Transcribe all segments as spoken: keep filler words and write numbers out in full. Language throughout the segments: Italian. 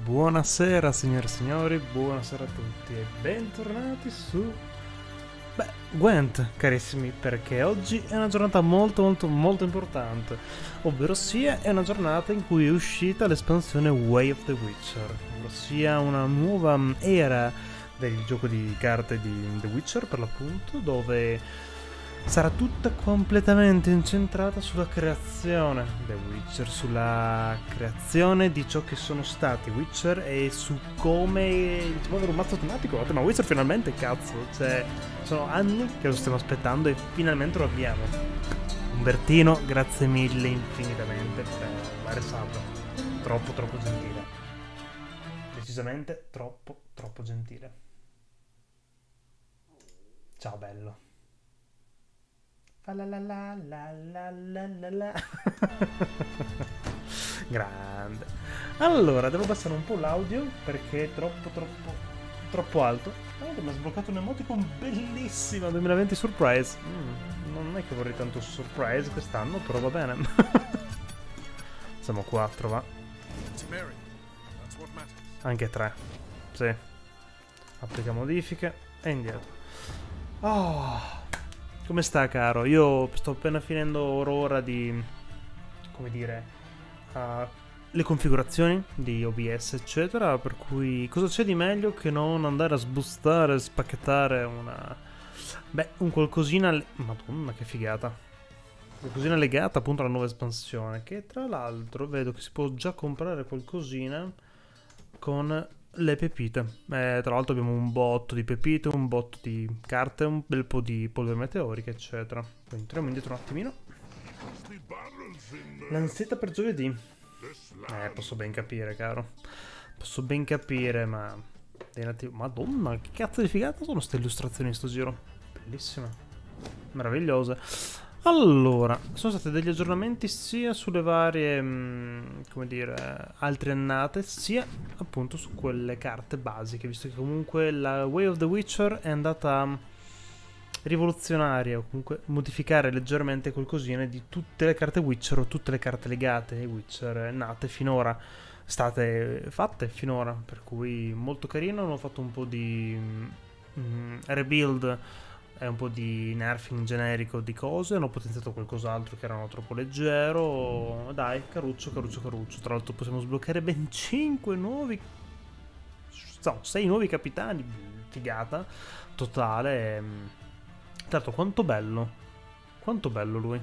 Buonasera signore e signori, buonasera a tutti e bentornati su... Beh, Gwent, carissimi, perché oggi è una giornata molto molto molto importante, ovvero sia è una giornata in cui è uscita l'espansione Way of the Witcher, ovvero sia una nuova era del gioco di carte di The Witcher per l'appunto, dove sarà tutta completamente incentrata sulla creazione The Witcher, sulla creazione di ciò che sono stati Witcher e su come si può avere un mazzo tematico. Ma Witcher finalmente, cazzo, cioè sono anni che lo stiamo aspettando e finalmente lo abbiamo. Umbertino, grazie mille infinitamente per la resub, troppo troppo gentile, decisamente troppo troppo gentile. Ciao bello. La la la la la la la la. Grande. Allora, devo abbassare un po' l'audio perché è troppo troppo troppo alto. Oh, mi ha sbloccato un emoticon bellissima duemilaventi surprise. Mm, non è che vorrei tanto surprise quest'anno, però va bene. Siamo quattro, va. Anche tre. Sì. Applica modifiche e indietro. Oh. Come sta, caro? Io sto appena finendo ora di, come dire, uh, le configurazioni di O B S, eccetera, per cui cosa c'è di meglio che non andare a sbustare, spacchettare una... Beh, un qualcosina... Le... Madonna, che figata. Qualcosina legata appunto alla nuova espansione, che tra l'altro vedo che si può già comprare qualcosina con... le pepite. Eh, tra l'altro abbiamo un botto di pepite, un botto di carte, un bel po' di polvere meteoriche, eccetera. Poi entriamo indietro un attimino. L'ansietta per giovedì. Eh, posso ben capire, caro. Posso ben capire, ma... Madonna, che cazzo di figata sono queste illustrazioni in sto giro. Bellissime. Meravigliose. Allora, sono stati degli aggiornamenti sia sulle varie, mh, come dire, altre annate, sia appunto su quelle carte basiche, visto che comunque la Way of the Witcher è andata rivoluzionaria, o comunque modificare leggermente qualcosina di tutte le carte Witcher o tutte le carte legate ai Witcher nate finora, state fatte finora, per cui molto carino. Hanno fatto un po' di mh, rebuild, è un po' di nerfing generico di cose, hanno potenziato qualcos'altro che erano troppo leggero. Dai, caruccio, caruccio, caruccio. Tra l'altro possiamo sbloccare ben cinque nuovi, no, sei nuovi capitani, figata totale. Tra l'altro quanto bello, quanto bello lui.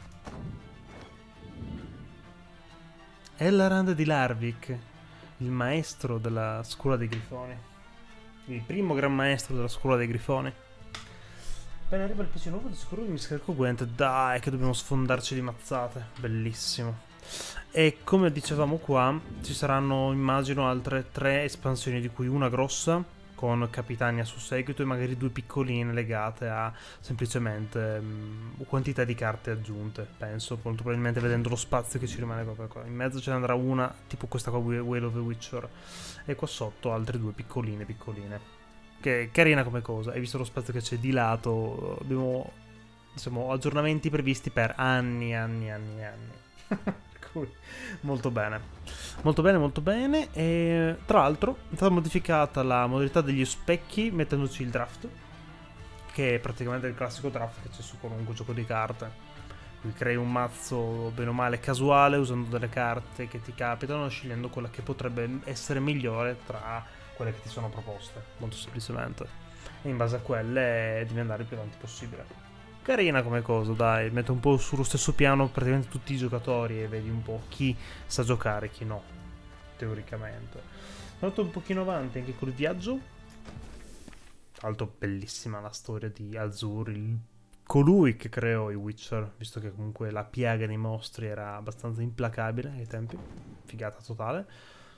Elrond di Larvik, il maestro della scuola dei grifoni, il primo gran maestro della scuola dei grifoni. Appena arriva il P C nuovo di sicuro mi scarico Gwent. Dai che dobbiamo sfondarci di mazzate. Bellissimo. E come dicevamo qua, ci saranno immagino altre tre espansioni, di cui una grossa con capitani a suo seguito e magari due piccoline legate a semplicemente um, quantità di carte aggiunte. Penso, molto probabilmente, vedendo lo spazio che ci rimane proprio qua. In mezzo ce ne andrà una tipo questa qua, Way of the Witcher, e qua sotto altre due piccoline piccoline. Che è carina come cosa, hai visto lo spazio che c'è di lato, abbiamo, diciamo, aggiornamenti previsti per anni, anni, anni, anni. Per cui, molto bene, molto bene, molto bene. E tra l'altro è stata modificata la modalità degli specchi mettendoci il draft, che è praticamente il classico draft che c'è su qualunque gioco di carte. Qui crei un mazzo bene o male casuale usando delle carte che ti capitano, scegliendo quella che potrebbe essere migliore tra quelle che ti sono proposte, molto semplicemente, e in base a quelle devi andare il più avanti possibile. Carina come cosa, dai, mette un po' sullo stesso piano praticamente tutti i giocatori e vedi un po' chi sa giocare e chi no, teoricamente. Sono andato un pochino avanti anche col viaggio. Tra l'altro bellissima la storia di Azur, il colui che creò i Witcher, visto che comunque la piaga dei mostri era abbastanza implacabile ai tempi. Figata totale.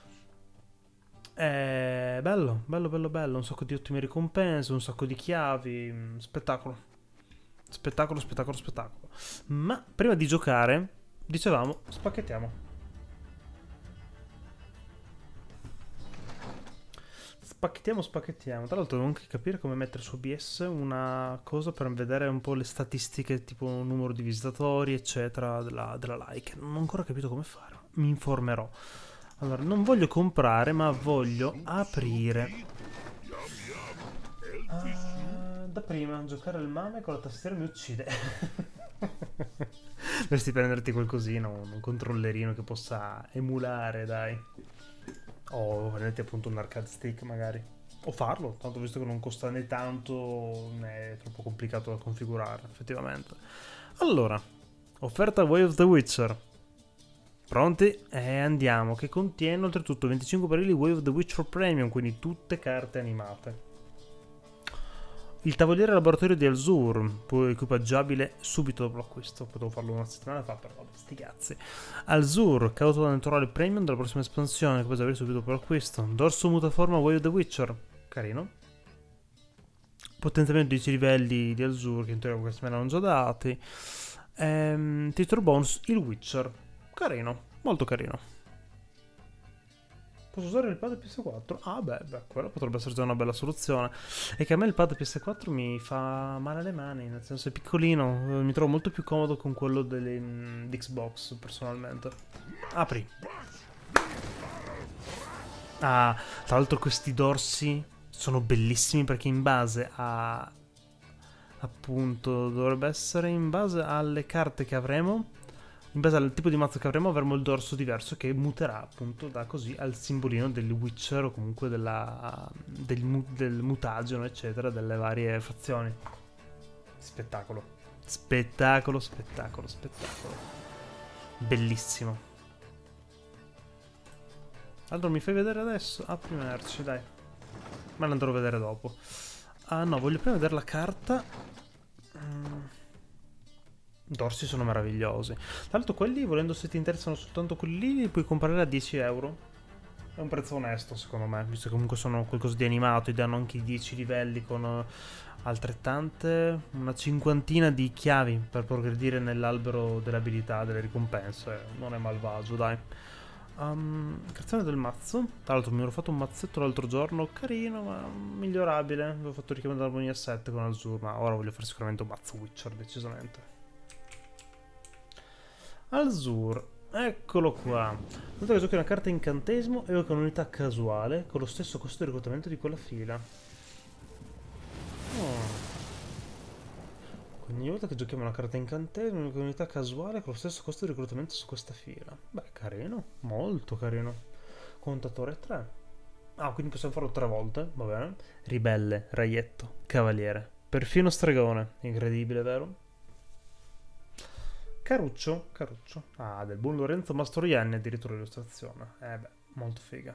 È bello, bello, bello, bello. Un sacco di ottime ricompense, un sacco di chiavi. Spettacolo. Spettacolo, spettacolo, spettacolo. Ma prima di giocare, dicevamo, spacchettiamo. Spacchettiamo, spacchettiamo. Tra l'altro devo anche capire come mettere su O B S una cosa per vedere un po' le statistiche, tipo numero di visitatori, eccetera, della, della like. Non ho ancora capito come fare. Mi informerò. Allora, non voglio comprare, ma voglio aprire. Uh, da prima, giocare al mame con la tastiera mi uccide. Dovresti prenderti qualcosina, un controllerino che possa emulare, dai. O prenderti appunto un arcade stick magari. O farlo, tanto visto che non costa né tanto né è troppo complicato da configurare, effettivamente. Allora, offerta Way of the Witcher. Pronti? E andiamo, che contiene oltretutto venticinque barili Way of the Witcher Premium, quindi tutte carte animate. Il tavoliere laboratorio di Al-Zur, poi equipaggiabile subito dopo l'acquisto. Potevo farlo una settimana fa, però vabbè, sti cazzi. Al-Zur, causa naturale premium della prossima espansione, equipaggiabile subito dopo l'acquisto. Dorso mutaforma Way of the Witcher, carino. Potenziamento di dieci livelli di Al-Zur, che in teoria questi me l'hanno già dati. Ehm, titolo bonus, il Witcher, carino, molto carino. Posso usare il pad P S quattro? Ah beh, beh, quello potrebbe essere già una bella soluzione. E che a me il pad P S quattro mi fa male alle mani, nel senso è piccolino, mi trovo molto più comodo con quello delle, di Xbox, personalmente. Apri. Ah, tra l'altro questi dorsi sono bellissimi perché in base a... appunto, dovrebbe essere in base alle carte che avremo... In base al tipo di mazzo che avremo, avremo il dorso diverso che muterà appunto da così al simbolino del Witcher o comunque della, del, del mutagione, eccetera, delle varie fazioni. Spettacolo. Spettacolo, spettacolo, spettacolo. Bellissimo. Allora mi fai vedere adesso? Apri merci, dai. Ma l'andrò a vedere dopo. Ah no, voglio prima vedere la carta. Mm. Dorsi sono meravigliosi. Tra l'altro quelli, volendo, se ti interessano soltanto quelli lì, li puoi comprare a dieci euro. È un prezzo onesto secondo me, visto che comunque sono qualcosa di animato, ti danno anche i dieci livelli con altrettante, una cinquantina di chiavi per progredire nell'albero delle abilità, delle ricompense. Non è malvagio, dai. Um, creazione del mazzo. Tra l'altro mi ero fatto un mazzetto l'altro giorno, carino ma migliorabile. Avevo fatto richiamo dall'armonia sette con Al-Zur, ma ora voglio fare sicuramente un mazzo Witcher, decisamente. Al-Zur, eccolo qua. Notate che giochi una carta incantesimo e con un'unità casuale con lo stesso costo di reclutamento di quella fila. Oh. Ogni volta che giochiamo una carta incantesimo con unità casuale con lo stesso costo di reclutamento su questa fila. Beh, carino, molto carino. Contatore tre. Ah, quindi possiamo farlo tre volte, va bene. Ribelle, reietto, cavaliere. Perfino stregone. Incredibile, vero? Caruccio, Caruccio. Ah, del buon Lorenzo Mastroianni addirittura l'illustrazione. Eh beh, molto figa.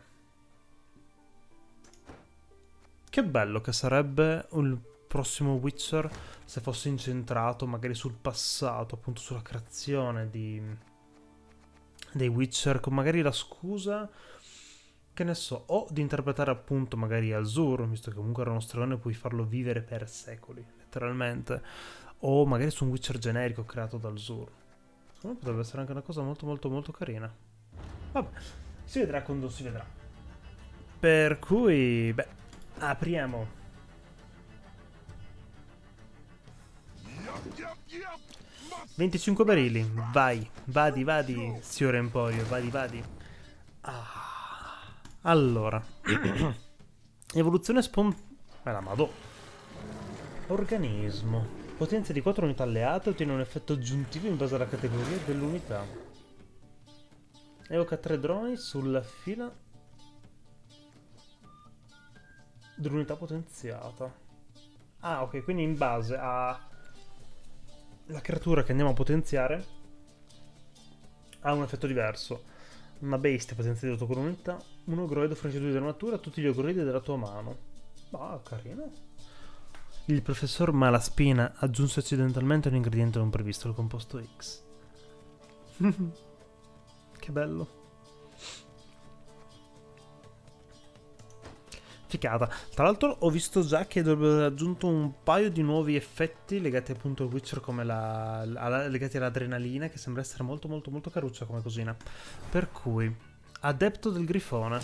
Che bello che sarebbe il prossimo Witcher se fosse incentrato magari sul passato, appunto sulla creazione di dei Witcher, con magari la scusa, che ne so, o di interpretare appunto magari Al-Zur, visto che comunque era uno stregone e puoi farlo vivere per secoli, letteralmente, o magari su un Witcher generico creato da Al-Zur. Secondo me potrebbe essere anche una cosa molto molto molto carina. Vabbè, si vedrà quando si vedrà. Per cui, beh, apriamo. venticinque barili, vai, vadi, vadi, signore Emporio, vadi, vadi. Ah. Allora, evoluzione spontanea. Me la madò. Organismo. Potenza di quattro unità alleate, ottiene un effetto aggiuntivo in base alla categoria dell'unità. Evoca tre droni sulla fila dell'unità potenziata. Ah, ok, quindi in base a la creatura che andiamo a potenziare ha un effetto diverso. Una bestia potenziata con un'unità, un ogroide fornisce due di armatura a tutti gli ogroidi della tua mano. Ah, carino. Il professor Malaspina aggiunse accidentalmente un ingrediente non previsto, il composto X. Che bello. Ficata. Tra l'altro ho visto già che dovrebbero aver aggiunto un paio di nuovi effetti legati appunto al Witcher, come la, la, legati all'adrenalina, che sembra essere molto molto molto caruccia come cosina. Per cui, adepto del grifone.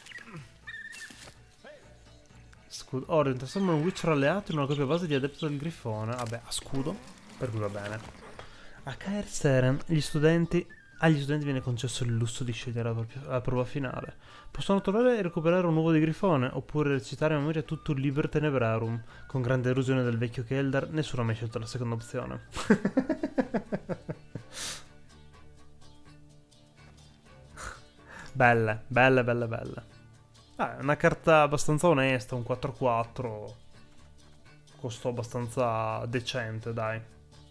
Scudo. Ora, trasforma un Witcher alleato in una copia base di adepto del grifone. Vabbè, a scudo. Per cui va bene. A Kaer Seren, gli studenti Agli studenti viene concesso il lusso di scegliere la, propria- la prova finale. Possono trovare e recuperare un uovo di grifone, oppure recitare a memoria tutto il Liber Tenebrarum. Con grande illusione del vecchio Keldar, nessuno ha mai scelto la seconda opzione. Belle, belle, belle, belle. Ah, è una carta abbastanza onesta, un quattro quattro. Costò abbastanza decente, dai.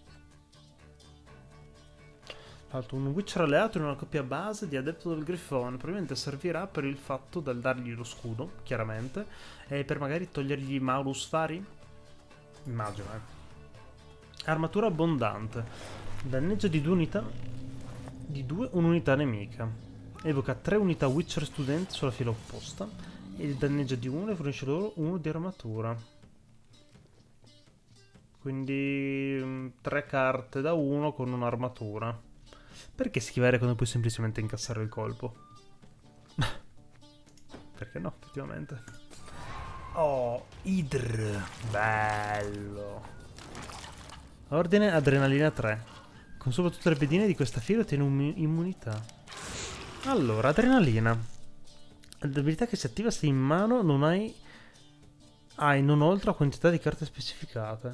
Tra l'altro, un Witcher alleato in una coppia base di Adepto del Grifone probabilmente servirà per il fatto del dargli lo scudo, chiaramente, e per magari togliergli i Malus Fari? Immagino, eh. Armatura abbondante. Danneggia di due unità. Di due un'unità nemica. Evoca tre unità Witcher studenti sulla fila opposta. E danneggia di uno e fornisce loro uno di armatura. Quindi tre carte da uno con un'armatura. Perché schivare quando puoi semplicemente incassare il colpo? Perché no, effettivamente. Oh, Idr. Bello. Ordine Adrenalina tre. Consuma tutte le pedine di questa fila e ottiene un'immunità. Allora, Adrenalina. L'abilità che si attiva se in mano non hai... hai non oltre la quantità di carte specificate.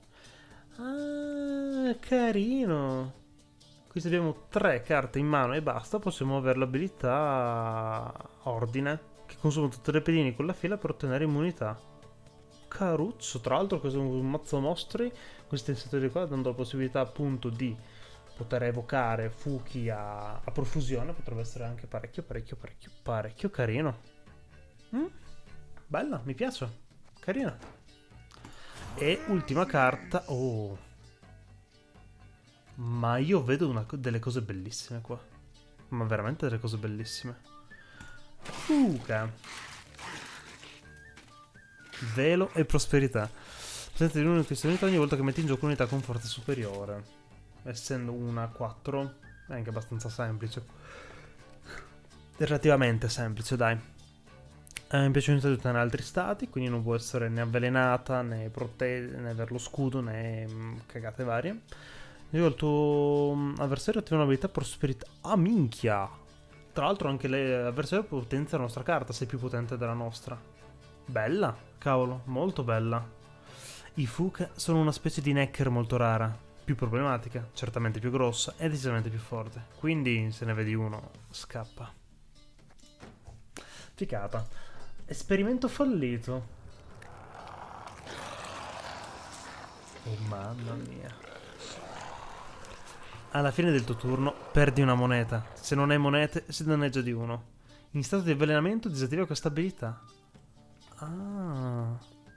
Ah, carino. Qui se abbiamo tre carte in mano e basta, possiamo avere l'abilità Ordine, che consuma tutte le pedine di quella fila per ottenere immunità. Caruccio, tra l'altro questo è un mazzo mostri, questi insettori qua, dando la possibilità appunto di poter evocare fuochi a, a profusione, potrebbe essere anche parecchio, parecchio, parecchio, parecchio carino. Mm? Bella, mi piace, carina. E ultima carta, oh... Ma io vedo una, delle cose bellissime qua. Ma veramente delle cose bellissime. Fuga. Velo e prosperità. Presente di uno di queste unità ogni volta che metti in gioco unità con forza superiore. Essendo una quattro, è anche abbastanza semplice. Relativamente semplice, dai. Eh, mi piace unità di ottenere altri stati, quindi non può essere né avvelenata, né protesa, né avere lo scudo, né mh, cagate varie. Dico, il tuo avversario attiva un'abilità prosperità. Ah, minchia! Tra l'altro anche l'avversario potenzia la nostra carta, se è più potente della nostra. Bella, cavolo, molto bella. I Fuka sono una specie di Necker molto rara. Più problematica, certamente più grossa e decisamente più forte. Quindi, se ne vedi uno, scappa. Ficata. Esperimento fallito. Oh, mamma mia. Alla fine del tuo turno perdi una moneta. Se non hai monete si danneggia di uno. In stato di avvelenamento disattiva questa abilità. Ah.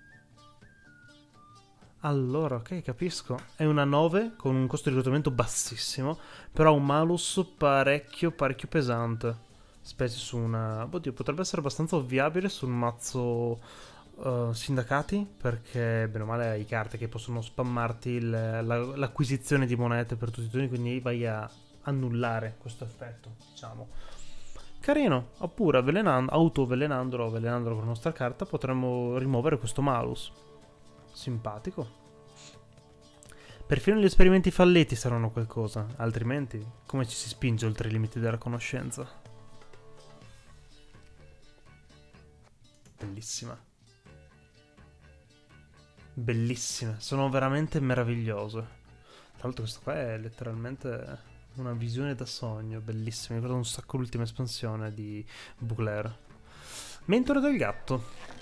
Allora, ok, capisco. È una nove con un costo di reclutamento bassissimo, però un malus parecchio, parecchio pesante. Specie su una... Oddio, potrebbe essere abbastanza ovviabile su un mazzo... Uh, sindacati, perché bene o male hai carte che possono spammarti l'acquisizione la, di monete per tutti i turni, quindi vai a annullare questo effetto, diciamo. Carino, oppure avvelenando, auto-avvelenandolo o avvelenandolo con la nostra carta potremmo rimuovere questo malus. Simpatico. Perfino gli esperimenti falliti saranno qualcosa, altrimenti come ci si spinge oltre i limiti della conoscenza? Bellissima. Bellissime, sono veramente meravigliose. Tra l'altro questo qua è letteralmente una visione da sogno, bellissima. Mi ricordo un sacco l'ultima espansione di Bugler. Mentore del gatto.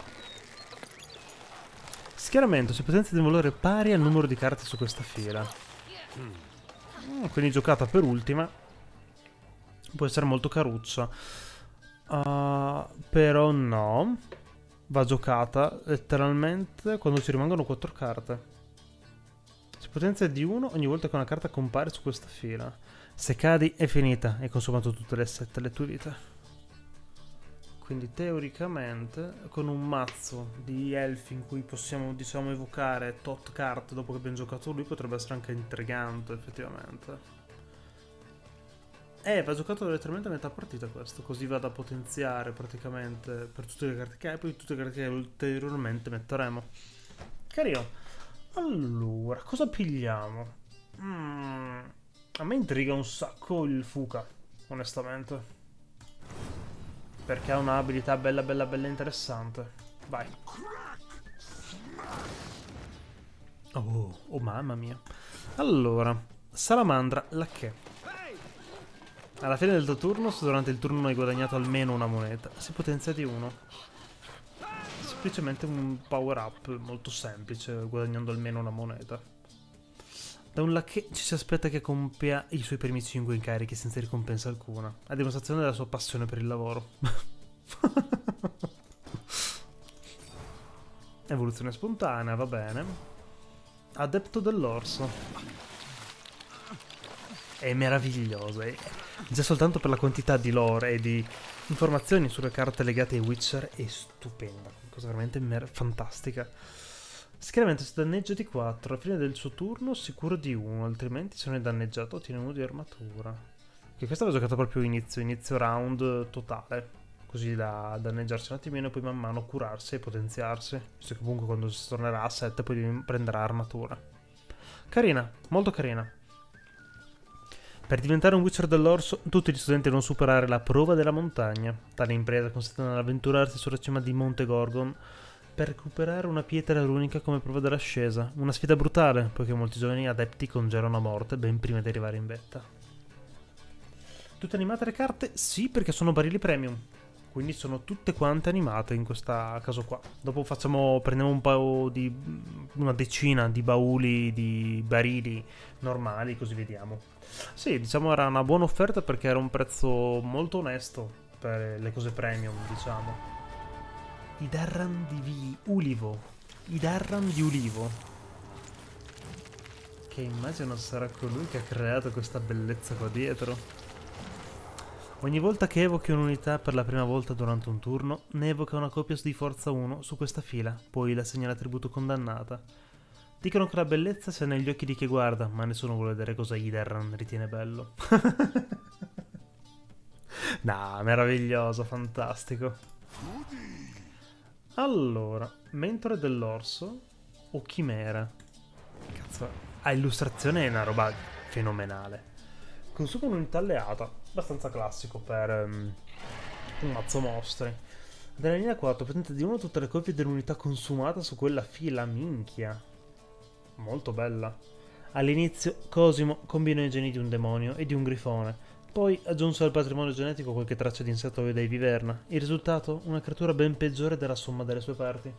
Schieramento, si potenzia di un valore pari al numero di carte su questa fila. Mm, quindi giocata per ultima. Può essere molto caruccia. Uh, però no. Va giocata letteralmente quando ci rimangono quattro carte. Si potenzia di uno ogni volta che una carta compare su questa fila. Se cadi è finita, hai consumato tutte le sette le tue vite. Quindi teoricamente con un mazzo di elfi in cui possiamo, diciamo, evocare tot carte dopo che abbiamo giocato lui potrebbe essere anche intrigante effettivamente. Eh, va giocato letteralmente a metà partita questo, così va da potenziare praticamente per tutte le carte che hai, poi tutte le carte che ulteriormente metteremo. Carino. Allora, cosa pigliamo? Mm. A me intriga un sacco il Fuka, onestamente. Perché ha un'abilità bella bella bella interessante. Vai. Oh, oh mamma mia. Allora, Salamandra, la che? Alla fine del tuo turno, se durante il turno hai guadagnato almeno una moneta, si potenzia di uno. Semplicemente un power up molto semplice, guadagnando almeno una moneta. Da un Lacché ci si aspetta che compia i suoi primi cinque incarichi senza ricompensa alcuna, a dimostrazione della sua passione per il lavoro. Evoluzione spontanea, va bene. Adepto dell'orso. È meraviglioso, è... già soltanto per la quantità di lore e di informazioni sulle carte legate ai Witcher è stupenda, cosa veramente fantastica. Schieramento si danneggia di quattro, alla fine del suo turno si cura di uno, altrimenti se non è danneggiato ottiene uno di armatura. Che questa l'ho giocata proprio inizio, inizio round totale, così da danneggiarsi un attimino e poi man mano curarsi e potenziarsi, visto che comunque quando si tornerà a sette poi prenderà armatura. Carina, molto carina. Per diventare un Witcher dell'orso, tutti gli studenti devono superare la prova della montagna. Tale impresa consiste nell'avventurarsi sulla cima di Monte Gorgon per recuperare una pietra runica come prova dell'ascesa. Una sfida brutale, poiché molti giovani adepti congelano a morte ben prima di arrivare in vetta. Tutte animate le carte? Sì, perché sono barili premium. Quindi sono tutte quante animate in questo caso qua. Dopo facciamo, prendiamo un paio di... una decina di bauli, di barili normali, così vediamo. Sì, diciamo era una buona offerta perché era un prezzo molto onesto per le cose premium, diciamo. I Darran di Vi... Ulivo. I Darran di Ulivo. Che immagino sarà colui che ha creato questa bellezza qua dietro. Ogni volta che evochi un'unità per la prima volta durante un turno, ne evoca una copia di forza uno su questa fila, poi la segna l'attributo condannata. Dicono che la bellezza sia negli occhi di chi guarda, ma nessuno vuole vedere cosa Iderran ritiene bello. No, meraviglioso, fantastico. Allora, mentore dell'orso o chimera? Cazzo, a illustrazione è una roba fenomenale. Consuma un'unità alleata, abbastanza classico per um, un mazzo mostri. Nella linea quattro potente di uno tutte le copie dell'unità consumata su quella fila, minchia. Molto bella. All'inizio Cosimo combina i geni di un demonio e di un grifone, poi aggiunse al patrimonio genetico qualche traccia di insettoide e viverna. Il risultato? Una creatura ben peggiore della somma delle sue parti.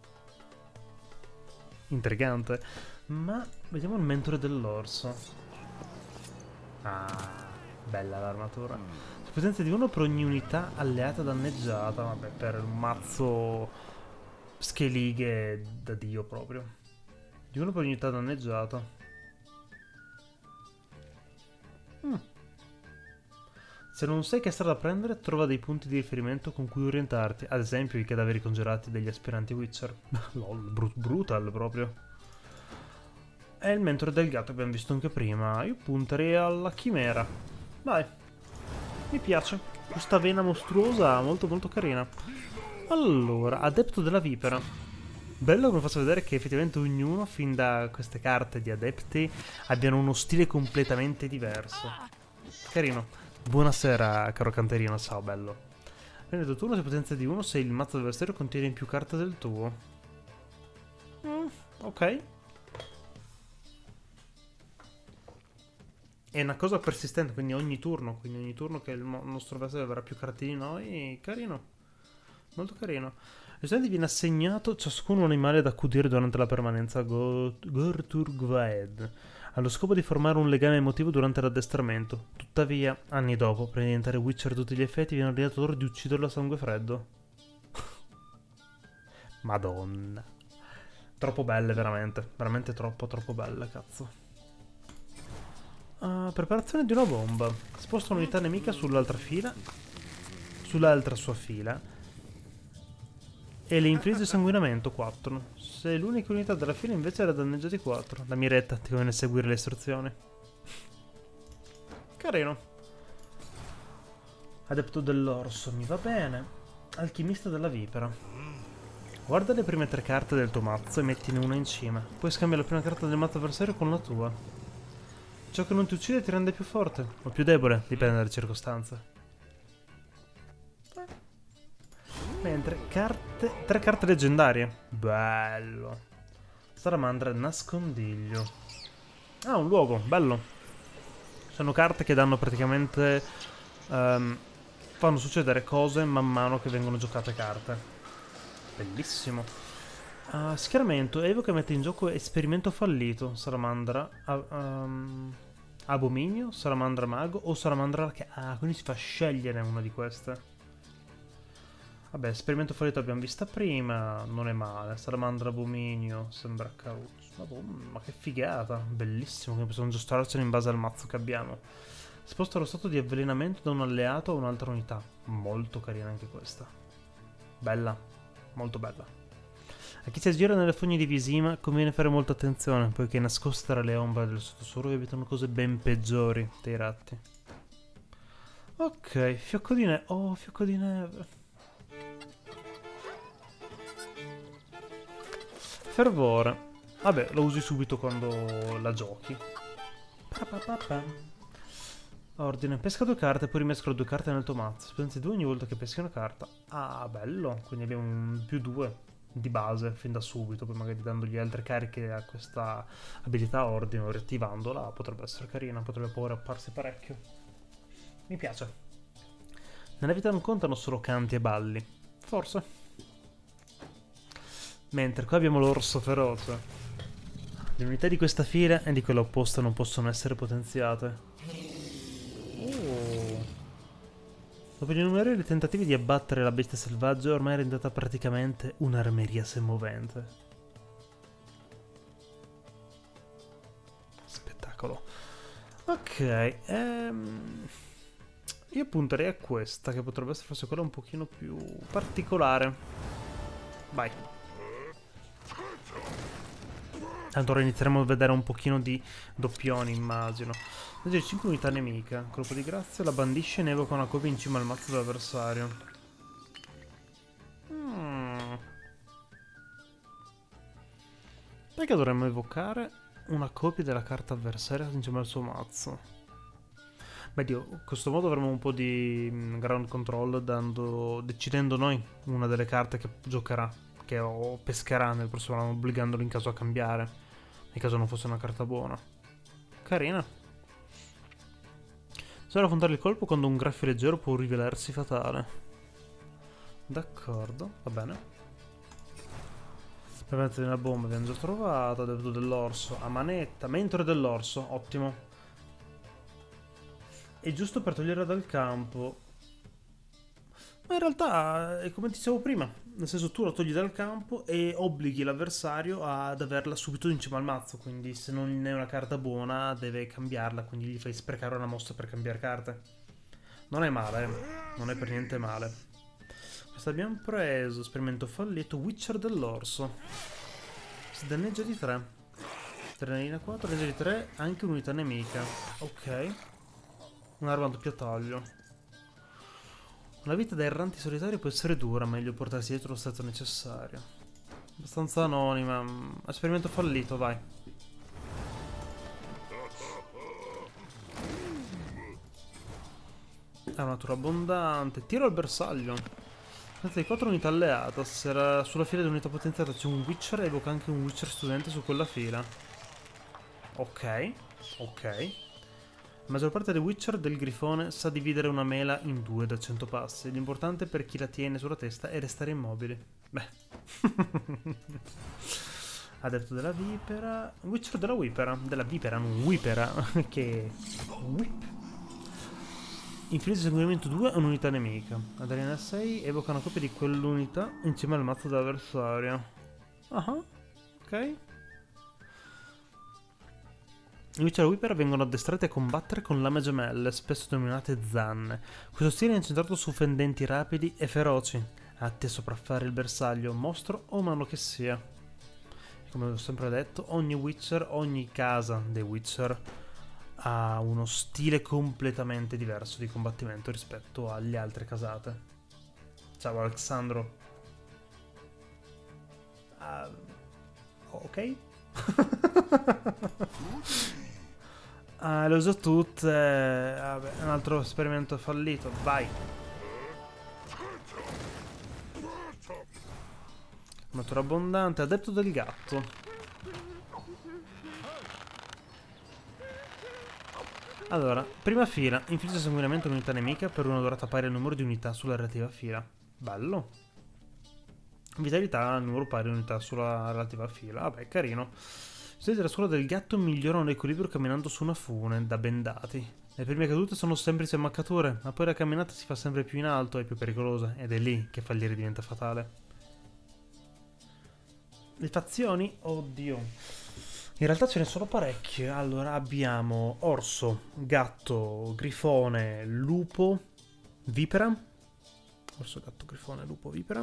Intrigante. Ma vediamo il mentore dell'orso. Ah, bella l'armatura. Potenza di uno per ogni unità alleata danneggiata. Vabbè, per un mazzo schelighe da dio proprio. Di uno per ogni unità danneggiata. Mm. Se non sai che strada prendere, trova dei punti di riferimento con cui orientarti. Ad esempio i cadaveri congelati degli aspiranti Witcher. Lol, brut brutal proprio. È il mentore del gatto che abbiamo visto anche prima. Io punterei alla chimera. Vai. Mi piace. Questa vena mostruosa, molto molto carina. Allora, adepto della vipera. Bello che mi faccia vedere che effettivamente ognuno, fin da queste carte di adepti, abbiano uno stile completamente diverso. Carino. Buonasera, caro canterino. Ciao, bello. Nel tuo turno si potenzia di uno se il mazzo avversario contiene più carte del tuo. Mm, ok. È una cosa persistente, quindi ogni turno, quindi ogni turno che il nostro avversario avrà più carte di noi, carino, molto carino. Agli studenti viene assegnato ciascuno un animale da accudire durante la permanenza Gorturgvaed, allo scopo di formare un legame emotivo durante l'addestramento. Tuttavia, anni dopo, per diventare Witcher a tutti gli effetti, viene ordinato loro di ucciderlo a sangue freddo. Madonna. Troppo belle, veramente, veramente troppo, troppo belle, cazzo. Uh, preparazione di una bomba. Sposta un'unità nemica sull'altra fila, sull'altra sua fila, e le infligge sanguinamento quattro. Se l'unica unità della fila invece era danneggiata di quattro. La miretta ti conviene seguire le istruzioni. Carino. Adepto dell'orso, mi va bene. Alchimista della vipera. Guarda le prime tre carte del tuo mazzo e mettine una in cima. Poi scambia la prima carta del mazzo avversario con la tua. Ciò che non ti uccide ti rende più forte o più debole, dipende dalle circostanze. Mentre carte... tre carte leggendarie. Bello. Salamandra nascondiglio. Ah, un luogo, bello. Sono carte che danno praticamente... Um, fanno succedere cose man mano che vengono giocate carte. Bellissimo. Uh, schieramento. Evoca e mette in gioco esperimento fallito. Salamandra... Uh, um, Abominio, Salamandra Mago o Salamandra... Ah, quindi si fa scegliere una di queste. Vabbè, esperimento fallito l'abbiamo vista prima, non è male. Salamandra Abominio, sembra caruccio. Madonna, ma che figata, bellissimo, che possiamo aggiustarcene in base al mazzo che abbiamo. Sposta lo stato di avvelenamento da un alleato a un'altra unità. Molto carina anche questa. Bella, molto bella. A chi si aggira nelle fogne di Visima conviene fare molta attenzione, poiché nascoste tra le ombre del sottosuolo vi abitano cose ben peggiori dei ratti. Ok, fiocco di neve. Oh, fiocco di neve. Fervore. Vabbè, lo usi subito quando la giochi. Pa pa pa pa. Ordine. Pesca due carte, poi rimescola due carte nel tuo mazzo. Spendi due ogni volta che peschi una carta. Ah, bello. Quindi abbiamo un più due di base fin da subito. Poi magari dandogli altre cariche a questa abilità ordine o riattivandola potrebbe essere carina. Potrebbe poi rapparsi parecchio. Mi piace. Nella vita non contano solo canti e balli. Forse. Mentre qua abbiamo l'orso feroce. Le unità di questa fila e di quella opposta non possono essere potenziate. Oh. Dopo gli innumerevoli tentativi di abbattere la bestia selvaggia, ormai è diventata praticamente un'armeria semovente. Spettacolo. Ok, ehm... io punterei a questa, che potrebbe essere forse quella un pochino più particolare. Vai. Tanto ora inizieremo a vedere un pochino di doppioni, immagino. Legge cinque unità nemica. Colpo di grazia, la bandisce e ne evoca una copia in cima al mazzo dell'avversario. Hmm. Perché dovremmo evocare una copia della carta avversaria in cima al suo mazzo? Beh, Dio, in questo modo avremo un po' di ground control dando, decidendo noi una delle carte che giocherà, che o pescherà nel prossimo round, obbligandolo in caso a cambiare, nel caso non fosse una carta buona. Carina. Serve affrontare il colpo quando un graffio leggero può rivelarsi fatale. D'accordo, va bene. Per mettere una bomba abbiamo già trovato, debito dell'orso a manetta, mentore dell'orso, ottimo. E giusto per toglierla dal campo. Ma in realtà è come dicevo prima, nel senso tu la togli dal campo e obblighi l'avversario ad averla subito in cima al mazzo, quindi se non è una carta buona deve cambiarla, quindi gli fai sprecare una mossa per cambiare carte. Non è male, eh? Non è per niente male. Questo abbiamo preso, esperimento fallito, Witcher dell'orso. Si danneggia di tre. Adrenalina quattro, danneggia di tre, anche un'unità nemica. Ok. Un'arma a doppio taglio. La vita da erranti solitari può essere dura, meglio portarsi dietro lo stato necessario. Abbastanza anonima. Esperimento fallito, vai. Ha una natura abbondante. Tiro al bersaglio. Senza di quattro unità alleate. Se era sulla fila di unità potenziata c'è un Witcher, evoca anche un Witcher studente su quella fila. Ok. Ok. La maggior parte dei Witcher del Grifone sa dividere una mela in due da cento passi. L'importante per chi la tiene sulla testa è restare immobili. Beh. Adepto della Vipera. Witcher della Vipera. Della Vipera, non Vipera. Che... Whip. Infinito sanguinamento due è un'unità nemica. Adriana sei evoca una copia di quell'unità insieme al mazzo dell'avversario. Ah, uh-huh. Ok. I Witcher e Viper vengono addestrati a combattere con lame gemelle, spesso denominate zanne. Questo stile è incentrato su fendenti rapidi e feroci, atti a sopraffare il bersaglio, mostro o umano che sia. E come ho sempre detto, ogni Witcher, ogni casa dei Witcher ha uno stile completamente diverso di combattimento rispetto alle altre casate. Ciao Alessandro. Uh, ok. Ah, le uso tutte. Vabbè, un altro esperimento fallito. Vai. Natura abbondante. Adepto del gatto. Allora, prima fila. Infligge sanguinamento a un'unità nemica per una durata pari al numero di unità sulla relativa fila. Bello. Vitalità al numero pari di unità sulla relativa fila. Vabbè, carino. Studenti della scuola del gatto migliorano l'equilibrio camminando su una fune, da bendati. Le prime cadute sono semplici ammaccature, ma poi la camminata si fa sempre più in alto e più pericolosa, ed è lì che fallire diventa fatale. Le fazioni? Oddio. In realtà ce ne sono parecchie. Allora abbiamo orso, gatto, grifone, lupo, vipera. Orso, gatto, grifone, lupo, vipera.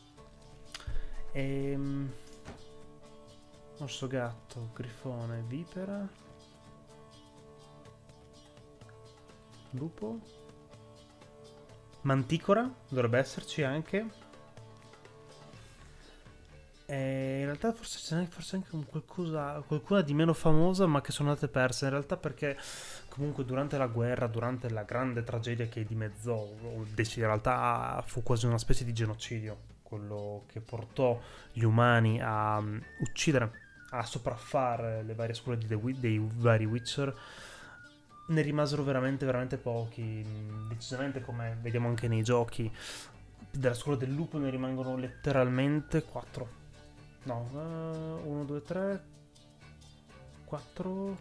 Ehm... Orso, gatto, grifone, vipera. Lupo. Manticora, dovrebbe esserci anche. E in realtà forse ce n'è forse anche un qualcosa, qualcuna di meno famosa, ma che sono andate perse. In realtà perché comunque durante la guerra, durante la grande tragedia che dimezzò, o in realtà fu quasi una specie di genocidio, quello che portò gli umani a um, uccidere, a sopraffare le varie scuole di The, dei vari Witcher, ne rimasero veramente veramente pochi. Decisamente, come vediamo anche nei giochi, della scuola del lupo ne rimangono letteralmente quattro. No, uno, due, tre, quattro,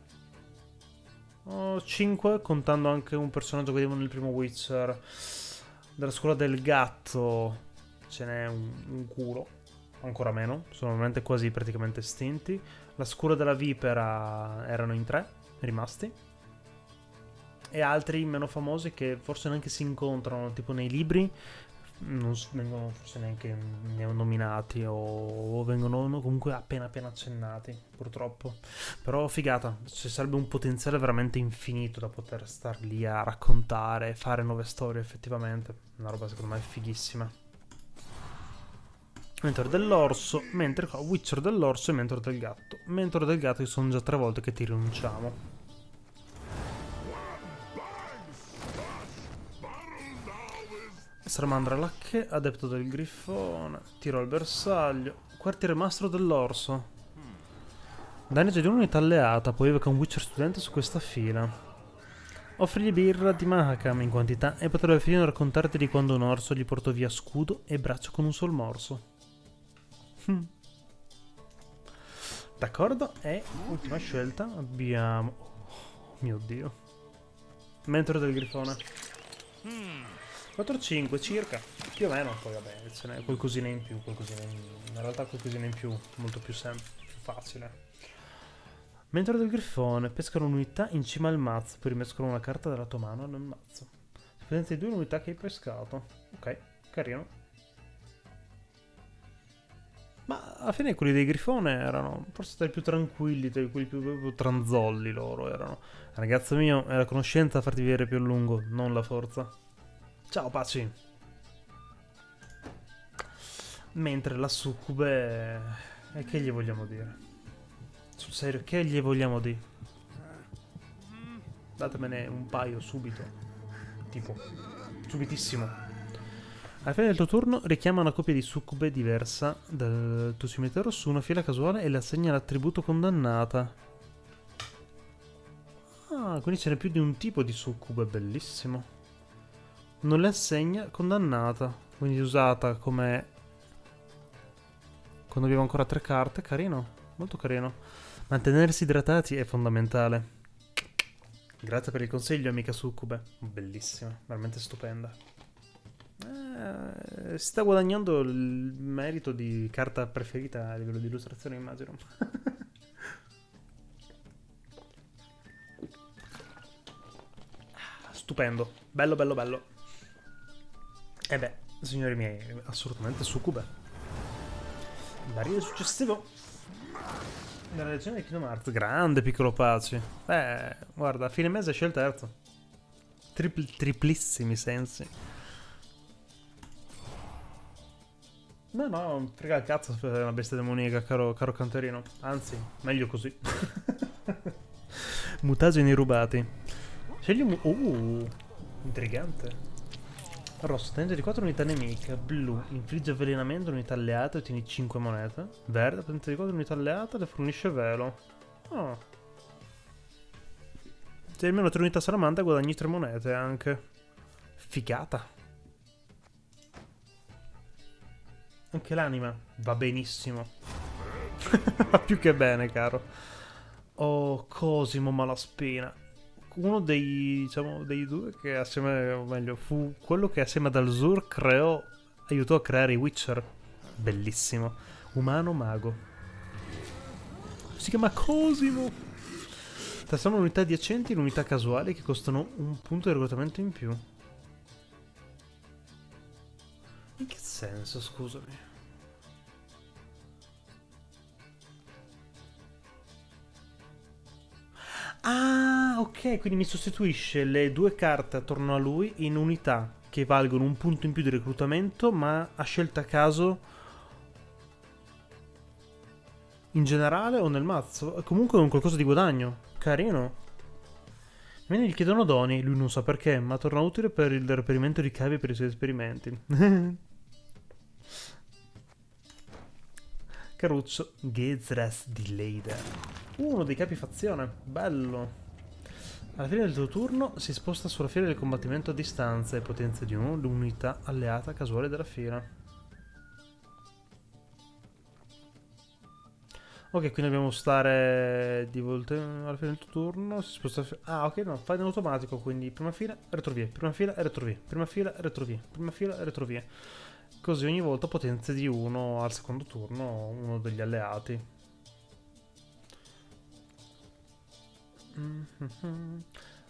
cinque, contando anche un personaggio che vediamo nel primo Witcher. Della scuola del gatto ce n'è un, un culo, ancora meno, sono veramente quasi praticamente estinti. La scuola della vipera erano in tre rimasti, e altri meno famosi che forse neanche si incontrano, tipo nei libri non vengono forse neanche nominati, o vengono comunque appena appena accennati, purtroppo. Però figata, ci sarebbe un potenziale veramente infinito da poter star lì a raccontare, fare nuove storie effettivamente. Una roba secondo me fighissima. Mentore dell'orso, mentre qua Witcher dell'orso e mentore del gatto. Mentore del gatto, che sono già tre volte che ti rinunciamo. Salamandra Lacche, adepto del grifone, tiro al bersaglio, quartiere mastro dell'orso. Danneggia di un'unità alleata, poi evoca un Witcher studente su questa fila. Offrigli birra di Mahakam in quantità e potrebbe finire raccontarti di quando un orso gli portò via scudo e braccio con un sol morso. Hm. D'accordo, e ultima scelta abbiamo... Oh mio Dio. Mentore del grifone. quattro cinque circa, più o meno, poi vabbè, ce n'è qualcosina in più, qualcosina in, in realtà qualcosina in più, molto più semplice, più facile. Mentore del grifone, pescano un'unità in cima al mazzo, poi rimescolano una carta dalla tua mano nel mazzo. Si presenta di due unità che hai pescato. Ok, carino. Ma alla fine quelli dei grifone erano forse tra i più tranquilli, tra quelli più, più tranzolli loro erano. Ragazzo mio, è la conoscenza a farti vivere più a lungo, non la forza. Ciao Paci. Mentre la succube... E che gli vogliamo dire? Sul serio, che gli vogliamo dire? Datemene un paio subito. Tipo, subitissimo. Alla fine del tuo turno richiama una copia di succube diversa dal tuo cimitero su una fila casuale e le assegna l'attributo condannata. Ah, quindi ce n'è più di un tipo di succube, bellissimo. Non le assegna condannata, quindi usata come quando abbiamo ancora tre carte. Carino, molto carino. Mantenersi idratati è fondamentale. Grazie per il consiglio, amica succube. Bellissima, veramente stupenda. Eh, si sta guadagnando il merito di carta preferita a livello di illustrazione, immagino. Stupendo, bello bello bello. E beh, signori miei, assolutamente succube. Barile successivo. Della legione di Kingdom Hearts. Grande piccolo Paci. Eh, guarda, a fine mese esce il terzo. Tripl triplissimi sensi. No, no, frega il cazzo se è una bestia demoniaca, caro, caro canterino. Anzi, meglio così. Mutageni rubati. Scegli un... Uh, intrigante. Rosso, tende di quattro unità nemiche. Blu, infligge avvelenamento a unità alleate e ottieni cinque monete. Verde, potenza di quattro unità alleate le fornisce velo. Oh. Se hai almeno tre unità salamandra guadagni tre monete anche. Figata. Anche l'anima va benissimo. Va più che bene, caro. Oh, Cosimo Malaspina. Uno dei, diciamo, dei due che assieme, o meglio, fu quello che assieme ad Alzur creò, aiutò a creare i Witcher. Bellissimo. Umano mago. Si chiama Cosimo. Trasforma unità adiacenti in unità casuali che costano un punto di reclutamento in più. In che senso, scusami? Ah, ok, quindi mi sostituisce le due carte attorno a lui in unità che valgono un punto in più di reclutamento, ma a scelta a caso in generale o nel mazzo. Comunque è un qualcosa di guadagno. Carino. Quindi gli chiedono doni, lui non sa perché, ma torna utile per il reperimento di cavi per i suoi esperimenti. Caruccio, Gezras di Leider. Uno dei capi fazione, bello. Alla fine del tuo turno si sposta sulla fila del combattimento a distanza e potenzia di uno l'unità alleata casuale della fila. Ok, quindi dobbiamo stare di volte alla fine del tuo turno. Si sposta. Ah, ok, no, fai in automatico. Quindi prima fila, retrovia, prima fila, retrovia, prima fila, retrovia, prima fila, retrovia. Così ogni volta potenzia di uno al secondo turno uno degli alleati. Mm-hmm.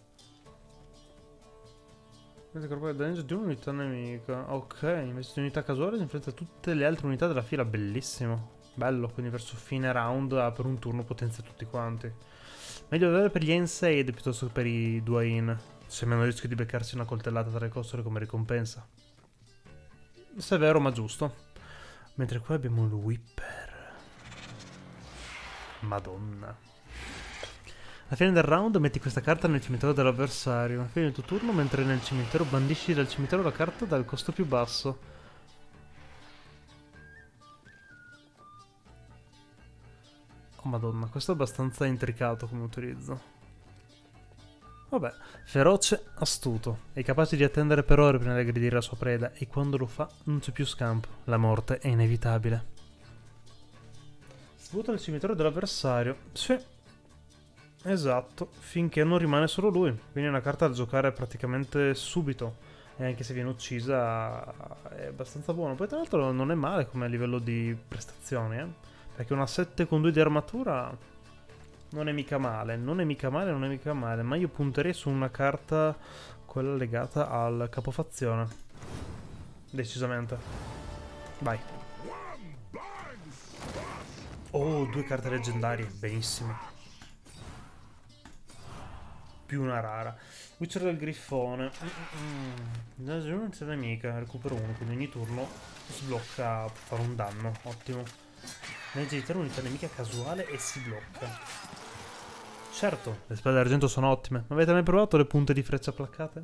Danno di un'unità nemica. Ok, invece di unità casuale si influenza tutte le altre unità della fila. Bellissimo. Bello, quindi verso fine round ah, per un turno potenzia tutti quanti. Meglio avere per gli Ensaid piuttosto che per i Duain. C'è meno rischio di beccarsi una coltellata tra le costole come ricompensa. Severo ma giusto. Mentre qua abbiamo il Whipper. Madonna. Alla fine del round metti questa carta nel cimitero dell'avversario. Alla fine del tuo turno, mentre nel cimitero, bandisci dal cimitero la carta dal costo più basso. Oh madonna, questo è abbastanza intricato come utilizzo. Vabbè, feroce, astuto. È capace di attendere per ore prima di aggredire la sua preda e quando lo fa non c'è più scampo. La morte è inevitabile. Svuota il cimitero dell'avversario. Sì. Esatto, finché non rimane solo lui. Quindi è una carta da giocare praticamente subito. E anche se viene uccisa è abbastanza buono. Poi tra l'altro non è male come a livello di prestazioni, eh. Perché una sette con due di armatura non è mica male, non è mica male, non è mica male. Ma io punterei su una carta, quella legata al capofazione. Decisamente. Vai. Oh, due carte leggendarie, benissimo. Più una rara. Witcher del Grifone. Mm-mm. Non c'è nemica, recupero uno, quindi ogni turno sblocca per fare un danno, ottimo. Legge di terra unità nemica casuale e si blocca. Certo, le spade d'argento sono ottime. Ma avete mai provato le punte di freccia placcate?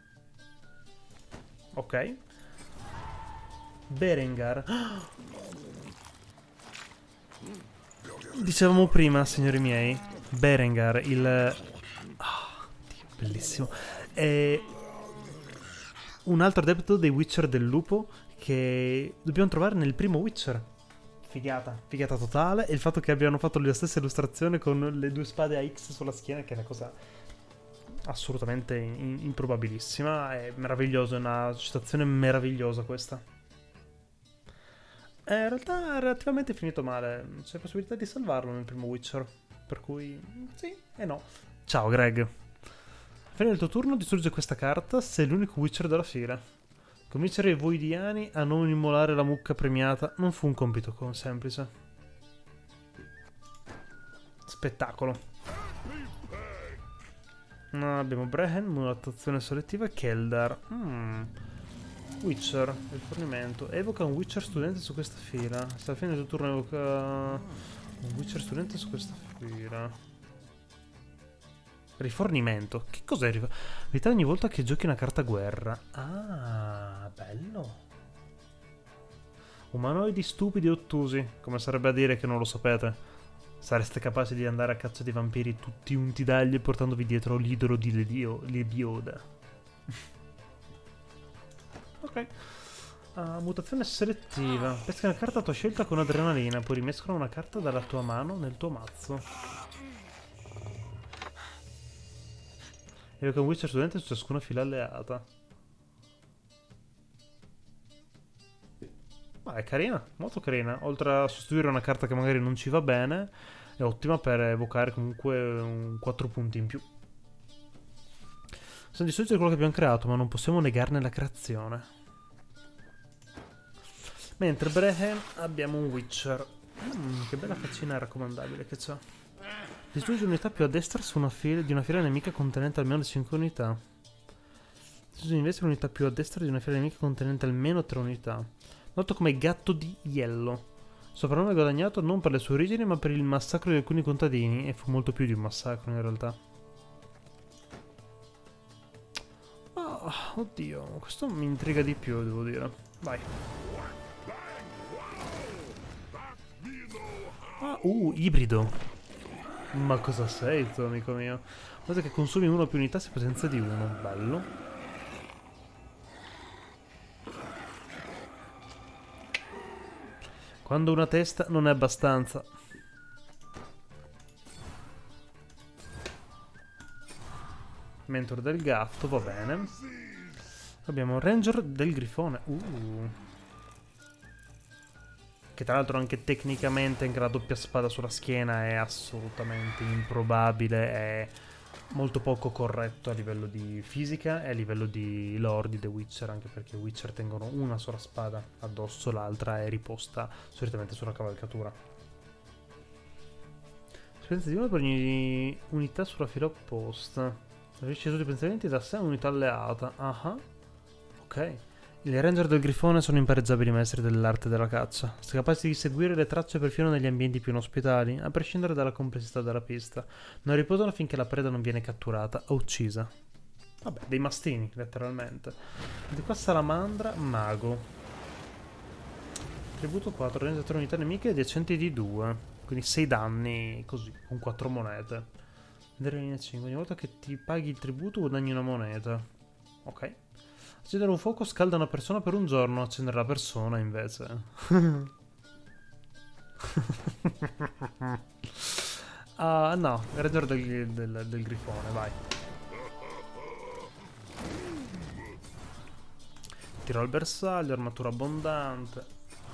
Ok. Berengar. Dicevamo prima, signori miei, Berengar, il... Oh, Dio, bellissimo. È un altro adepto dei Witcher del lupo che dobbiamo trovare nel primo Witcher. Figata, figata totale. E il fatto che abbiano fatto la stessa illustrazione con le due spade a X sulla schiena, che è una cosa assolutamente in- improbabilissima. È meraviglioso, è una citazione meravigliosa questa. Eh, in realtà è relativamente finito male. C'è possibilità di salvarlo nel primo Witcher. Per cui sì e no. Ciao Greg. Alla fine del tuo turno distrugge questa carta se è l'unico Witcher della fila. Convincere i voidiani a non immolare la mucca premiata non fu un compito con semplice. Spettacolo. No, abbiamo Brehen, mutazione selettiva, Keldar. Mm. Witcher, rifornimento. Evoca un Witcher studente su questa fila. Se alla fine del tuo turno evoca un Witcher studente su questa fila. Rifornimento. Che cos'è il rifornimento? Vita ogni volta che giochi una carta guerra. Ah, bello. Umanoidi stupidi e ottusi. Come sarebbe a dire che non lo sapete. Sareste capaci di andare a caccia di vampiri tutti unti d'agli e portandovi dietro l'idolo di Ledio, Lebioda. Ok. Uh, mutazione selettiva. Pesca una carta a tua scelta con adrenalina. Poi rimescola una carta dalla tua mano nel tuo mazzo. E con Witcher studente su ciascuna fila alleata. Ma è carina, molto carina. Oltre a sostituire una carta che magari non ci va bene, è ottima per evocare comunque un quattro punti in più. Sono di solito quello che abbiamo creato, ma non possiamo negarne la creazione. Mentre Brehen abbiamo un Witcher. Mm, che bella faccina raccomandabile che c'ha. Distrugge un'unità più a destra su una fila, di una fila nemica contenente almeno cinque unità. Distrugge invece un'unità più a destra di una fila nemica contenente almeno tre unità. Noto come gatto di Iello. Soprannome guadagnato non per le sue origini ma per il massacro di alcuni contadini. E fu molto più di un massacro in realtà. Oh, oddio, questo mi intriga di più, devo dire. Vai. Ah, uh, ibrido. Ma cosa sei tu, amico mio? Guarda che consumi uno o più unità se potenza di uno. Bello. Quando una testa non è abbastanza. Mentor del gatto, va bene. Abbiamo Ranger del grifone. Uh. Che tra l'altro anche tecnicamente anche la doppia spada sulla schiena è assolutamente improbabile. È molto poco corretto a livello di fisica e a livello di lore di The Witcher, anche perché i Witcher tengono una sola spada addosso, l'altra è riposta solitamente sulla cavalcatura. Esperienza di uno per ogni unità sulla fila opposta. Riesce tutti i pensamenti da sé a unità alleata. Ah, uh-huh. Ok. I Ranger del Grifone sono impareggiabili maestri dell'arte della caccia. Sei capaci di seguire le tracce perfino negli ambienti più inospitali, a prescindere dalla complessità della pista. Non riposano finché la preda non viene catturata o uccisa. Vabbè, dei mastini, letteralmente. Di qua Salamandra, Mago. Tributo quattro, Ranger tre unità nemiche adiacenti di due. Quindi sei danni, così, con quattro monete. Vedere linea cinque. Ogni volta che ti paghi il tributo guadagni una moneta. Ok. Accendere un fuoco scalda una persona per un giorno, accendere la persona invece. uh, no, Ranger del, del, del grifone, vai. Tiro al bersaglio, armatura abbondante.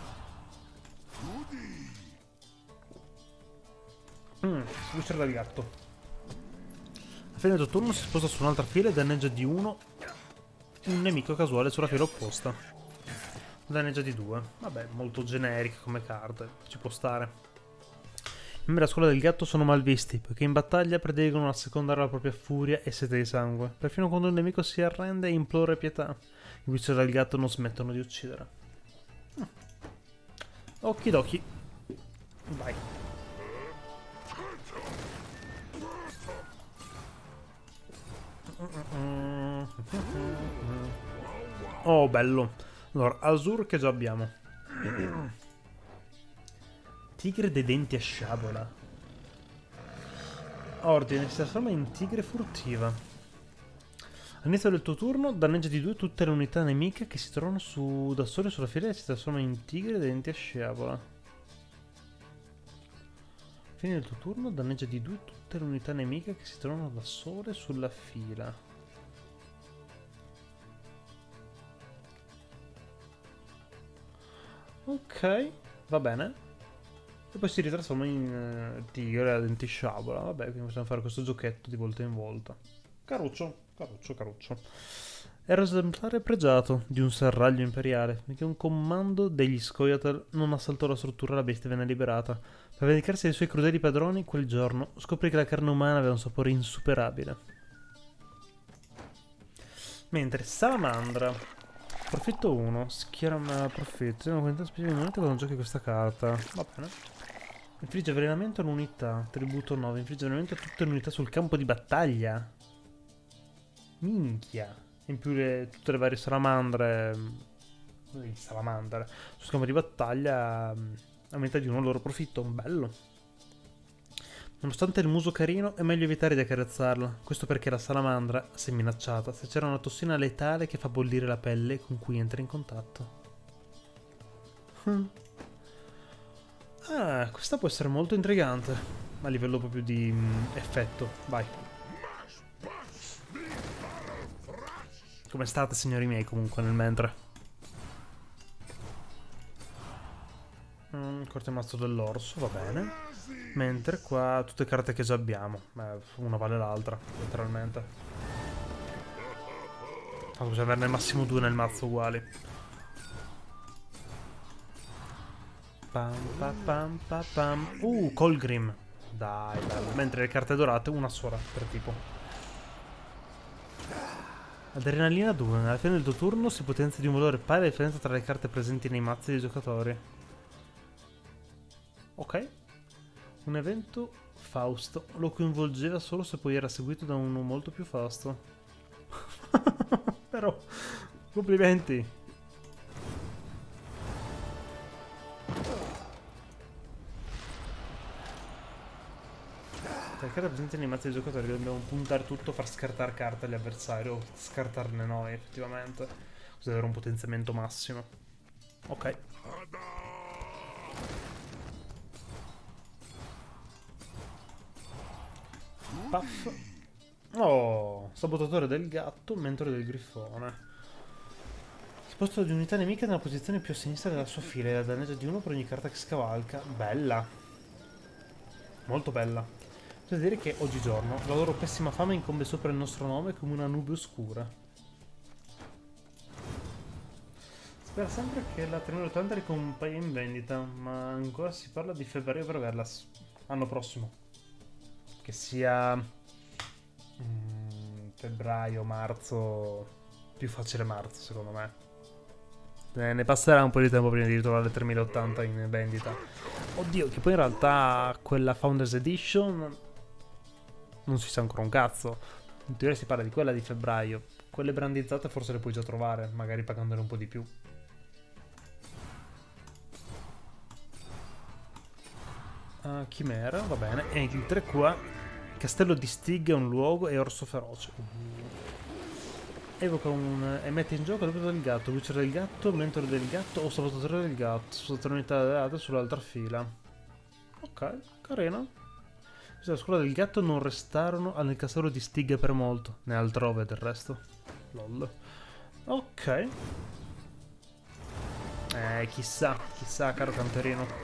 Mm, Witcher del gatto. A fine del tuo turno si sposta su un'altra fila e danneggia di uno un nemico casuale sulla fila opposta. Danneggia di due. Vabbè, molto generica come carte. Ci può stare. I membri della scuola del gatto sono malvisti, poiché in battaglia prediligono assecondare la propria furia e sete di sangue. Perfino quando il nemico si arrende e implora pietà. I Witcher del gatto non smettono di uccidere. Mm. Okidoki. Vai. Oh, bello. Allora, Azur che già abbiamo. Tigre dei denti a sciabola. Ordine, si trasforma in tigre furtiva. All'inizio del tuo turno danneggia di due tutte le unità nemiche che si trovano su, da sole sulla fila e si trasforma in tigre dei denti a sciabola. Fine del tuo turno danneggia di due tutte le unità nemiche che si trovano da sole sulla fila. Ok, va bene. E poi si ritrasforma in uh, tigre a denti sciabola. Vabbè, quindi possiamo fare questo giochetto di volta in volta. Caruccio, caruccio, caruccio. Era esemplare pregiato di un serraglio imperiale, perché un comando degli Scoia'tael non assaltò la struttura e la bestia venne liberata. Per vendicarsi dei suoi crudeli padroni, quel giorno scoprì che la carne umana aveva un sapore insuperabile. Mentre Salamandra... Profitto uno, schiera profitto, una quantità specifica di monete quando giochi questa carta. Va bene. Infligge avvelenamento a un'unità. Tributo nove. Infligge avvelenamento a tutte le unità sul campo di battaglia. Minchia. In più le, tutte le varie salamandre. Salamandre. Sul campo di battaglia aumenta di uno il loro profitto. Bello. Nonostante il muso carino, è meglio evitare di accarezzarla. Questo perché la salamandra, se minacciata, se c'era una tossina letale che fa bollire la pelle con cui entra in contatto. Hm. Ah, questa può essere molto intrigante. A livello proprio di mh, effetto. Vai. Come state, signori miei, comunque, nel mentre? Mm, corte mazzo dell'orso, va bene. Mentre qua tutte carte che già abbiamo. Beh, una vale l'altra, letteralmente. Ma possiamo averne al massimo due nel mazzo uguali. Pam, pa, pam, pa, pam. Uh, Colgrim. Dai, bello. Mentre le carte dorate, una sola per tipo. Adrenalina due. Alla fine del tuo turno si potenzia di un valore pari alla differenza tra le carte presenti nei mazzi dei giocatori. Ok. Un evento Fausto. Lo coinvolgeva solo se poi era seguito da uno molto più Fausto. Però, complimenti. Per carte presenti nei mazzi dei giocatori dobbiamo puntare tutto, far scartare carte agli avversari o scartarne noi effettivamente. Così avere un potenziamento massimo. Ok. Puff. Oh, sabotatore del gatto, mentore del grifone. Sposto di unità nemiche nella posizione più a sinistra della sua fila e la danneggia di uno per ogni carta che scavalca. Bella. Molto bella. Devo dire che oggigiorno la loro pessima fama incombe sopra il nostro nome come una nube oscura. Spera sempre che la trecentottanta ricompaia in vendita, ma ancora si parla di febbraio per averla l'anno prossimo. Che sia mm, febbraio, marzo, più facile marzo secondo me. Eh, ne passerà un po' di tempo prima di ritrovare le tremila ottanta in vendita. Oddio, che poi in realtà quella Founders Edition non si sa ancora un cazzo. In teoria si parla di quella di febbraio. Quelle brandizzate forse le puoi già trovare, magari pagandole un po' di più. Uh, Chimera, va bene. E il tre qua. Castello di Stig è un luogo e orso feroce. Evoca un... e mette in gioco la del gatto, luce del gatto, mentore del gatto o sabotatore del gatto. Sposta unità dell'altra sull'altra fila. Ok, carino. La scuola del gatto non restarono nel castello di Stig per molto, né altrove del resto. Lol. Ok. Eh, chissà, chissà, caro canterino.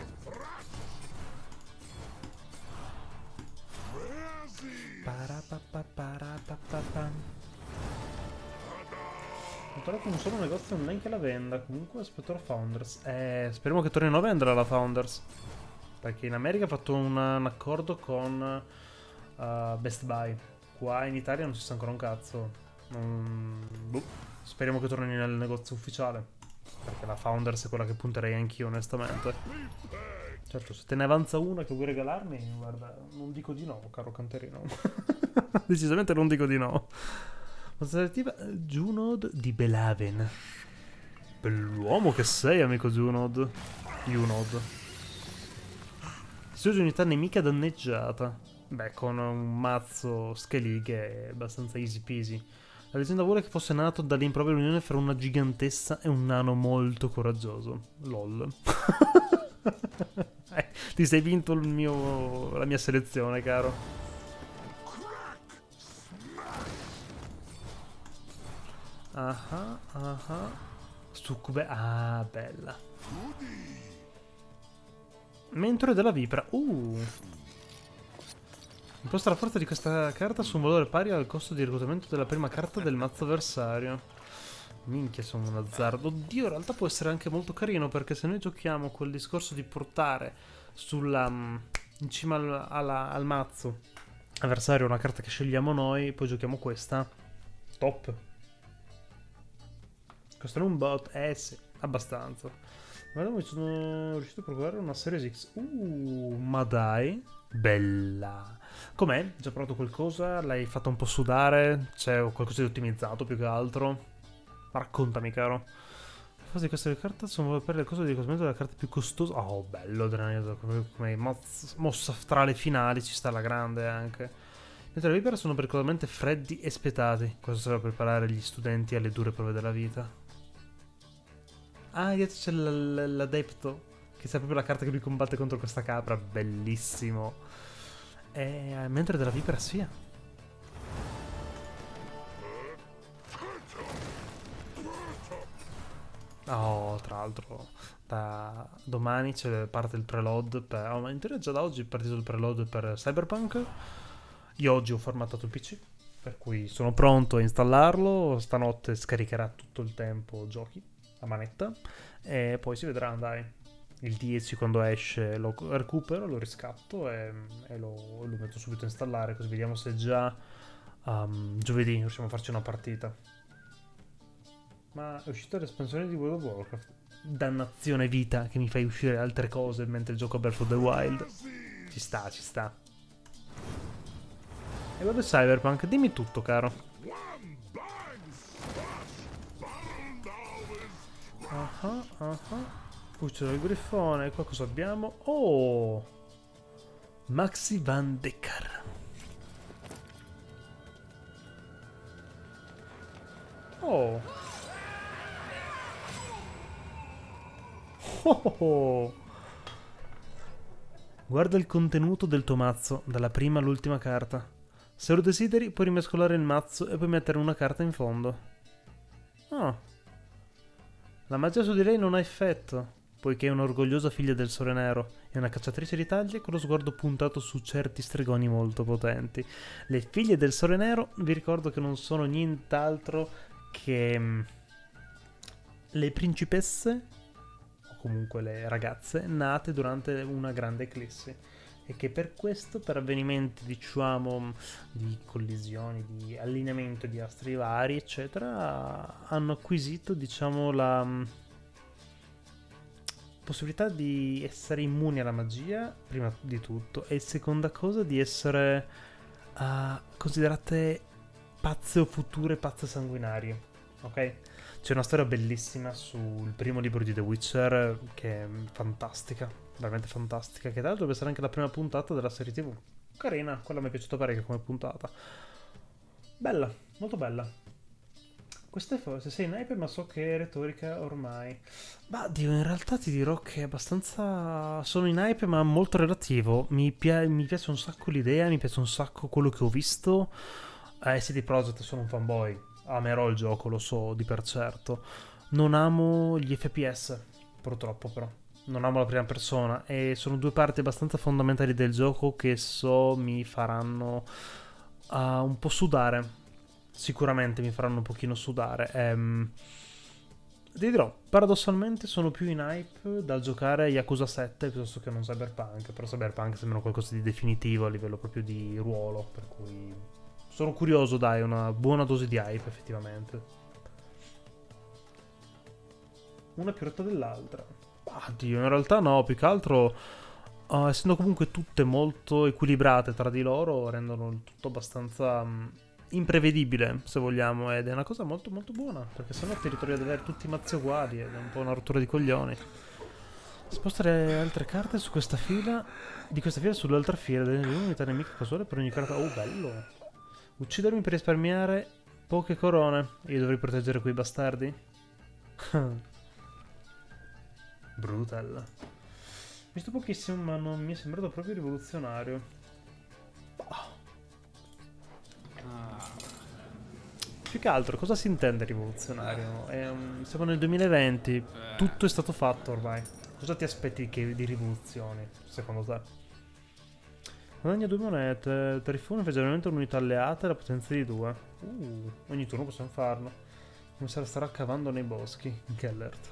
Ho trovato un solo negozio online che la venda. Comunque aspetto la Founders. Eh, speriamo che torni a vendere la Founders. Perché in America ha fatto un, un accordo con uh, Best Buy. Qua in Italia non si sa ancora un cazzo. Non... Boh. Speriamo che torni nel negozio ufficiale. Perché la Founders è quella che punterei anch'io onestamente. Certo, se te ne avanza una che vuoi regalarmi, guarda, non dico di no, caro canterino. Decisamente non dico di no. Alternativa Junod di Belaven. Bell'uomo che sei, amico Junod. Junod. Si usa unità nemica danneggiata. Beh, con un mazzo schelighe è abbastanza easy peasy. La leggenda vuole che fosse nato dall'improvvida unione fra una gigantessa e un nano molto coraggioso. Lol. eh, ti sei vinto il mio, la mia selezione, caro. Ah, ah, succube. Ah, bella. Mentore della vipera. Uh. Imposta la forza di questa carta su un valore pari al costo di reclutamento della prima carta del mazzo avversario. Minchia, sono un azzardo. Oddio, in realtà può essere anche molto carino, perché se noi giochiamo quel discorso di portare sulla in cima al, alla, al mazzo avversario una carta che scegliamo noi, poi giochiamo questa. Top. Questo è un bot? Eh sì, abbastanza. Guarda, mi sono riuscito a procurare una Series X. Uh, ma dai. Bella. Com'è? Già provato qualcosa? L'hai fatta un po' sudare? C'è qualcosa di ottimizzato più che altro? Raccontami, caro. Le fasi di questa carta sono per le cose di cosmetico della carta più costosa. Oh, bello, Draneso. Come, come moz- mossa fra le finali ci sta la grande anche. Mentre le vipere sono particolarmente freddi e spietati. Questo serve a preparare gli studenti alle dure prove della vita. Ah, dietro c'è l'adepto. Che sia proprio la carta che lui combatte contro questa capra. Bellissimo. E mentre della vipera sia. Oh, tra l'altro, da domani c'è parte il preload per... Oh, ma in teoria già da oggi è partito il preload per Cyberpunk. Io oggi ho formattato il P C, per cui sono pronto a installarlo. Stanotte scaricherà tutto il tempo giochi a manetta. E poi si vedrà, dai. Il dieci quando esce lo recupero, lo riscatto e, e lo, lo metto subito a installare. Così vediamo se già um, giovedì riusciamo a farci una partita. Ma è uscita l'espansione di World of Warcraft. Dannazione vita che mi fai uscire altre cose mentre gioco a Breath of the Wild. Ci sta, ci sta. E guarda Cyberpunk, dimmi tutto, caro. Ah ah ah. Puccio del grifone, qua cosa abbiamo? Oh! Maxi Van Decker. Oh! Oh, oh. Guarda il contenuto del tuo mazzo, dalla prima all'ultima carta. Se lo desideri, puoi rimescolare il mazzo e poi mettere una carta in fondo. Oh. La magia su di lei non ha effetto, poiché è un'orgogliosa figlia del Sole Nero e una cacciatrice di taglie con lo sguardo puntato su certi stregoni molto potenti. Le figlie del Sole Nero, vi ricordo che non sono nient'altro che mh, le principesse, o comunque le ragazze, nate durante una grande eclissi. E che per questo, per avvenimenti, diciamo, di collisioni, di allineamento di astri vari, eccetera, hanno acquisito, diciamo, la possibilità di essere immuni alla magia, prima di tutto, e seconda cosa, di essere uh, considerate pazze o future pazze sanguinarie, ok? C'è una storia bellissima sul primo libro di The Witcher che è fantastica, veramente fantastica, che tra l'altro deve essere anche la prima puntata della serie tivù. Carina, quella mi è piaciuta parecchio come puntata. Bella, molto bella. Queste forse sei in hype, ma so che è retorica ormai. Ma Dio, in realtà ti dirò che è abbastanza... sono in hype, ma molto relativo. Mi, pia... mi piace un sacco l'idea, mi piace un sacco quello che ho visto. Eh, C D Projekt sono un fanboy. Amerò il gioco, lo so di per certo. Non amo gli F P S, purtroppo però. Non amo la prima persona e sono due parti abbastanza fondamentali del gioco che so mi faranno uh, un po' sudare. Sicuramente mi faranno un pochino sudare. Ehm, ti dirò, paradossalmente sono più in hype dal giocare Yakuza sette piuttosto che non Cyberpunk. Però Cyberpunk sembra qualcosa di definitivo a livello proprio di ruolo, per cui... sono curioso, dai, una buona dose di hype, effettivamente. Una più rotta dell'altra. Ah, Dio, in realtà no, più che altro, uh, essendo comunque tutte molto equilibrate tra di loro, rendono il tutto abbastanza um, imprevedibile, se vogliamo, ed è una cosa molto molto buona, perché sennò ti ritrovi ad avere tutti i mazzi uguali, ed è un po' una rottura di coglioni. Spostare altre carte su questa fila, di questa fila sull'altra fila, delle unità nemiche casuale per ogni carta. Oh, bello! Uccidermi per risparmiare poche corone. Io dovrei proteggere quei bastardi? Brutal. Visto pochissimo, ma non mi è sembrato proprio rivoluzionario. Oh. Più che altro, cosa si intende rivoluzionario? È un... siamo nel duemilaventi, tutto è stato fatto ormai. Cosa ti aspetti che di rivoluzioni, secondo te? Guadagna due monete, Tarifone fa generalmente un'unità alleata e la potenza di due. Uh, ogni turno possiamo farlo. Come se la starà cavando nei boschi. Gellert.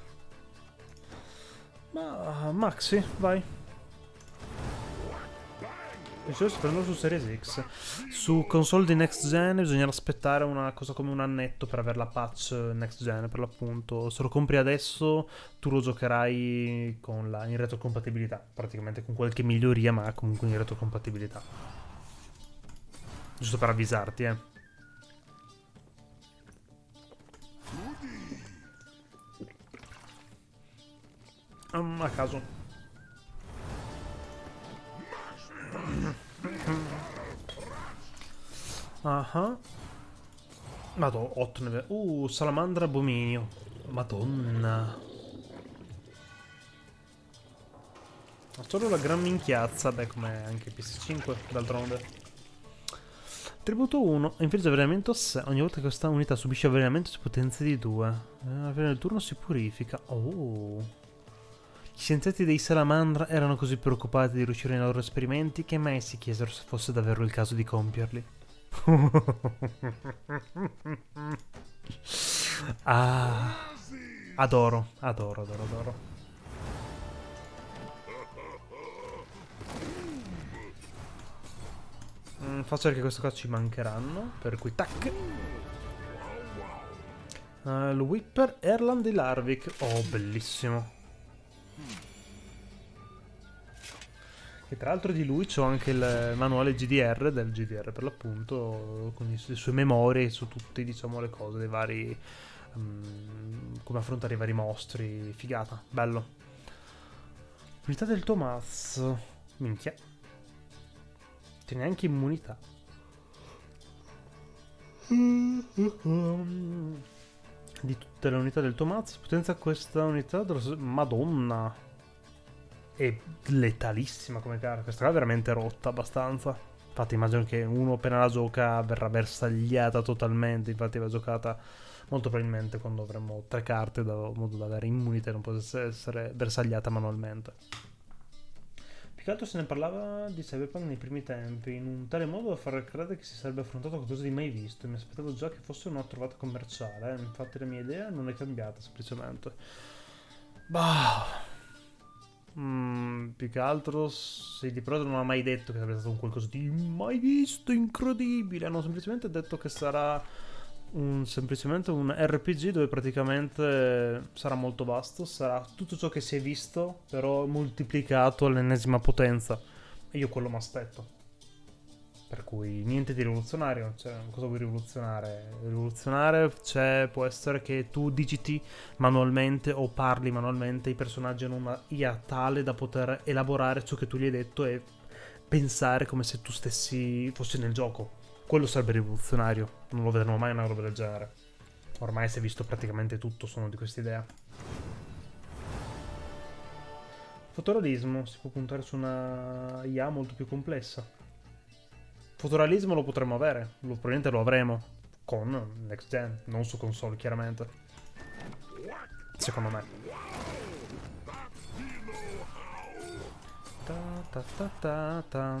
Ma Maxi, vai. E solo si prendono su Series X. Su console di next gen bisognerà aspettare una cosa come un annetto per avere la patch next gen, per l'appunto. Se lo compri adesso tu lo giocherai con la, in retrocompatibilità, praticamente con qualche miglioria, ma comunque in retrocompatibilità. Giusto per avvisarti, eh. Um, a caso. Ah, uh-huh. Madonna, otto neve. Uh, salamandra abominio. Madonna. Solo la gran minchiazza. Beh, come anche P S cinque, d'altronde. Tributo uno. Infligge avvelenamento a sé. Ogni volta che questa unità subisce avvelenamento si potenzia di due. Alla fine del turno si purifica. Oh. Gli scienziati dei Salamandra erano così preoccupati di riuscire nei loro esperimenti che mai si chiesero se fosse davvero il caso di compierli. Ah, adoro, adoro, adoro, adoro. Mm, faccio che questo qua ci mancheranno, per cui tac. Uh, il Whipper Erland di Larvik. Oh, bellissimo. E tra l'altro di lui c'ho anche il manuale G D R, del G D R per l'appunto, con le sue memorie su tutte, diciamo, le cose, dei vari... Um, come affrontare i vari mostri. Figata, bello. Unità del Tomaz. Minchia. Tiene anche immunità. Di tutte le unità del Tomaz, potenza questa unità... Madonna. È letalissima come carta. Questa qua è veramente rotta abbastanza. Infatti immagino che uno appena la gioca verrà bersagliata totalmente. Infatti va giocata molto probabilmente quando avremo tre carte, in modo da avere immunità e non poter essere bersagliata manualmente. Più che altro se ne parlava di Cyberpunk nei primi tempi, in un tale modo da far credere che si sarebbe affrontato qualcosa di mai visto. E mi aspettavo già che fosse una trovata commerciale. Eh. Infatti la mia idea non è cambiata semplicemente. Bah... Mm, più che altro C D Projekt non ha mai detto che sarebbe stato un qualcosa di mai visto, incredibile. Hanno semplicemente detto che sarà un, semplicemente un R P G dove praticamente sarà molto vasto. Sarà tutto ciò che si è visto, però moltiplicato all'ennesima potenza. E io quello mi aspetto. Per cui niente di rivoluzionario. Cioè, cosa vuoi rivoluzionare? Rivoluzionare cioè, può essere che tu digiti manualmente o parli manualmente, i personaggi hanno una I A tale da poter elaborare ciò che tu gli hai detto e pensare come se tu stessi fossi nel gioco. Quello sarebbe rivoluzionario. Non lo vedremo mai una roba del genere. Ormai si è visto praticamente tutto, sono di questa idea. Fotorealismo. Si può puntare su una I A molto più complessa. Fotorealismo lo potremmo avere, lo, probabilmente lo avremo con next gen, non su console chiaramente. Secondo me. Ta ta ta ta ta.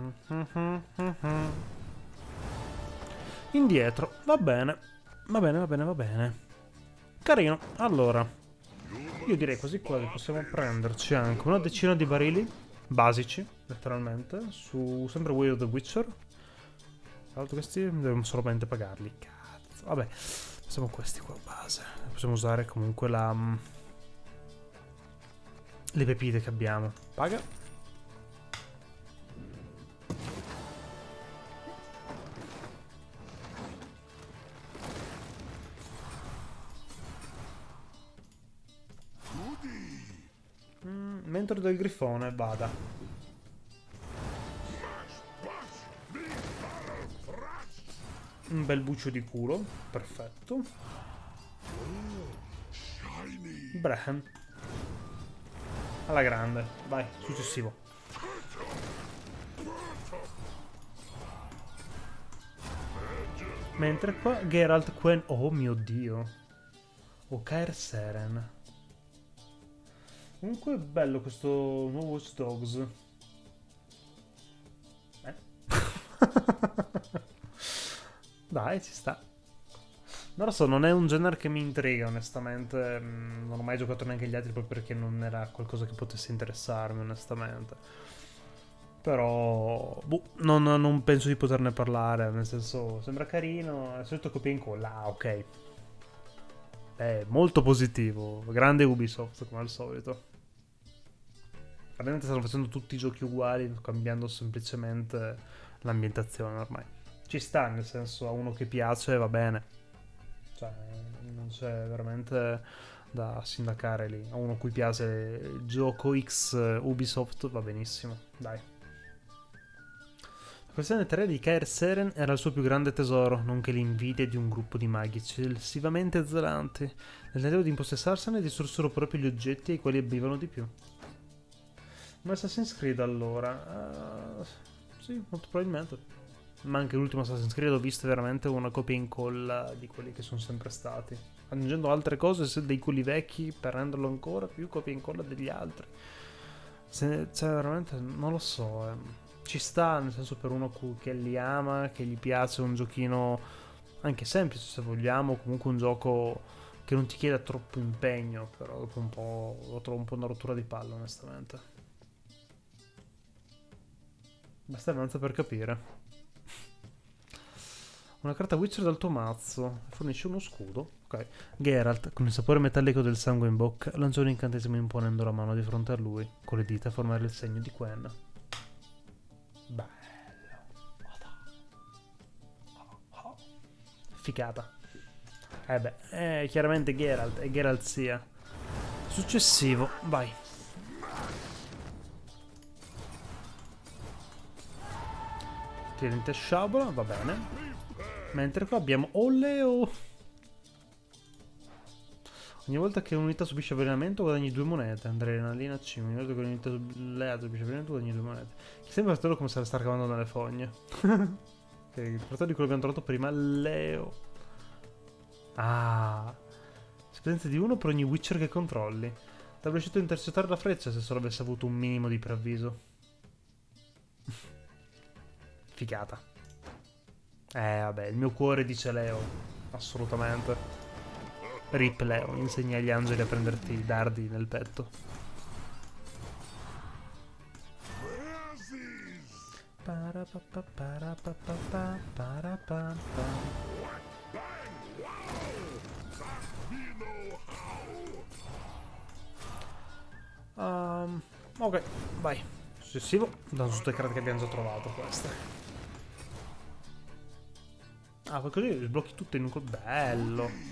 Indietro, va bene, va bene, va bene, va bene. Carino, allora. Io direi così qua che possiamo prenderci anche una decina di barili basici, letteralmente, su sempre Way of the Witcher. Tra l'altro questi dobbiamo solamente pagarli. Cazzo. Vabbè, facciamo questi qua base. Possiamo usare comunque la... le pepite che abbiamo. Paga. Mm, mentore del grifone, vada. Un bel buccio di culo, perfetto. Brehen. Alla grande, vai, successivo. Mentre qua Geralt Quen... Oh mio dio. O Kaer Seren. Comunque è bello questo nuovo Watch Dogs. Eh? Dai, ci sta. Non lo so, non è un genere che mi intriga, onestamente. Non ho mai giocato neanche gli altri proprio perché non era qualcosa che potesse interessarmi, onestamente. Però boh, non, non penso di poterne parlare, nel senso sembra carino, è il solito copia e incolla, ah ok. È molto positivo, grande Ubisoft come al solito. Veramente stanno facendo tutti i giochi uguali, cambiando semplicemente l'ambientazione ormai. Ci sta, nel senso, a uno che piace va bene. Cioè, non c'è veramente da sindacare lì. A uno a cui piace il gioco X Ubisoft va benissimo, dai. La questione tre di Kaer Seren era il suo più grande tesoro, nonché l'invidia di un gruppo di maghi eccessivamente zelanti. Nel tentativo di impossessarsene distrussero proprio gli oggetti ai quali abbivano di più. Ma Assassin's Creed allora? Uh, sì, molto probabilmente. Ma anche l'ultimo Assassin's Creed ho visto veramente una copia e incolla di quelli che sono sempre stati. Aggiungendo altre cose dei quelli vecchi per renderlo ancora più copia e incolla degli altri. Se, cioè veramente non lo so. Eh. Ci sta, nel senso, per uno che li ama, che gli piace un giochino anche semplice se vogliamo, comunque un gioco che non ti chiede troppo impegno, però dopo un po' lo trovo un po' una rottura di palle onestamente. Basta avanza per capire. Una carta Witcher dal tuo mazzo. Fornisce uno scudo. Ok. Geralt, con il sapore metallico del sangue in bocca, lanciò un incantesimo imponendo la mano di fronte a lui, con le dita a formare il segno di Quen. Bello. Ficata. Eh beh, è chiaramente Geralt, è Geralt sia. Successivo, vai. Tirante sciabola, va bene. Mentre qua abbiamo Oleo. Ogni volta che un'unità subisce avvelenamento guadagni due monete. Adrenalina C. Ogni volta che un'unità subisce avvelenamento guadagni due monete. Che sembra fratello come se la sta ricavando nelle fogne. Ok, il fratello di quello che abbiamo trovato prima, Leo. Ah. Esperienza di uno per ogni Witcher che controlli. T'avrebbe riuscito a intercettare la freccia se solo avesse avuto un minimo di preavviso. Figata. Eh vabbè, il mio cuore dice Leo. Assolutamente. Rip Leo, insegna agli angeli a prenderti i dardi nel petto. Um, ok, vai. Successivo. Danno tutte le carte che abbiamo già trovato queste. Ah, poi così sblocchi tutto in un colpo. Bello.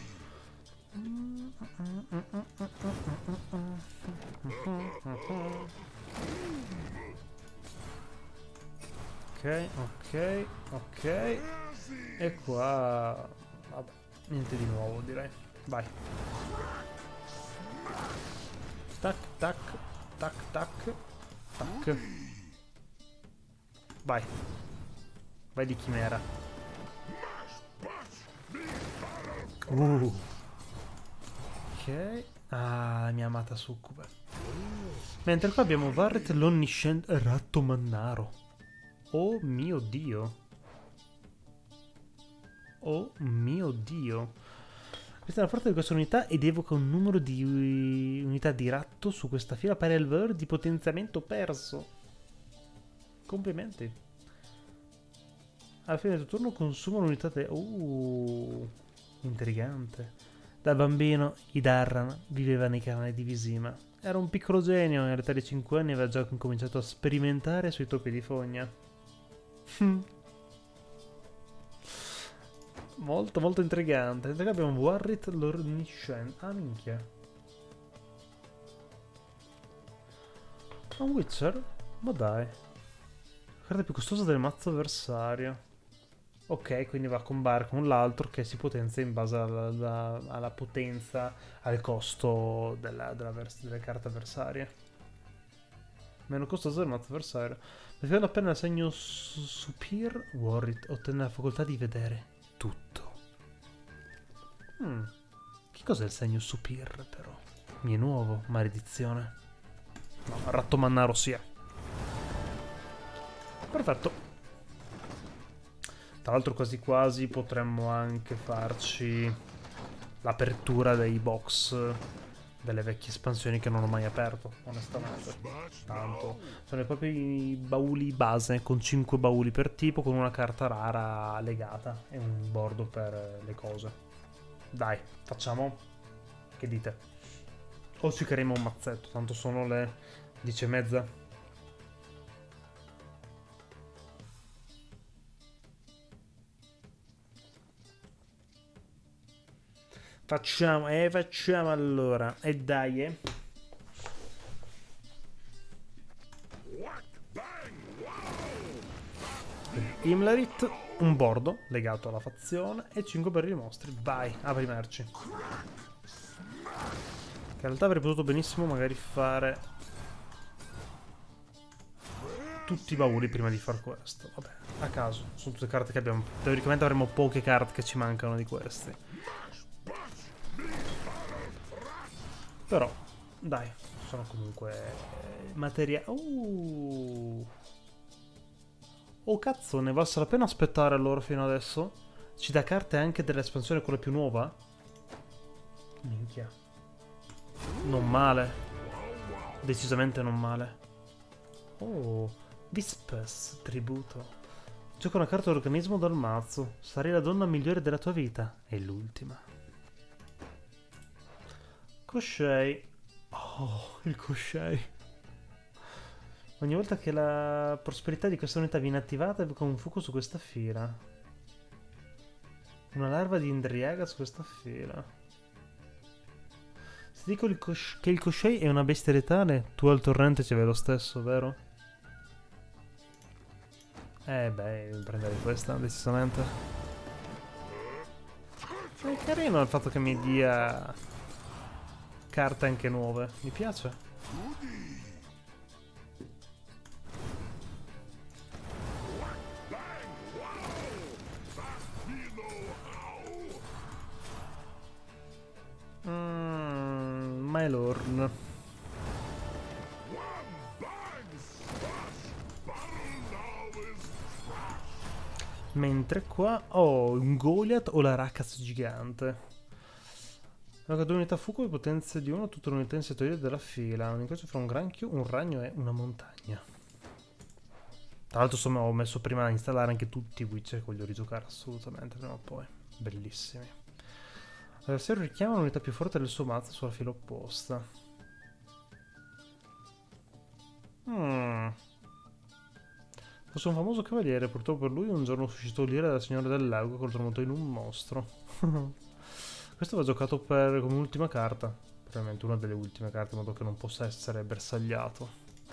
Ok, ok, ok. E qua... vabbè, niente di nuovo direi. Vai. Tac, tac, tac, tac, tac. Vai. Vai di chimera. Uh. Ok. Ah, la mia amata succube. Mentre qua abbiamo Varret l'onnisciente ratto mannaro. Oh mio dio. Oh mio dio. Questa è la forza di questa unità ed evoca un numero di unità di ratto su questa fila pari al valore di potenziamento perso. Complimenti. Alla fine del tuo turno consuma un'unità di... Uh, intrigante. Da bambino, Idarran viveva nei canali di Visima. Era un piccolo genio e all'età di cinque anni aveva già cominciato a sperimentare sui topi di fogna. Molto, molto intrigante. E abbiamo Warrit l'orniscente. Ah, minchia. Un Witcher? Ma dai. La carta più costosa del mazzo avversario. Ok, quindi va a combattere con l'altro che si potenzia in base alla, alla, alla potenza, al costo della, della, vers delle carte avversarie. Meno costoso del mazzo avversario. Mettendo appena il segno Supir, Warrit ottenne la facoltà di vedere tutto. Hmm. Che cos'è il segno Supir, però? Mi è nuovo, maledizione. No, ratto mannaro sia. Perfetto. Tra l'altro quasi quasi potremmo anche farci l'apertura dei box delle vecchie espansioni che non ho mai aperto, onestamente. Tanto. Sono proprio i bauli base, con cinque bauli per tipo, con una carta rara legata e un bordo per le cose. Dai, facciamo? Che dite? O ci creiamo un mazzetto, tanto sono le dieci e mezza. Facciamo, e eh, facciamo allora. E dai, eh. Imlerit, un bordo legato alla fazione e cinque per i mostri. Vai, apri merci. Che in realtà avrei potuto benissimo magari fare tutti i bauli prima di far questo. Vabbè, a caso, sono tutte carte che abbiamo. Teoricamente avremo poche carte che ci mancano di questi. Però, dai, sono comunque materia... Uh. Oh cazzo, ne valsa la pena aspettare allora fino adesso? Ci dà carte anche dell'espansione, quella più nuova? Minchia. Non male. Decisamente non male. Oh, Vispes, tributo. Gioca una carta d'organismo dal mazzo. Sarai la donna migliore della tua vita. E l'ultima. Koshei. Oh, il Koshei. Ogni volta che la prosperità di questa unità viene attivata è con un fuoco su questa fila. Una larva di Indriaga su questa fila. Se dico il che il Koshei è una bestia letale, tu al torrente ci vai lo stesso, vero? Eh beh, prenderei questa, decisamente. È carino il fatto che mi dia carte anche nuove, mi piace. Mm, Mylorn. Mentre qua ho un Goliath o la Rakaz gigante. Allora, due unità fuoco e potenza di uno, tutte le unità insettoide della fila. Un incontro fra un granchio, un ragno e una montagna. Tra l'altro insomma ho messo prima a installare anche tutti i Witcher che voglio rigiocare assolutamente prima o poi. Bellissimi. L'avversario richiama l'unità più forte del suo mazzo sulla fila opposta. Hmm. Fosse un famoso cavaliere, purtroppo per lui un giorno suscitò l'ira della signora del lago che lo tramontò in un mostro. Questo va giocato per, come ultima carta. Probabilmente una delle ultime carte, in modo che non possa essere bersagliato.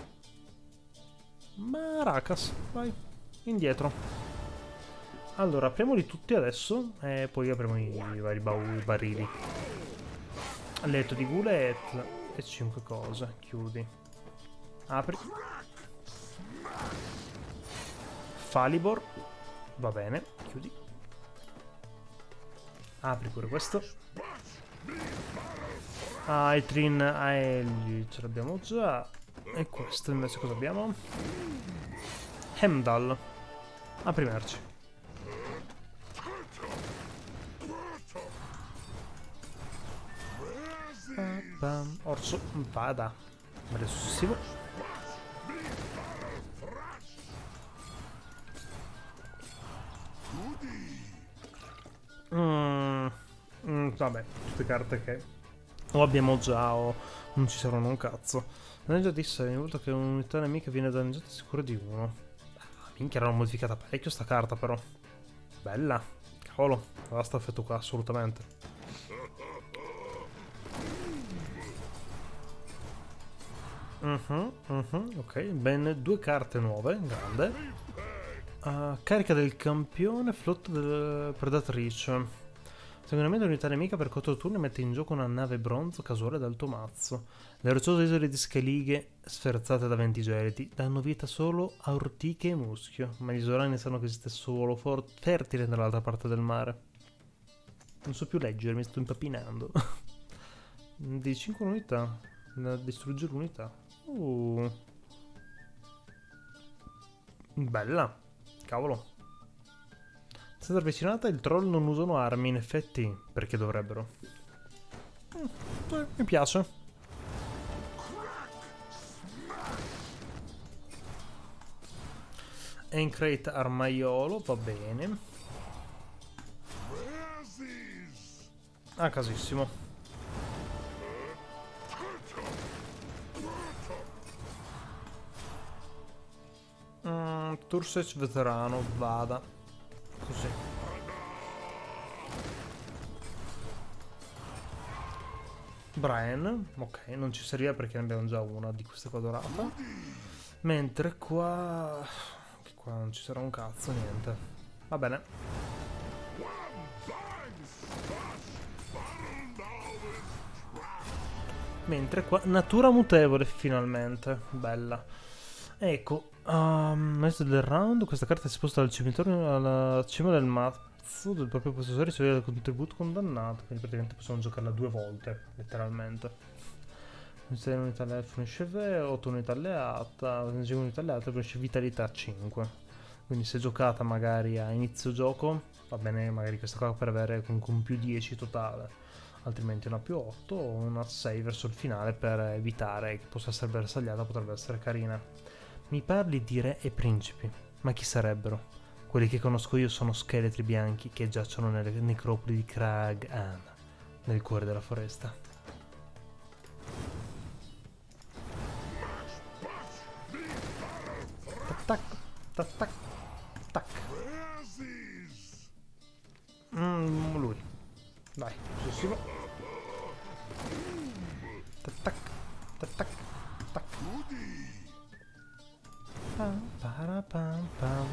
Maracas, vai, indietro. Allora, apriamoli tutti adesso e poi apriamo i, i vari bauli, i barili. Letto di Goulet e cinque cose. Chiudi. Apri. Falibor. Va bene, chiudi. Apri pure questo. Aetrin, Aelli, ce l'abbiamo già. E questo invece cosa abbiamo? Hemdall. Apri merci. Orso, vada. Vado successivo. Mm, mm, vabbè, tutte carte che o abbiamo già o non ci saranno un cazzo. Danneggia disse ogni volta che un'unità nemica viene danneggiata è sicuro di uno. Ah, minchia, l'hanno modificata parecchio sta carta però. Bella. Cavolo, aveva sto effetto qua assolutamente. Uh-huh, uh-huh, ok, ben due carte nuove, grande. Uh, carica del campione, flotta del predatrice. Seguimento unità nemica per quattro turni mette in gioco una nave bronzo casuale dal tuo mazzo. Le rocciose isole di Scalighe, sferzate da venti gelidi, danno vita solo a ortiche e muschio, ma gli isolani sanno che esiste suolo fertile dall'altra parte del mare. Non so più leggere, mi sto impapinando. Di cinque unità, da distruggere l'unità. Uh. Bella, cavolo. È stata avvicinata, il troll non usano armi, in effetti, perché dovrebbero? Mm, eh, mi piace. Aincrate armaiolo, va bene. Ah, casissimo. Mm, Tursech veterano, vada. Così. Brian, ok, non ci serviva perché ne abbiamo già una di queste qua dorata. Mentre qua... che qua non ci sarà un cazzo, niente. Va bene. Mentre qua... natura mutevole, finalmente. Bella. Ecco, um, maestro del round, questa carta si sposta dal cimitero alla cima del mazzo del proprio possessore, riceve il contributo condannato, quindi praticamente possiamo giocarla due volte, letteralmente. sei unità alleata fornisce otto unità alleata, cinque unità alleata fornisce vitalità cinque. Quindi se giocata magari a inizio gioco, va bene magari questa qua per avere comunque un più dieci totale, altrimenti una più otto o una sei verso il finale per evitare che possa essere bersagliata, potrebbe essere carina. Mi parli di re e principi, ma chi sarebbero? Quelli che conosco io sono scheletri bianchi che giacciono nelle necropoli di Crag An, nel cuore della foresta. Tac, tac, tac, tac. Mm, lui. Dai, successivo. Tac, tac, tac, tac, tac. Pam, para, pam, pam.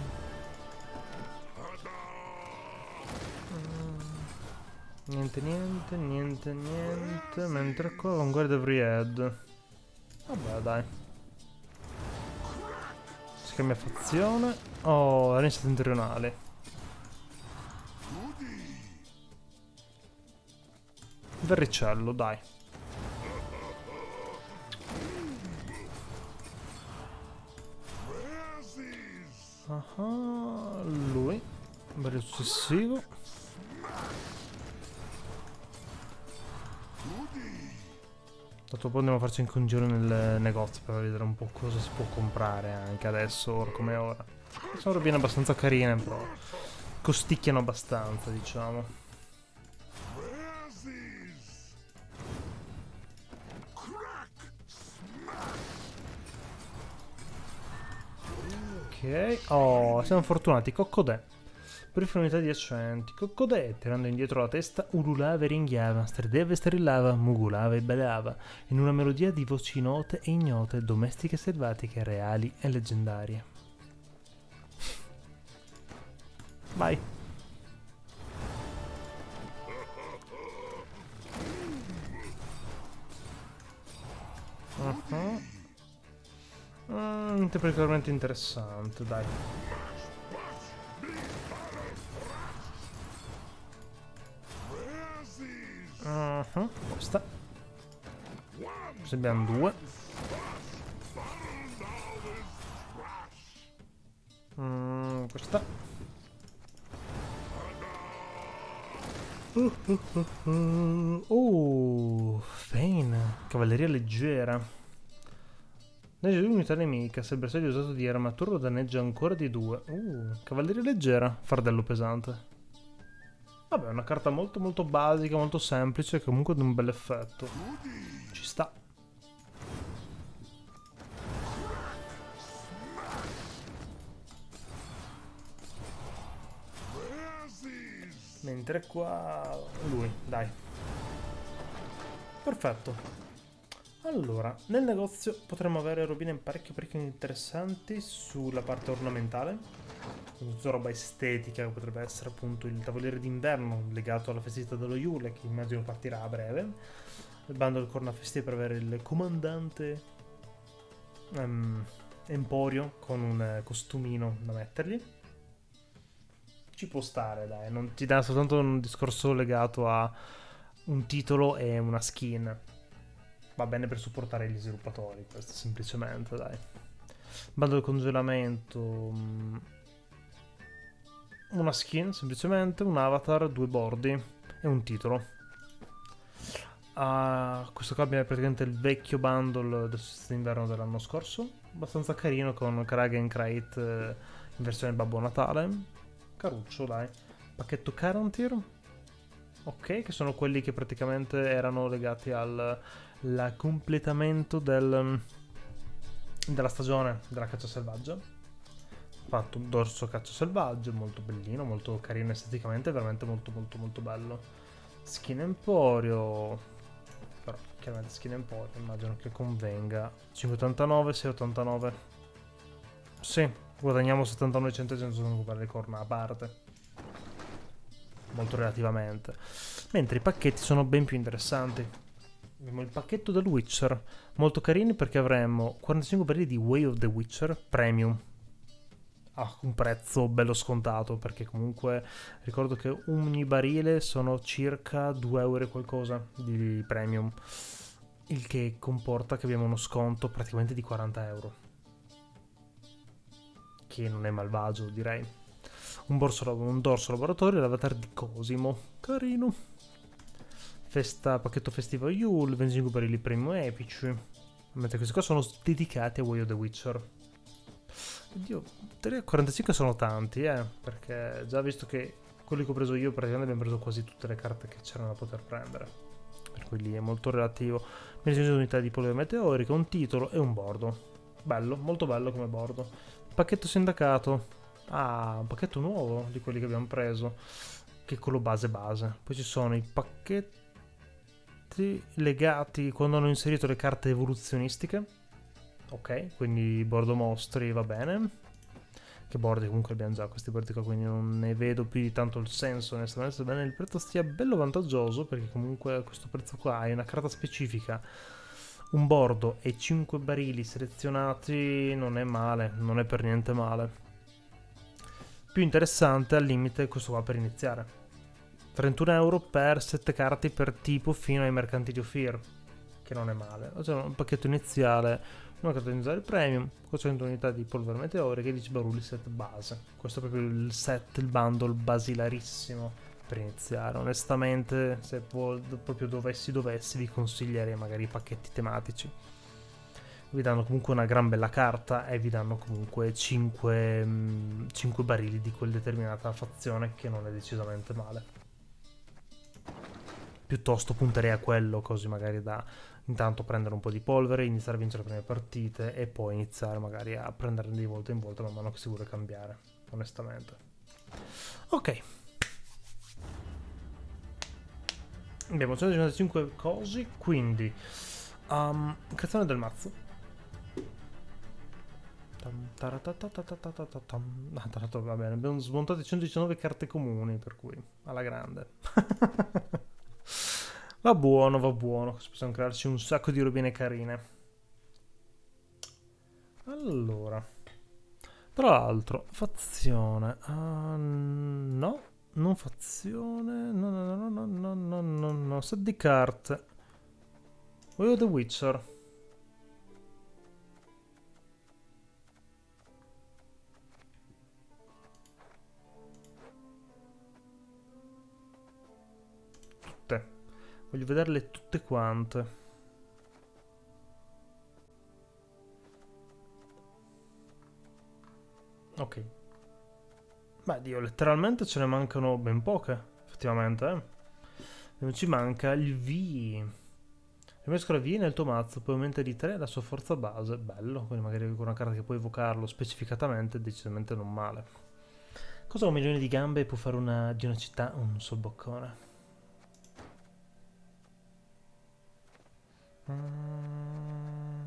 Mm. Niente, niente, niente, niente. Mentre qua Vanguard Every Head. Vabbè, dai. Si cambia fazione. Oh, arena settentrionale. Verricello, dai. Ah, lui. Bello successivo. Tanto poi andiamo a farci anche un giro nel negozio per vedere un po' cosa si può comprare anche adesso, ora come ora. Sono robine abbastanza carine, però costicchiano abbastanza, diciamo. Ok, oh, siamo fortunati. Coccodè. Per unità adiacenti. Coccodè, tirando indietro la testa, ululava e ringhiava, strideva e strillava, mugulava e ballava, in una melodia di voci note e ignote, domestiche e selvatiche, reali e leggendarie. Vai. Uh-huh. Mm, niente particolarmente interessante, dai. Uh-huh. Questa. Se abbiamo due. Mm, questa. Uh, uh, uh, uh. Oh, Fane. Cavalleria leggera. Danneggia di un'unità nemica, se il bersaglio usato di armatura lo danneggia ancora di due. Uh, cavalleria leggera, fardello pesante. Vabbè, è una carta molto molto basica, molto semplice, che comunque ha un bel effetto. Ci sta. Mentre qua... lui, dai. Perfetto. Allora, nel negozio potremmo avere robine parecchio parecchio interessanti sulla parte ornamentale, tutta roba estetica, che potrebbe essere appunto il tavoliere d'inverno legato alla festività dello Yule, che immagino partirà a breve, il bundle corna festiva per avere il comandante um, Emporio con un costumino da mettergli. Ci può stare, dai, non ti dà soltanto un discorso legato a un titolo e una skin. Va bene per supportare gli sviluppatori, questo semplicemente, dai. Bando del congelamento. Una skin, semplicemente, un avatar, due bordi e un titolo. Uh, questo qua abbiamo praticamente il vecchio bundle del solstizio d'inverno dell'anno scorso. Abbastanza carino, con Krag and Krite versione Babbo Natale. Caruccio, dai. Pacchetto Carantir. Ok, che sono quelli che praticamente erano legati al la completamento del, della stagione della caccia selvaggia. Fatto un dorso caccia selvaggio, molto bellino, molto carino esteticamente, veramente molto molto molto bello. Skin Emporio, però chiaramente Skin Emporio immagino che convenga. cinque virgola ottantanove, sei virgola ottantanove. Sì, guadagniamo settantanove centesimi senza comprare le corna a parte. Molto relativamente. Mentre i pacchetti sono ben più interessanti. Abbiamo il pacchetto del Witcher, molto carini perché avremo quarantacinque barili di Way of the Witcher Premium a un prezzo bello scontato, perché comunque ricordo che ogni barile sono circa due euro e qualcosa di Premium, il che comporta che abbiamo uno sconto praticamente di quaranta euro, che non è malvagio, direi. Un, borso, un dorso laboratorio, l'avatar di Cosimo, carino. Festa, pacchetto festivo Yule, venticinque barili premium epici. Mentre questi qua sono dedicati a Way of the Witcher. Oddio, quarantacinque sono tanti, eh. Perché già visto che quelli che ho preso io praticamente abbiamo preso quasi tutte le carte che c'erano da poter prendere. Per cui lì è molto relativo. milleseicento unità di polvere meteorica, un titolo e un bordo. Bello, molto bello come bordo. Pacchetto sindacato. Ah, un pacchetto nuovo di quelli che abbiamo preso, che è quello base base. Poi ci sono i pacchetti legati quando hanno inserito le carte evoluzionistiche. Ok, quindi bordo mostri va bene. Che bordi comunque abbiamo già questi bordi qua, quindi non ne vedo più di tanto il senso, onestamente. Sebbene il prezzo stia bello vantaggioso, perché comunque a questo prezzo qua hai una carta specifica, un bordo e cinque barili selezionati, non è male, non è per niente male. Più interessante al limite questo qua per iniziare. trentuno euro per sette carte per tipo fino ai mercanti di Ophir, che non è male. C'è un pacchetto iniziale, una carta iniziale premium, quattrocento unità di polvere meteorica e dieci baruli set base. Questo è proprio il set, il bundle basilarissimo per iniziare. Onestamente, se proprio dovessi dovessi, vi consiglierei magari i pacchetti tematici. Vi danno comunque una gran bella carta e vi danno comunque cinque, cinque barili di quella determinata fazione, che non è decisamente male. Piuttosto punterei a quello, così magari da intanto prendere un po' di polvere, iniziare a vincere le prime partite e poi iniziare magari a prenderne di volta in volta man mano che si vuole cambiare, onestamente. Ok. Abbiamo centocinquantacinque cosi, quindi um, creazione del mazzo. Ah, tra l'altro va bene, abbiamo smontato centodiciannove carte comuni, per cui alla grande. Va buono, va buono, possiamo crearci un sacco di robine carine. Allora, tra l'altro, fazione, uh, no, non fazione, no, no, no, no, no, no, no, no, set di carte. Way of the Witcher. Voglio vederle tutte quante. Ok. Beh, Dio, letteralmente ce ne mancano ben poche, effettivamente, eh. Non ci manca il V. Rimescola V nel tuo mazzo, poi aumenta di tre la sua forza base. Bello, quindi magari con una carta che puoi evocarlo specificatamente, decisamente non male. Cosa ha un milione di gambe e può fare una, di una città un sol boccone? Mm.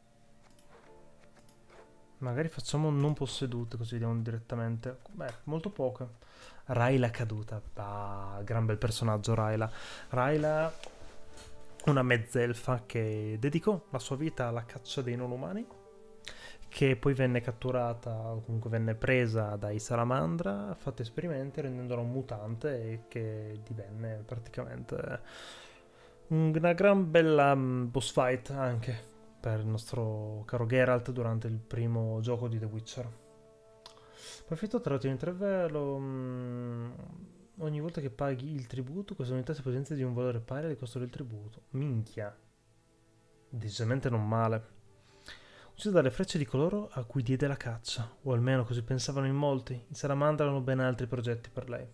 Magari facciamo non possedute, così vediamo direttamente. Beh, molto poche. Rayla caduta. Ah, gran bel personaggio Rayla. Rayla, una mezzelfa che dedicò la sua vita alla caccia dei non umani, che poi venne catturata, o comunque venne presa dai Salamandra, fatta esperimenti rendendola un mutante e che divenne praticamente una gran bella boss fight anche per il nostro caro Geralt durante il primo gioco di The Witcher. Profitto tra ottieni tre velo. Mh, ogni volta che paghi il tributo, questa unità si potenzia di un valore pari al costo del tributo. Minchia. Decisamente non male. uccisa dalle frecce di coloro a cui diede la caccia, o almeno così pensavano in molti. I Salamandra hanno ben altri progetti per lei.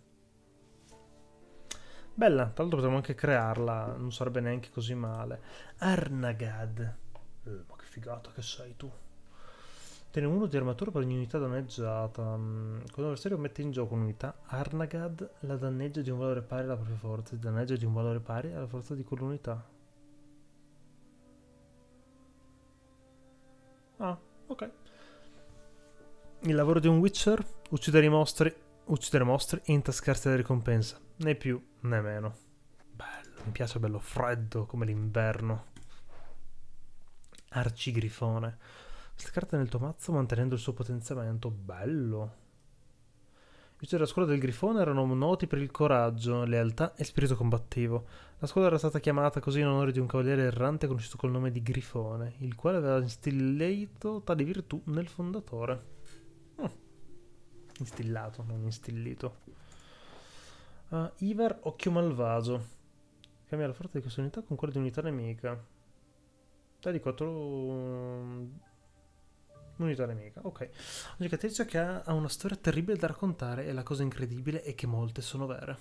Bella, tra l'altro potremmo anche crearla, non sarebbe neanche così male. Arnagad. Eh, ma che figata che sei tu. Tiene uno di armatura per ogni unità danneggiata. Quando l'avversario mette in gioco un'unità, Arnagad la danneggia di un valore pari alla propria forza. Danneggia di un valore pari alla forza di quell'unità. Ah, ok. Il lavoro di un Witcher? Uccidere i mostri, uccidere mostri e intascarsi la ricompensa. Né più né meno. Bello, mi piace bello freddo come l'inverno. Arcigrifone. Questa carta nel tuo mazzo mantenendo il suo potenziamento. Bello. I Witcher della scuola del Grifone erano noti per il coraggio, lealtà e spirito combattivo. La scuola era stata chiamata così in onore di un cavaliere errante conosciuto col nome di Grifone, il quale aveva instillato tali virtù nel fondatore. Mm. Instillato, non instillito. Uh, Ivar Occhio Malvagio. Cambia la forza di questa unità con quella di unità nemica. Dai di quattro... Unità nemica, ok. Una cicatrice che ha, ha una storia terribile da raccontare e la cosa incredibile è che molte sono vere.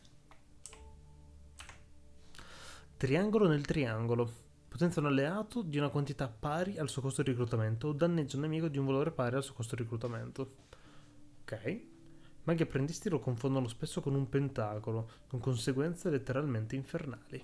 Triangolo nel triangolo. Potenzia un alleato di una quantità pari al suo costo di reclutamento o danneggia un nemico di un valore pari al suo costo di reclutamento. Ok. Maghi apprendisti lo confondono spesso con un pentacolo, con conseguenze letteralmente infernali.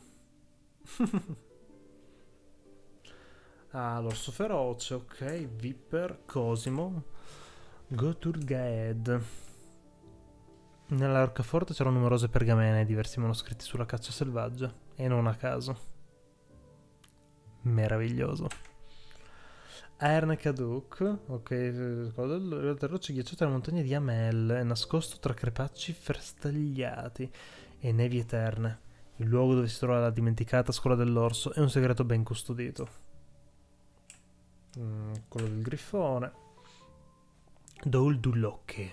Ah, l'orso feroce, ok, Viper, Cosimo, Goturgaed. Nella roccaforte c'erano numerose pergamene e diversi manoscritti sulla caccia selvaggia, e non a caso. Meraviglioso. Aern Kaduk, ok, il rocce ghiacciato nella montagna di Amel, è nascosto tra crepacci frastagliati e nevi eterne. Il luogo dove si trova la dimenticata scuola dell'orso è un segreto ben custodito. Mm, quello del grifone. Dol Dulocche.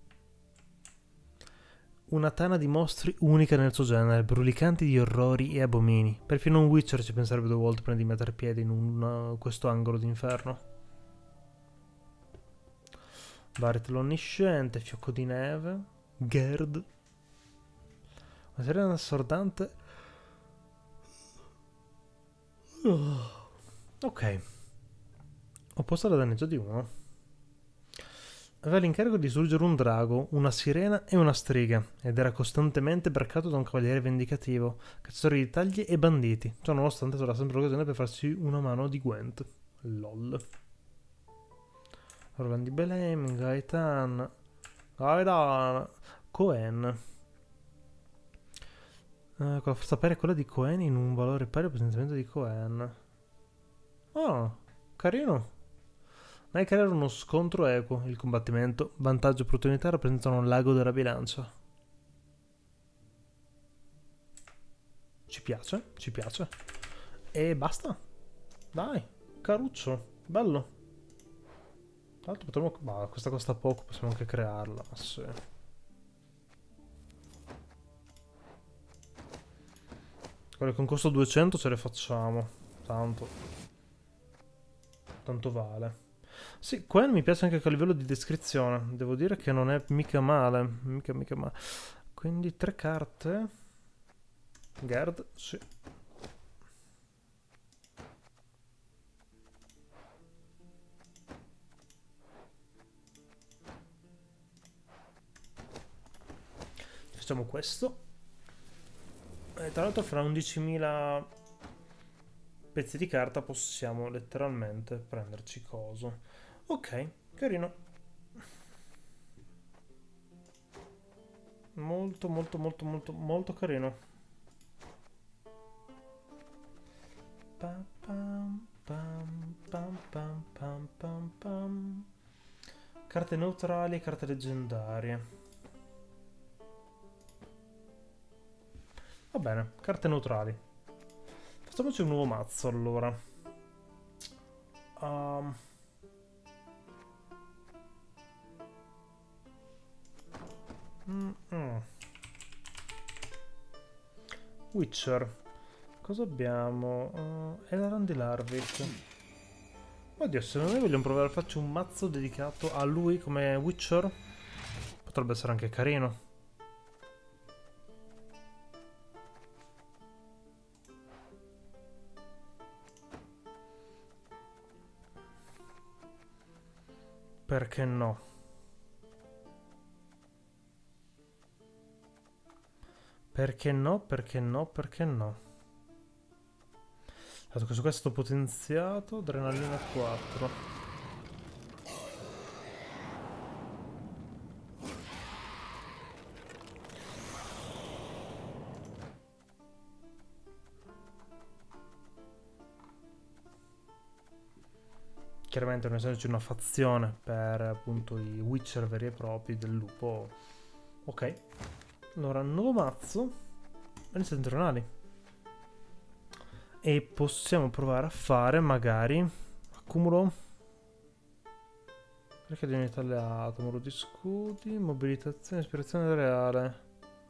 Una tana di mostri unica nel suo genere, brulicanti di orrori e abomini. Perfino un Witcher ci penserebbe due volte prima di mettere piede in una, questo angolo d'inferno. Baritelo onnisciente, fiocco di neve, Gerd. Una sirena assordante. Oh. Ok. Opposta alla danneggia di uno. Aveva l'incarico di distruggere un drago, una sirena e una strega, ed era costantemente braccato da un cavaliere vendicativo, cacciatore di taglie e banditi, ciò nonostante trovava sempre l'occasione per farsi una mano di Gwent. Lol. Orlan di Belém, Gaetan, Gaetan, Cohen. Uh, con la forza pari a quella di Cohen in un valore pari al potenziamento di Cohen. Oh, carino. Ma è creare uno scontro equo, il combattimento, vantaggio e opportunità rappresentano l'ago della bilancia. Ci piace, ci piace. E basta. Dai, caruccio, bello. Tra l'altro potremmo... Ma questa costa poco, possiamo anche crearla, ma sì. Quelle con costo duecento ce le facciamo. Tanto. Tanto vale. Sì, qua mi piace anche a livello di descrizione. Devo dire che non è mica male. Mica mica male. Quindi tre carte. Gerd, sì. Facciamo questo. E tra l'altro fra undicimila pezzi di carta possiamo letteralmente prenderci coso. Ok, carino. Molto, molto, molto, molto, molto carino. Pam, pam, pam, pam, pam, pam, pam, pam. Carte neutrali e carte leggendarie. Va bene, carte neutrali. Facciamoci un nuovo mazzo allora. Um... Mm -mm. Witcher. Cosa abbiamo? Uh, Elarond di Larvik. Oddio, se noi vogliamo provare a farci un mazzo dedicato a lui come Witcher, potrebbe essere anche carino. Perché no? Perché no? Perché no? Perché no? Dato che su questo potenziato, adrenalina quattro. Chiaramente non essendoci una fazione per appunto i Witcher veri e propri del lupo. Ok. Allora, nuovo mazzo. Inizio adrenali. E possiamo provare a fare magari accumulo. Perché di unità alleato, muro di scudi, mobilitazione, ispirazione reale.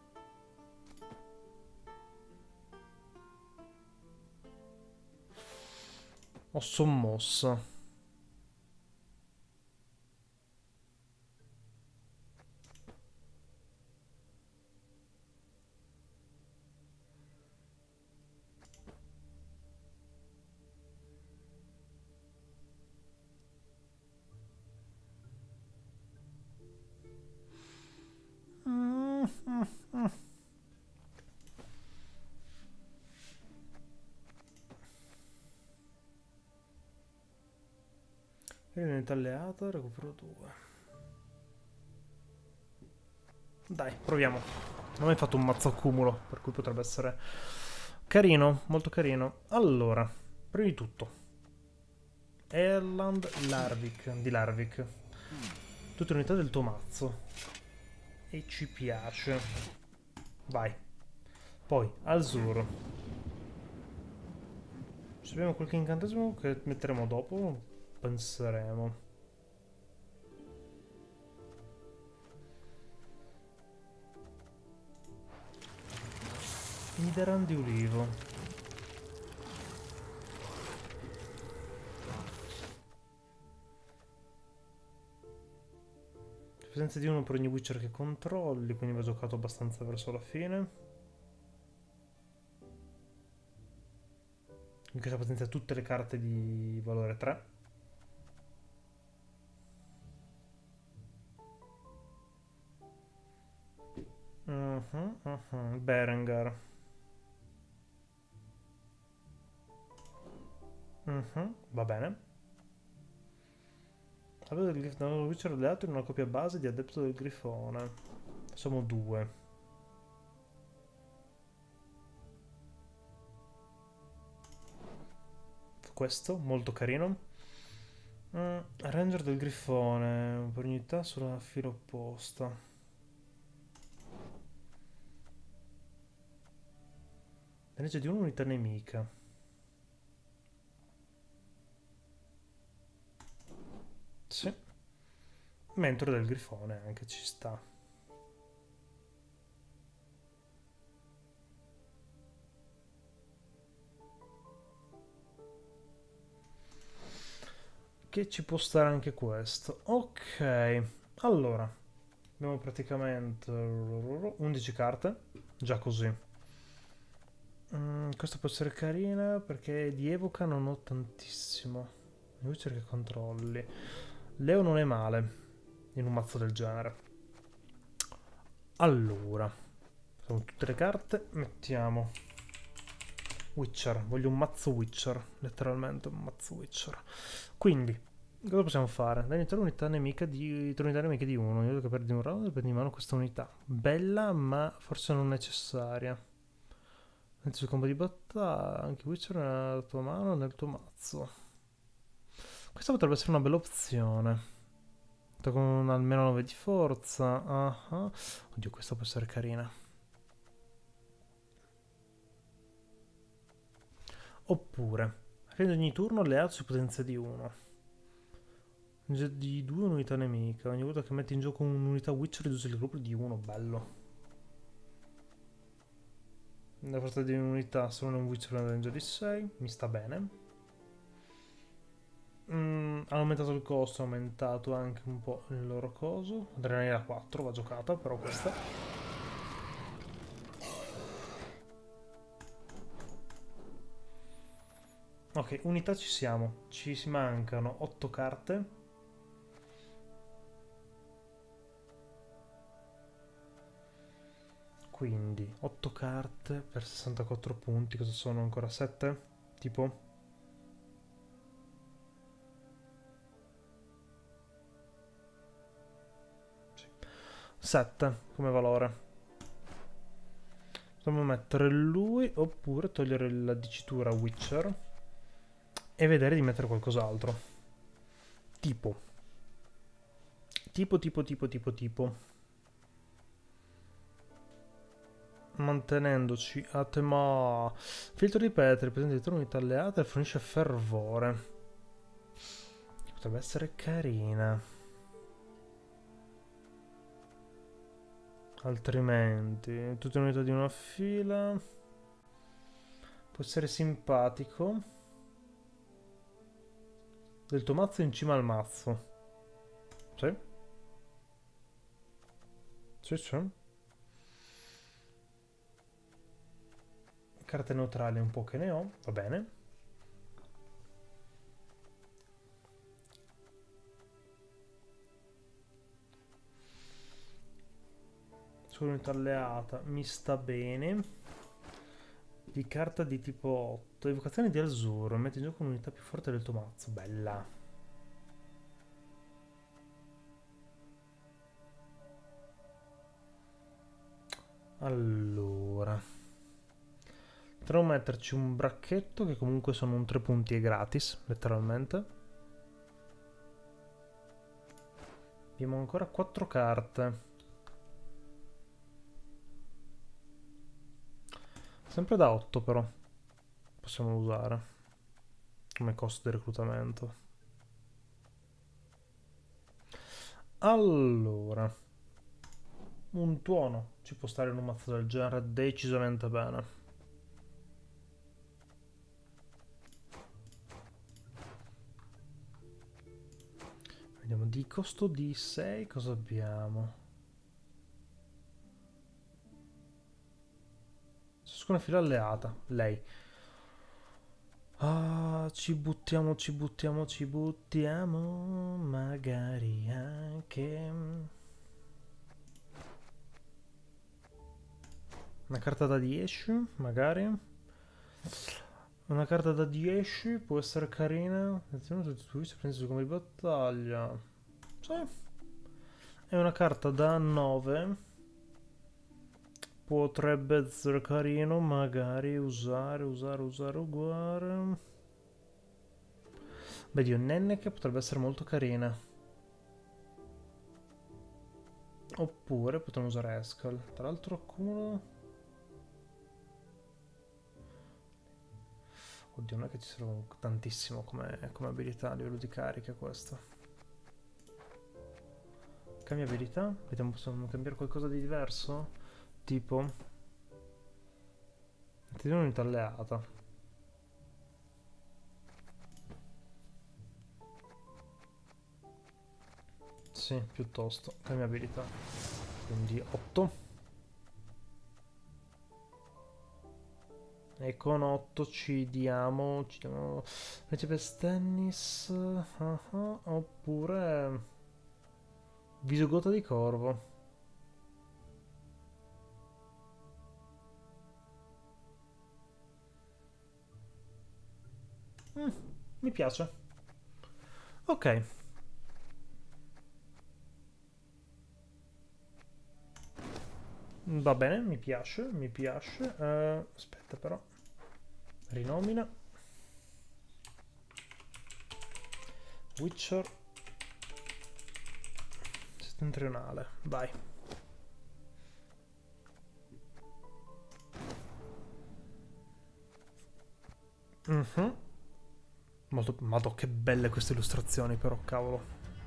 Ho sommosso. Mm, mm, mm. E unità alleata, recupero due. Dai, proviamo. Non ho mai fatto un mazzo accumulo, per cui potrebbe essere carino, molto carino. Allora, prima di tutto, Erland Larvik, di Larvik. Tutte le unità del tuo mazzo. E ci piace. Vai. Poi, Azur. Se abbiamo qualche incantesimo che metteremo dopo, penseremo. Nidoran di ulivo. Presenza di uno per ogni Witcher che controlli, quindi va giocato abbastanza verso la fine. In questa potenzia tutte le carte di valore tre. Uh-huh, uh-huh. Berengar. Uh-huh. Va bene. Avevo il Grifone Witcher alleato in una copia base di Adepto del Grifone. Siamo due. Questo, molto carino. Mm, Ranger del Grifone. Per unità sulla fila opposta. Danneggia di un'unità nemica. Sì. Mentore del Grifone anche ci sta. Che ci può stare anche questo. Ok. Allora. Abbiamo praticamente undici carte. Già così. Mm, questa può essere carina perché di evoca non ho tantissimo. Witcher che controlli. Leo non è male in un mazzo del genere. Allora, sono tutte le carte. Mettiamo Witcher. Voglio un mazzo Witcher. Letteralmente un mazzo Witcher. Quindi, cosa possiamo fare? Da iniziare unità nemica di tre unità nemiche di uno. Io che perdi un round e prendi in mano questa unità. Bella, ma forse non necessaria. Inizio il combo di battaglia. Anche Witcher nella tua mano, nel tuo mazzo. Questa potrebbe essere una bella opzione. Con almeno nove di forza. Uh-huh. Oddio, questa può essere carina. Oppure, rende ogni turno alleato su potenza di uno. Di due unità nemica. Ogni volta che metti in gioco un'unità Witcher riduce il gruppo di uno. Bello. La forza di un'unità solo un Witcher una range di sei. Mi sta bene. Mm, hanno aumentato il costo, ha aumentato anche un po' il loro coso. Adrenalina quattro va giocata, però questa. Ok, unità ci siamo. Ci si mancano otto carte. Quindi otto carte per sessantaquattro punti. Cosa sono ancora? sette? Tipo? Sì. sette come valore. Potremmo mettere lui oppure togliere la dicitura Witcher e vedere di mettere qualcos'altro. Tipo. Tipo, tipo, tipo, tipo, tipo. Mantenendoci a tema filtro di Petri, presente di unità alleate e fornisce fervore. Potrebbe essere carina. Altrimenti, tutte le unità di una fila. Può essere simpatico. Del tuo mazzo in cima al mazzo. Sì. Sì, sì. Carte neutrali un po' che ne ho, va bene. Unità alleata mi sta bene. Di carta di tipo otto, evocazione di Azzurro, metti in gioco un'unità più forte del tuo mazzo, bella. Allora potremmo metterci un bracchetto che comunque sono un tre punti e gratis, letteralmente. Abbiamo ancora quattro carte. Sempre da otto però possiamo usare come costo di reclutamento. Allora, un tuono ci può stare in un mazzo del genere decisamente bene. Vediamo di costo di sei cosa abbiamo. Ciascuna fila alleata, lei. Ah, ci buttiamo, ci buttiamo, ci buttiamo, magari anche una carta da dieci, magari. Una carta da dieci può essere carina. Attenzione, tutti i tuoi prendi come di battaglia. Sì. E una carta da nove potrebbe essere carino, magari usare, usare, usare, uguale. Vedi, un nenne che potrebbe essere molto carina. Oppure potremmo usare Escal. Tra l'altro accumulo... Oddio, non è che ci serve tantissimo come, come abilità a livello di carica questo. Cambia abilità? Vediamo, possiamo cambiare qualcosa di diverso? Tipo... Ti do un'unità alleata. Sì, piuttosto. Cambia abilità. Quindi otto. E con otto ci diamo... Ci diamo... Legge tennis... Uh -huh, oppure... Visogota di corvo. Mm, mi piace. Ok. Va bene, mi piace, mi piace. Uh, aspetta però. Rinomina. Witcher. Settentrionale, vai. Mhm. Molto... Madò, che belle queste illustrazioni però, cavolo.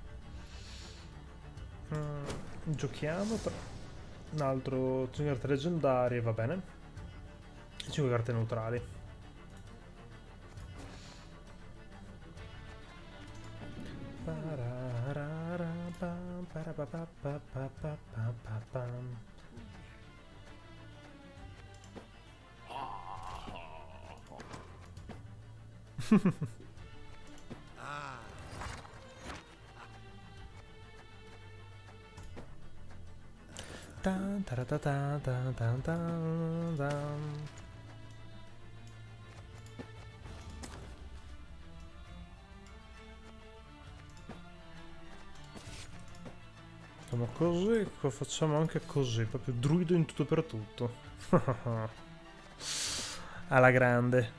Mm, giochiamo per... Un altro cinque carte leggendarie, va bene. cinque carte neutrali. Parapapapapapapapam. Tan, taratata, tan, tan, tan, tan. Facciamo così, qua facciamo anche così, proprio druido in tutto per tutto. Alla grande.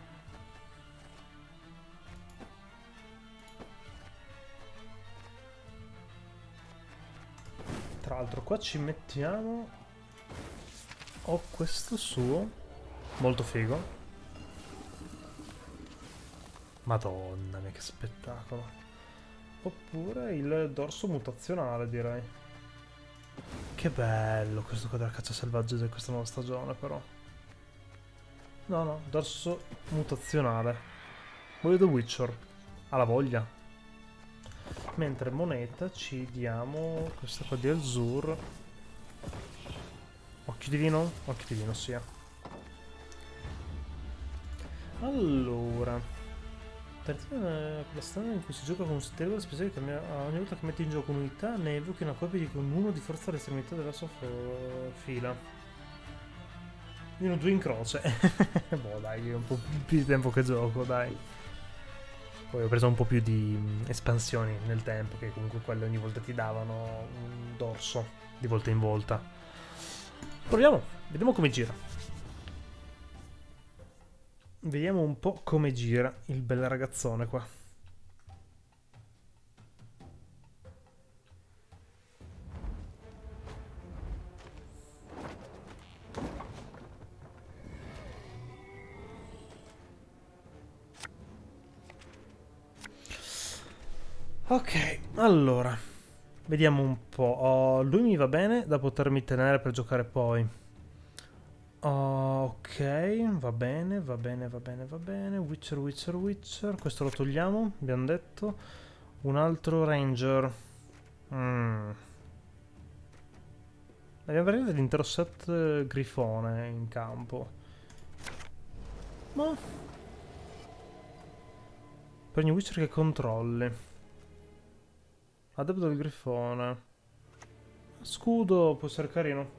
Tra l'altro qua ci mettiamo... Ho questo suo, molto figo. Madonna mia, che spettacolo. Oppure il dorso mutazionale, direi. Che bello questo qua della caccia selvaggia di questa nuova stagione, però. No, no, dorso mutazionale. Voglio The Witcher. Alla voglia. Mentre moneta ci diamo questa qua di Azur. Occhio divino? Occhio divino, sia. Allora. Per la strada in cui si gioca con un settiere speciale che ogni volta che metti in gioco un'unità ne evochi una copia di un uno di forza all'estremità della sua fila. Uno due in croce. Boh dai, è un po' più di tempo che gioco, dai. Poi ho preso un po' più di espansioni nel tempo, che comunque quelle ogni volta ti davano un dorso di volta in volta. Proviamo, vediamo come gira. Vediamo un po' come gira il bel ragazzone qua. Ok, allora. Vediamo un po'. Oh, lui mi va bene da potermi tenere per giocare poi. Oh, ok, va bene, va bene, va bene, va bene. Witcher, Witcher, Witcher. Questo lo togliamo, abbiamo detto. Un altro Ranger. Mm. Abbiamo veramente l'intero set Grifone in campo. Ma... per ogni Witcher che controlli. Adepto del Grifone. Scudo, può essere carino.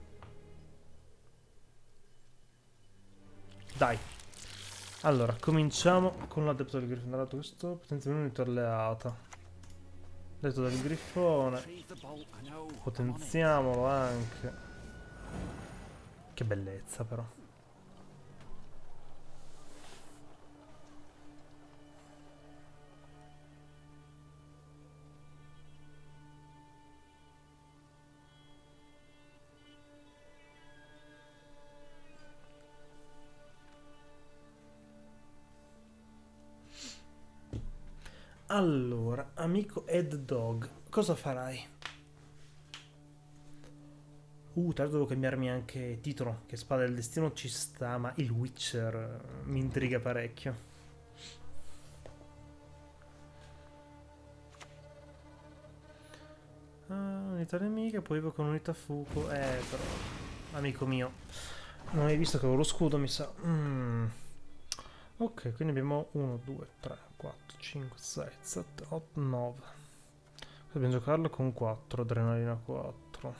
Dai. Allora, cominciamo con l'adepto del Grifone. Dato questo, potenziamento unità alleata. Adepto del Grifone. Potenziamolo anche. Che bellezza, però. Allora, amico Ed Dog, cosa farai? Uh, tra l'altro devo cambiarmi anche titolo, che Spada del Destino ci sta, ma il Witcher mi intriga parecchio. Ah, unità nemica, poi con unità fuoco. Eh, però, amico mio, non hai visto che avevo lo scudo, mi sa. Mm. Ok, quindi abbiamo uno, due, tre, quattro, cinque, sei, sette, otto, nove. Dobbiamo giocarlo con quattro, adrenalina quattro.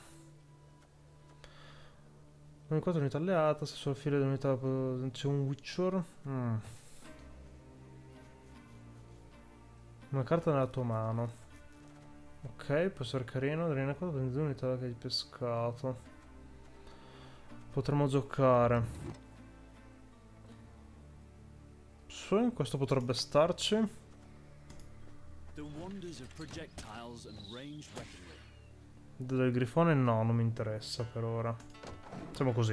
Con quattro unità alleata, se sul filo dell'unità c'è un Witcher. Mm. Una carta nella tua mano. Ok, può essere carino, adrenalina quattro, prendi due unità che hai pescato. Potremmo giocare. Sì, questo potrebbe starci. Del grifone no, non mi interessa per ora. Facciamo così.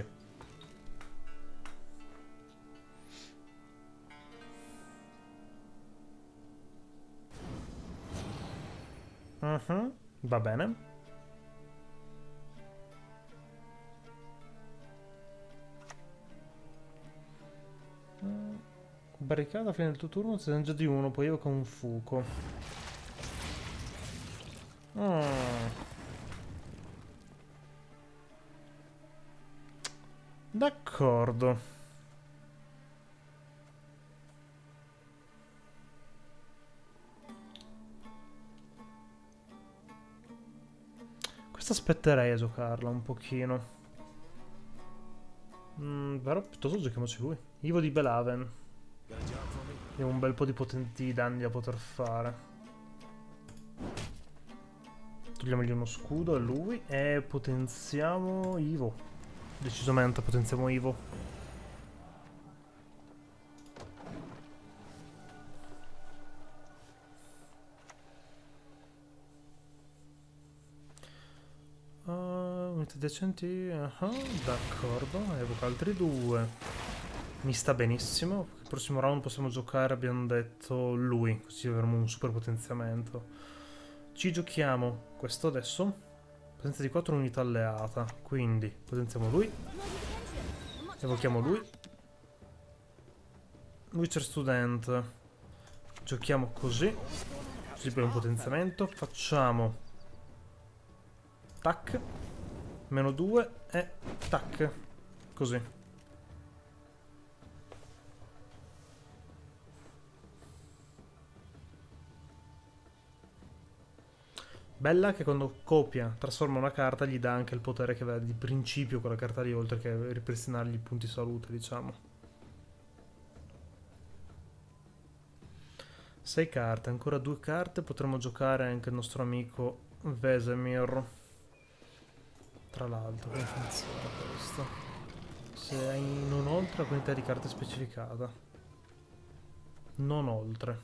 Uh-huh. Va bene. Barricata a fine del tuo turno, se ne già di uno, poi io con un fuoco. Mm. D'accordo. Questa aspetterei a giocarla un pochino. Mm, però piuttosto giochiamoci lui. Ivo di Belaven. Abbiamo un bel po' di potenti danni da poter fare. Togliamogli uno scudo a lui e potenziamo Ivo. Decisamente potenziamo Ivo. Uh, unità decenti. Uh -huh, d'accordo. Evoca altri due. Mi sta benissimo. Il prossimo round possiamo giocare, abbiamo detto, lui. Così avremo un super potenziamento. Ci giochiamo questo adesso. Presenza di quattro unità alleata. Quindi potenziamo lui. Evochiamo lui. Witcher Student. Giochiamo così. Così per un potenziamento. Facciamo tac. Meno due e tac. Così. Bella che quando copia, trasforma una carta, gli dà anche il potere che aveva di principio quella carta lì, oltre che ripristinargli i punti salute, diciamo. Sei carte, ancora due carte, potremmo giocare anche il nostro amico Vesemir. Tra l'altro, come funziona questo? Se hai non oltre la quantità di carte specificata. Non oltre.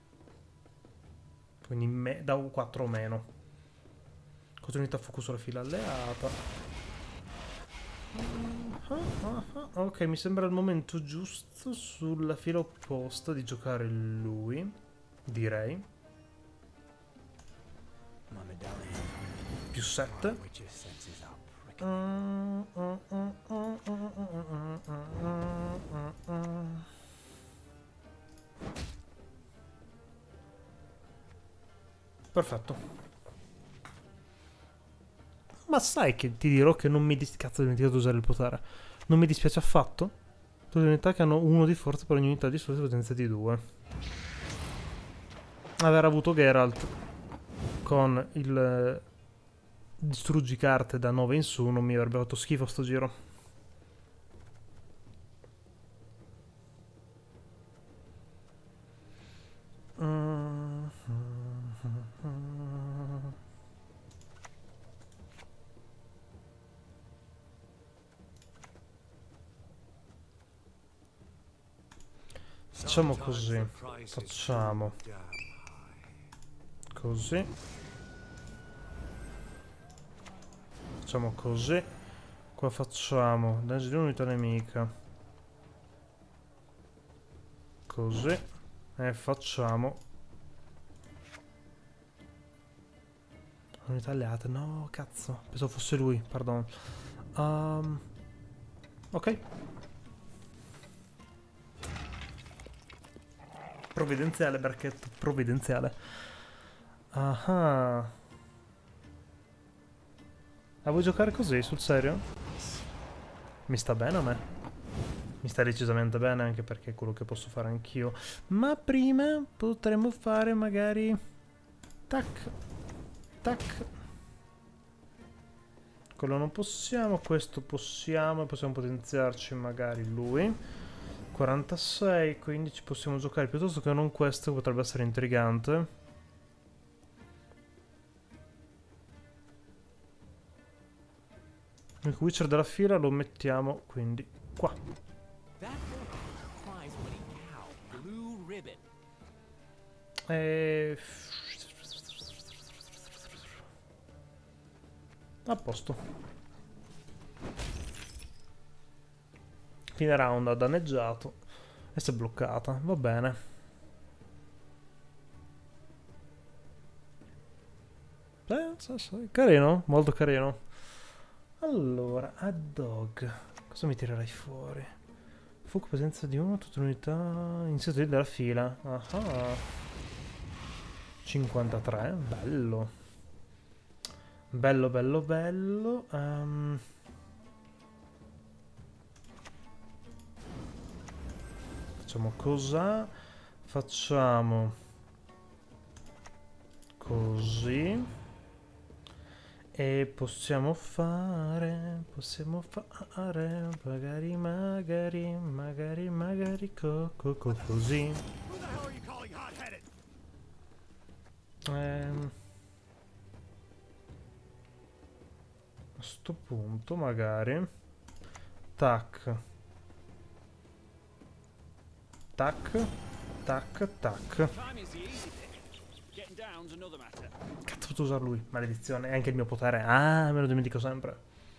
Quindi me, da quattro o meno. Continuità focus sulla fila alleata. Uh, uh, uh, ok, mi sembra il momento giusto sulla fila opposta di giocare lui. Direi. Più sette. Perfetto. Ma sai che ti dirò che non mi dispiace. Cazzo, ho dimenticato di usare il potere. Non mi dispiace affatto. Tutte le unità che hanno uno di forza per ogni unità di forza potenza di due. Aver avuto Geralt con il eh, distruggi carte da nove in su non mi avrebbe fatto schifo sto giro. Mm-hmm. Facciamo così. Facciamo così. Facciamo così. Qua facciamo danno di un'unità nemica. Così. E facciamo unità alleata. No, cazzo. Pensavo fosse lui, pardon. Um, ok. Provvidenziale, Berchetto. Provvidenziale. Ah. Ah, vuoi giocare così, sul serio? Mi sta bene a me. Mi sta decisamente bene, anche perché è quello che posso fare anch'io. Ma prima potremmo fare magari... Tac. Tac. Quello non possiamo, questo possiamo. Possiamo potenziarci magari lui. quarantasei, quindi ci possiamo giocare piuttosto che non questo, che potrebbe essere intrigante. Il Witcher della fila lo mettiamo quindi qua. E... a posto. Fine round ha danneggiato e si è bloccata, va bene. Eh, sì, sì. Carino, molto carino. Allora, ad dog. Cosa mi tirerai fuori? Fuoco presenza di uno, tutte le unità inserite della fila. Ah. cinquantatré, bello. Bello, bello, bello. Um... Facciamo cosa? Facciamo così. E possiamo fare, possiamo fare, magari, magari, magari, magari, co, co, co, così. Ehm, a sto punto, magari, tac, tac, tac, tac. Cazzo, ho potuto usare lui, maledizione, è anche il mio potere. Ah, me lo dimentico sempre.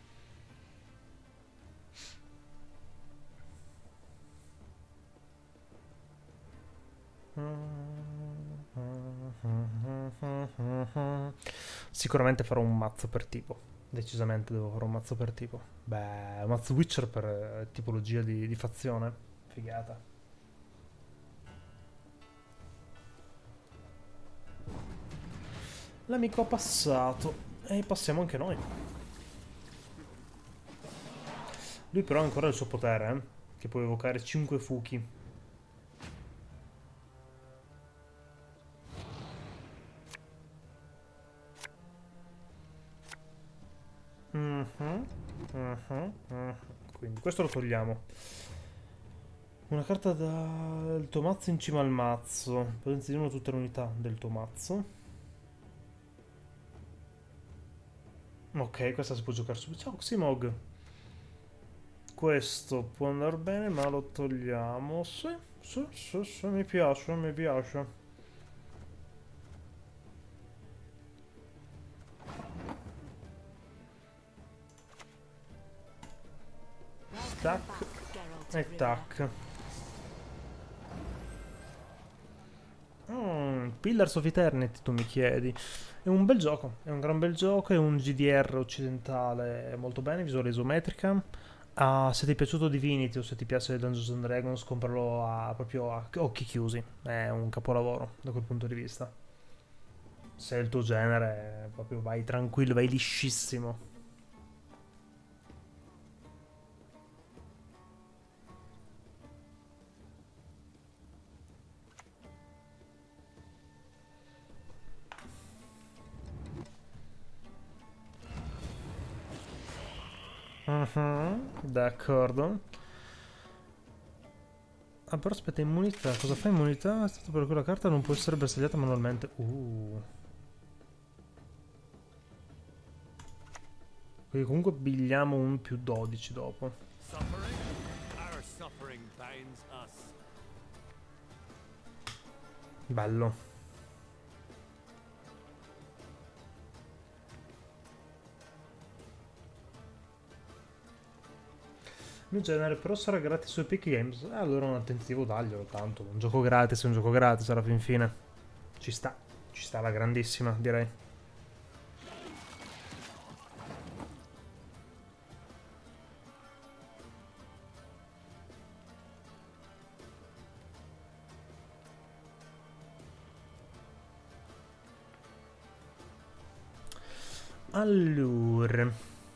Sicuramente farò un mazzo per tipo. Decisamente devo fare un mazzo per tipo. Beh, un mazzo Witcher per eh, tipologia di, di fazione. Figata. L'amico ha passato. E passiamo anche noi. Lui però ha ancora il suo potere, eh? Che può evocare cinque fuchi. Mhm, mhm, mhm. Quindi questo lo togliamo. Una carta dal tuo mazzo in cima al mazzo. Potenza di uno tutte le unità del tuo mazzo. Ok, questa si può giocare subito. Ciao Ximog. Questo può andare bene, ma lo togliamo. Sì, sì, sì, sì, mi piace, mi piace. Tac e tac. Mm, Pillars of Eternity, tu mi chiedi. È un bel gioco, è un gran bel gioco, è un G D R occidentale molto bene, visuale isometrica. Ah, se ti è piaciuto Divinity o se ti piace Dungeons and Dragons, compralo a, proprio a occhi chiusi. È un capolavoro da quel punto di vista. Se è il tuo genere, proprio vai tranquillo, vai liscissimo. Mhm, d'accordo. Ah, però aspetta, immunità. Cosa fa immunità? È stato per quella carta non può essere bersagliata manualmente. Uh. Quindi comunque bigliamo un più dodici dopo. Bello. Il mio genere però sarà gratis su Epic Games. Eh, allora un attentivo daglielo, tanto. Un gioco gratis è un gioco gratis alla fin fine. Ci sta. Ci sta la grandissima, direi. Allora,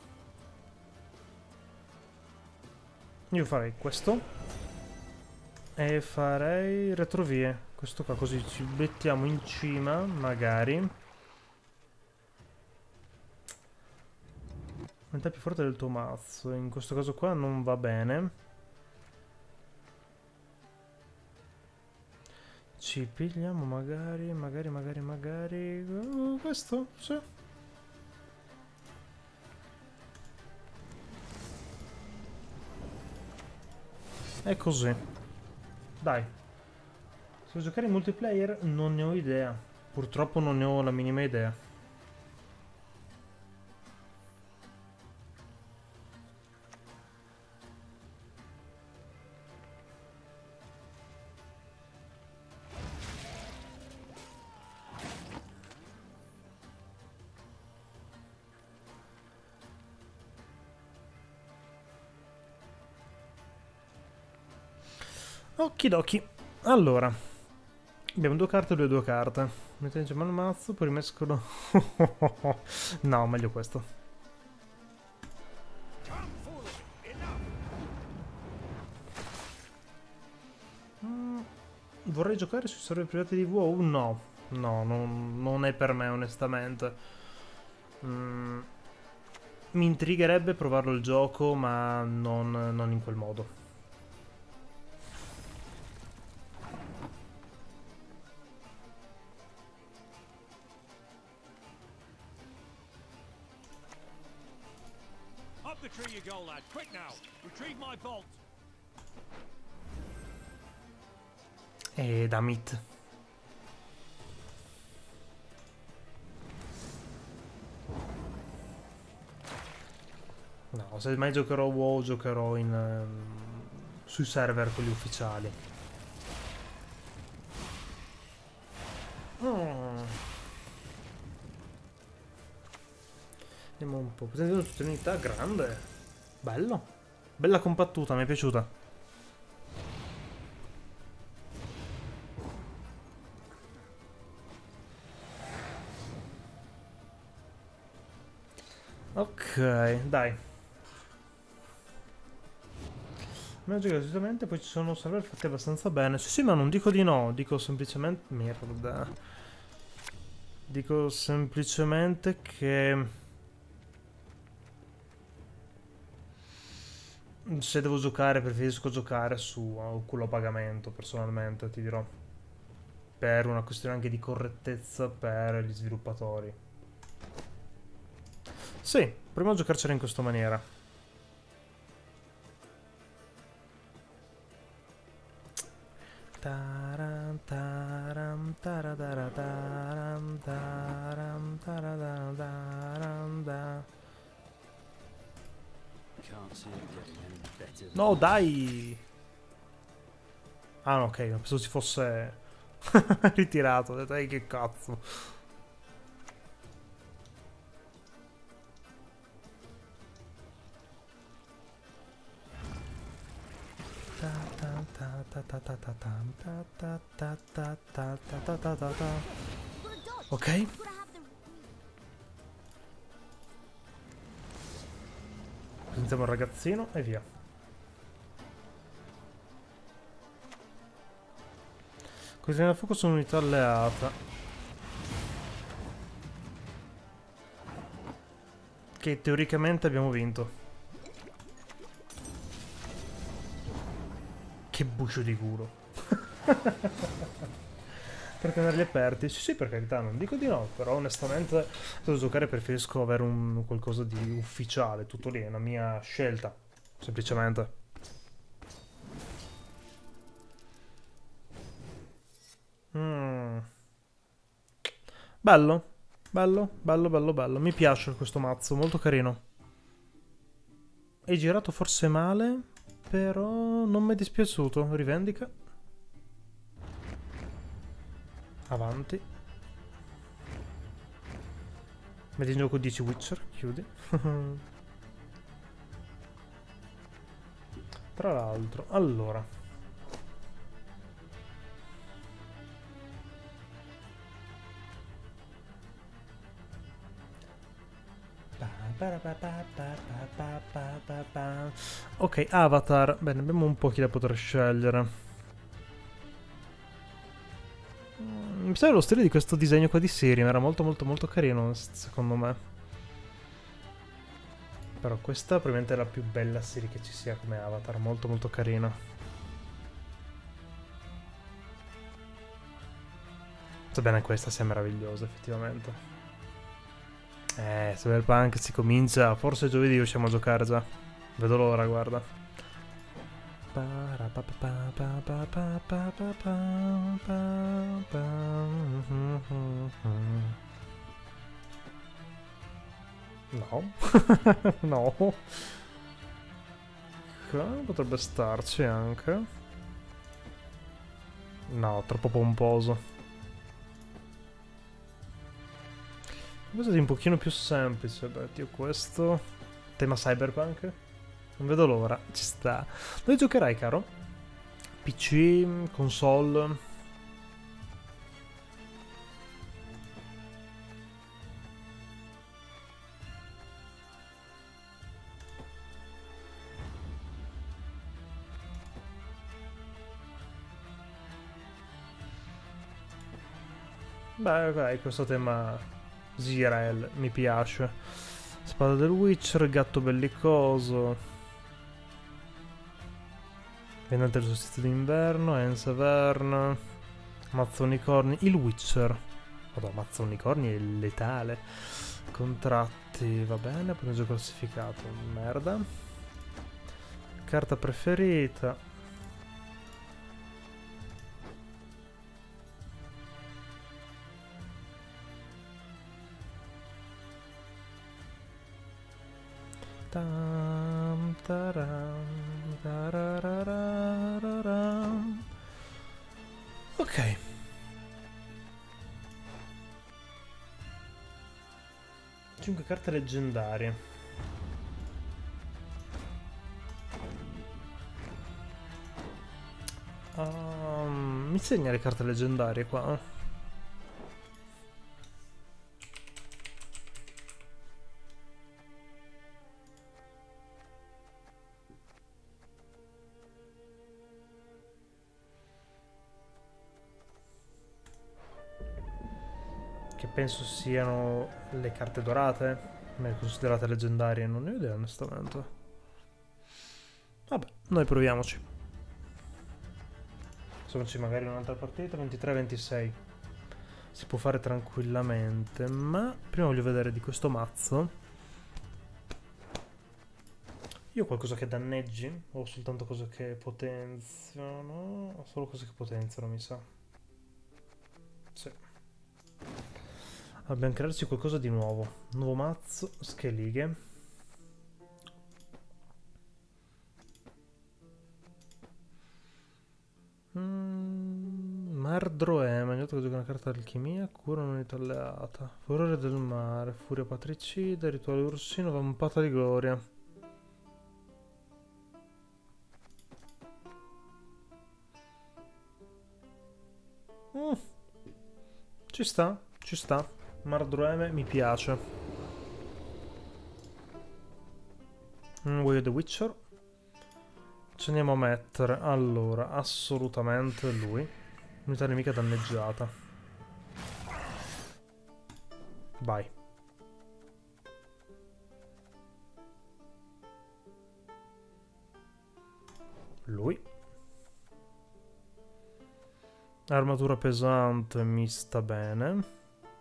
io farei questo e farei retrovie. Questo qua, così ci mettiamo in cima, magari. Unità più forte del tuo mazzo. In questo caso qua non va bene. Ci pigliamo magari, magari, magari, magari... Uh, questo, sì. È così. Dai. Se vuoi giocare in multiplayer non ne ho idea. Purtroppo non ne ho la minima idea. Okidoki. Allora, abbiamo due carte e due due carte. Mettiamo insieme al mazzo, poi rimescolo. No, meglio questo. Vorrei giocare sui server privati di WoW? No, no, non, non è per me onestamente. Mm, mi intrigherebbe provarlo il gioco, ma non, non in quel modo. Up the tree you go, lad. Quick now. Retrieve my bolt. E damit. No, se mai giocherò WoW giocherò in, ehm, sui server quelli ufficiali. Mm. Vediamo un po'. Potete vedere tutta unità grande. Bello. Bella compattuta, mi è piaciuta. Ok, dai. Mi ho giocato giustamente, poi ci sono server fatti abbastanza bene. Sì, sì, ma non dico di no, dico semplicemente... Merda. Dico semplicemente che... Se devo giocare, preferisco giocare su a culo a pagamento, personalmente, ti dirò. Per una questione anche di correttezza per gli sviluppatori. Sì, proviamo a giocarcela in questa maniera. Taram, taram, taradara, taram, taram, taradara, taram, da. No, dai! Ah, no, ok, pensavo si fosse ritirato. Ho detto, "Ehi, che cazzo." Ok. Presentiamo il ragazzino e via. Questi nel fuoco sono unità alleata. Che teoricamente abbiamo vinto. Che bucio di culo. Per tenerli aperti? Sì, sì, per carità, non dico di no, però onestamente se devo giocare preferisco avere un qualcosa di ufficiale, tutto lì, è una mia scelta, semplicemente. Mm. Bello, bello, bello, bello, bello, mi piace questo mazzo, molto carino. È girato forse male, però non mi è dispiaciuto, rivendica. Avanti. Metti in gioco dieci Witcher, chiudi. Tra l'altro, allora. Ok, Avatar. Bene, abbiamo un po' chi da poter scegliere. Mi piace lo stile di questo disegno qua di Siri, era molto molto molto carino, secondo me. Però questa probabilmente è la più bella Siri che ci sia come Avatar, molto molto carina. Sebbene questa sia meravigliosa, effettivamente. Eh, Cyberpunk si comincia, forse giovedì riusciamo a giocare già. Vedo l'ora, guarda. No. No. Qua potrebbe starci anche. No, troppo pomposo. Qualcosa di un pochino più semplice. Beh, io questo. Tema cyberpunk. Non vedo l'ora. Ci sta. Dove giocherai, caro? P C, console? Beh, ok, questo tema Zirael mi piace. Spada del Witcher, gatto bellicoso. Vendente del solstizio d'inverno, Ense Vern, mazzo unicorni, il Witcher. Madonna, mazzo unicorni è letale. Contratti, va bene, punteggio classificato, merda. Carta preferita. Tam, taram, tarararararam. Ok. cinque carte leggendarie. Um, mi segna le carte leggendarie qua. Che penso siano le carte dorate, ma considerate leggendarie, non ne ho idea onestamente. Vabbè, noi proviamoci. Facciamoci magari un'altra partita, ventitré ventisei. Si può fare tranquillamente, ma prima voglio vedere di questo mazzo. Io ho qualcosa che danneggi? O soltanto cose che potenziano? O solo cose che potenziano, mi sa. Sì. Dobbiamo crearci qualcosa di nuovo. Nuovo mazzo, schelighe. Mm, Mardroema, ogni volta che gioca una carta d'alchimia, cura un'unità alleata. Furore del mare, furia patricida, rituale ursino, vampata di gloria. Mm. Ci sta, ci sta. Mardroeme mi piace. Mm, voglio The Witcher. Ci andiamo a mettere, allora, assolutamente lui. Unità nemica danneggiata. Vai. Lui. Armatura pesante mi sta bene.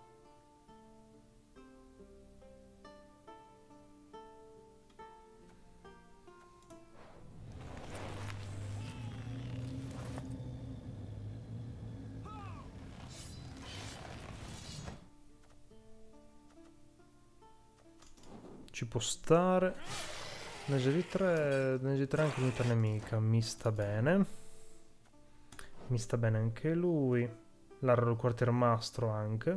Ci può stare. Ne G tre, ne G tre anche unità nemica, mi sta bene. Mi sta bene anche lui. L'arro quartiermastro anche.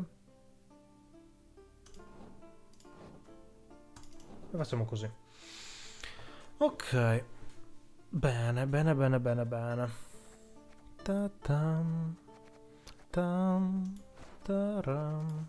E facciamo così. Ok. Bene, bene, bene, bene, bene. Ta tam. Tam. Taram.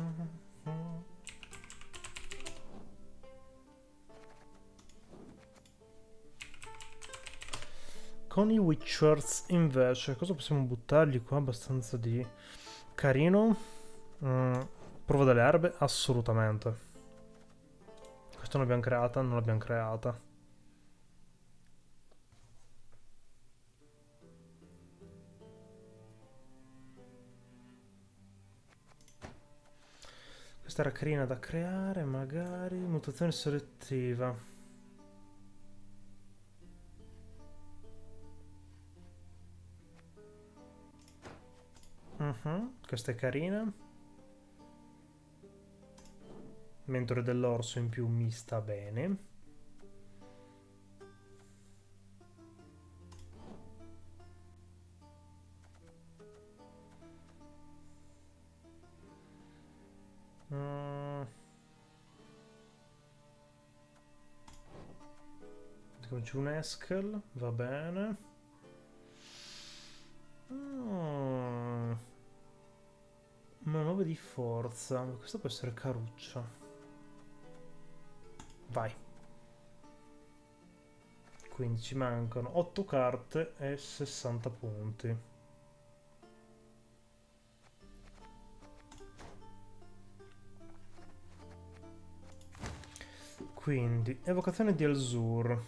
Con i Witchers invece, cosa possiamo buttargli qua abbastanza di carino? Mm, prova delle erbe? Assolutamente. Questa non l'abbiamo creata? Non l'abbiamo creata. Questa era carina da creare, magari. Mutazione selettiva. Uh-huh. Questa è carina. Mentore dell'orso in più mi sta bene. Mm. C'è un Eskel, va bene. Mm. Una nove di forza. Questo può essere caruccia. Vai. Quindi ci mancano otto carte e sessanta punti. Quindi, evocazione di Alzur.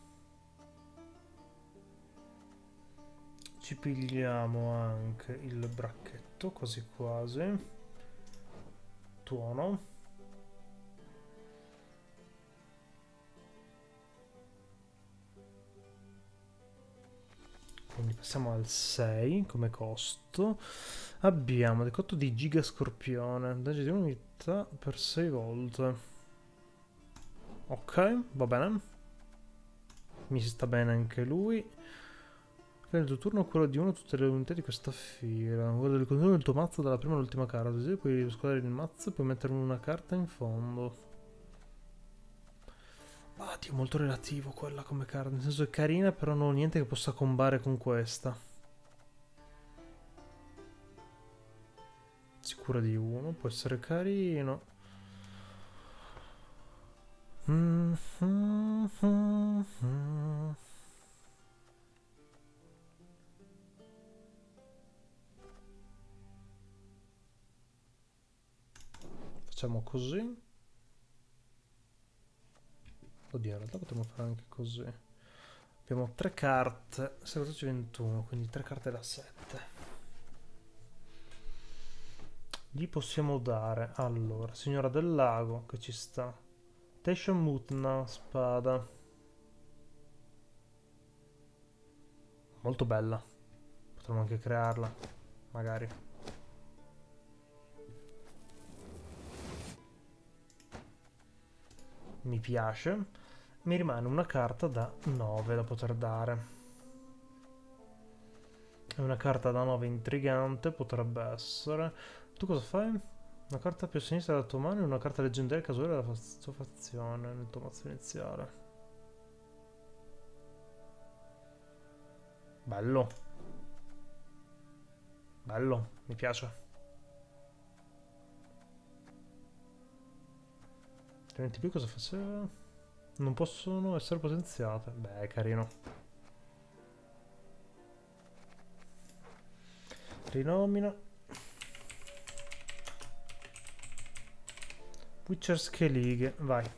Ci pigliamo anche il bracchetto, quasi quasi. Tuono. Quindi passiamo al sei come costo. Abbiamo decotto di Giga Scorpione. Dange di un'unità per sei volte. Ok, va bene. Mi si sta bene anche lui. Nel tuo turno quello di uno tutte le unità di questa fila. Guarda il controllo del tuo mazzo dalla prima all'ultima carta. Così puoi squadrare il mazzo e puoi mettere una carta in fondo. Ah, Dio, molto relativo quella come carta. Nel senso è carina, però non ho niente che possa combare con questa. Sicura di uno, può essere carino. Mm -hmm -hmm -hmm. Facciamo così. Oddio, in realtà potremmo fare anche così. Abbiamo tre carte, quattordici ventuno, quindi tre carte da sette. Gli possiamo dare, allora, Signora del Lago, che ci sta. Tesha Mutna, spada. Molto bella. Potremmo anche crearla, magari. Mi piace. Mi rimane una carta da nove da poter dare. È una carta da nove intrigante, potrebbe essere. Tu cosa fai? Una carta più a sinistra della tua mano e una carta leggendaria casuale della tua fazione nel tuo mazzo iniziale. Bello. Bello, mi piace. trenta più cosa faceva? Non possono essere potenziate. Beh, è carino. Rinomina. Witcher's League, vai.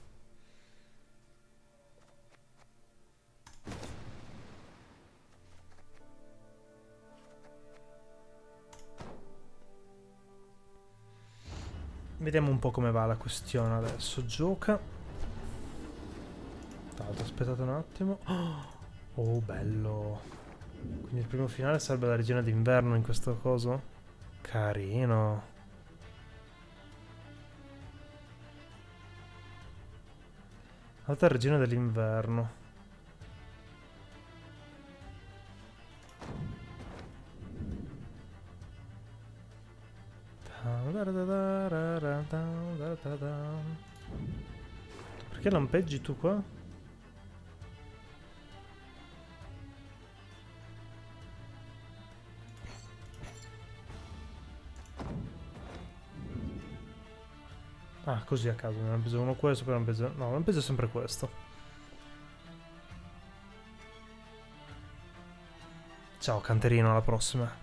Vediamo un po' come va la questione adesso. Gioca. Tanto, aspettate un attimo. Oh, bello. Quindi il primo finale sarebbe la regina d'inverno in questo coso? Carino. Altra regina dell'inverno. Perché lampeggi tu qua? Ah, così a caso, mi hanno preso uno questo, poi mi hanno preso... No, mi hanno preso sempre questo. Ciao, canterino, alla prossima.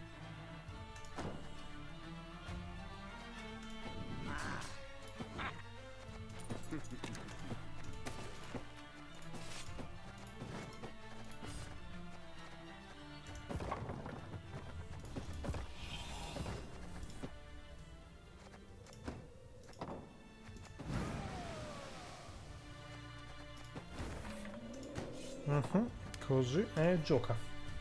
Uh-huh. Così e gioca.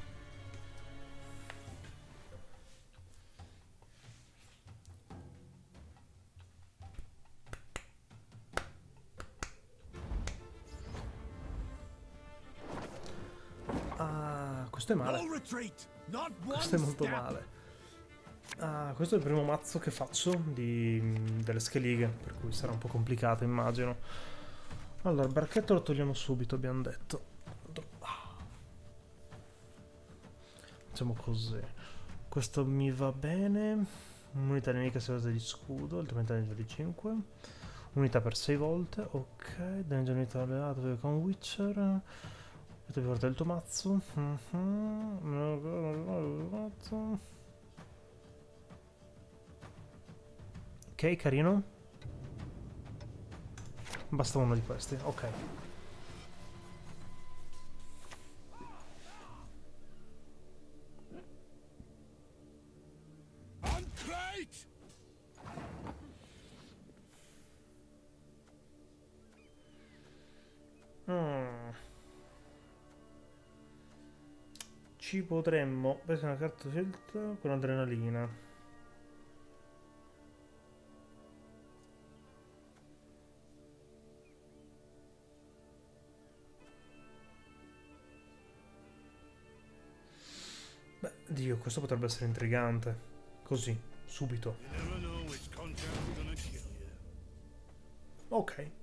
Ah, questo è male. Questo è molto male. Ah, questo è il primo mazzo che faccio di, delle schelighe, per cui sarà un po' complicato, immagino. Allora, il barchetto lo togliamo subito, abbiamo detto. Facciamo così. Questo mi va bene. Unità nemica salvata di scudo, altrimenti a livello di cinque. Unità per sei volte. Ok. Danger unità alleato con Witcher. Avete portato il tuo mazzo. Ok, carino. Basta uno di questi, ok. Mm. Ci potremmo... Questa è una carta scelta con adrenalina. Beh, Dio, questo potrebbe essere intrigante. Così, subito. Ok.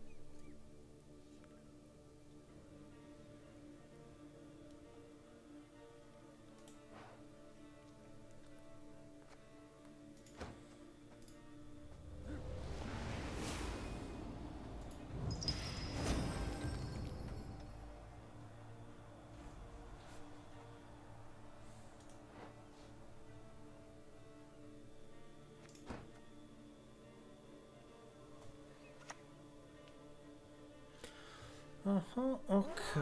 Ah, ok.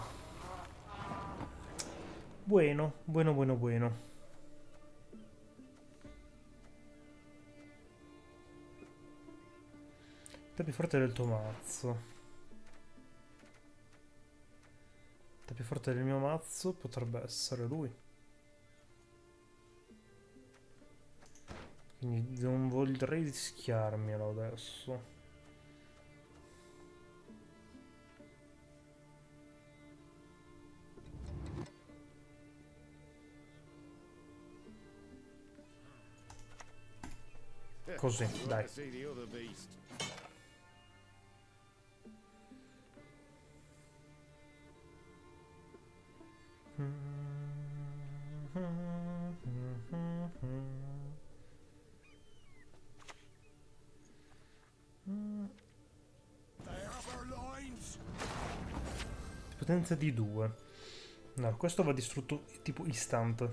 Bueno, bueno, bueno, bueno. Il più forte del tuo mazzo. Il più forte del mio mazzo potrebbe essere lui. Quindi non vorrei rischiarmelo adesso. Così, dai. Potenza di due. No, questo va distrutto tipo istante.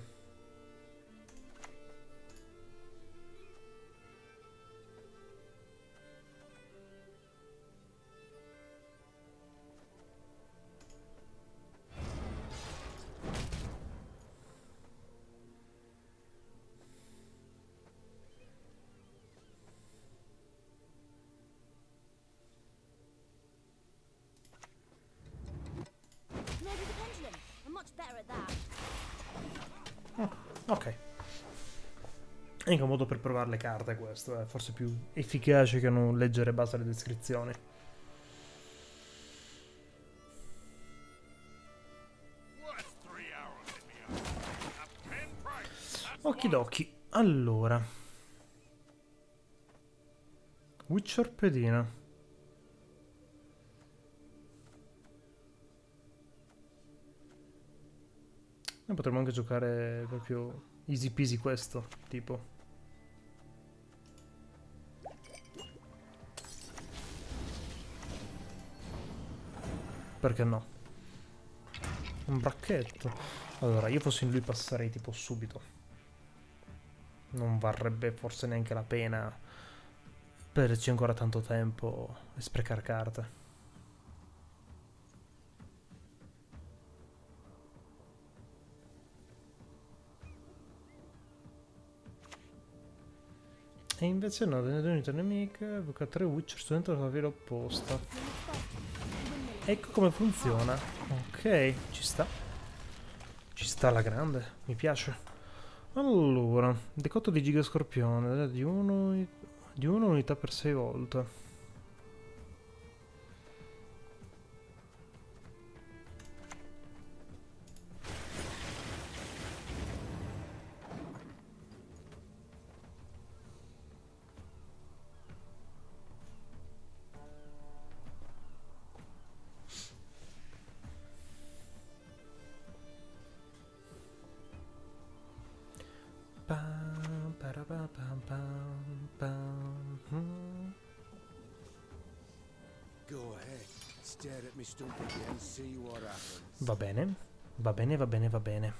Ok. È anche un modo per provare le carte questo, è forse più efficace che non leggere base alle descrizioni. Okidoki. Allora. Witcher pedina. Noi potremmo anche giocare proprio easy peasy questo, tipo. Perché no? Un bracchetto. Allora, io fossi in lui passerei tipo subito. Non varrebbe forse neanche la pena perderci ancora tanto tempo e sprecare carte. E invece no, delle due unità nemiche, evoca tre Witcher studente della claviera opposta. Ecco come funziona. Ok, ci sta. Ci sta alla grande, mi piace. Allora, decotto di Giga Scorpione, di uno di uno unità per sei volte. Va bene, va bene, va bene, va bene.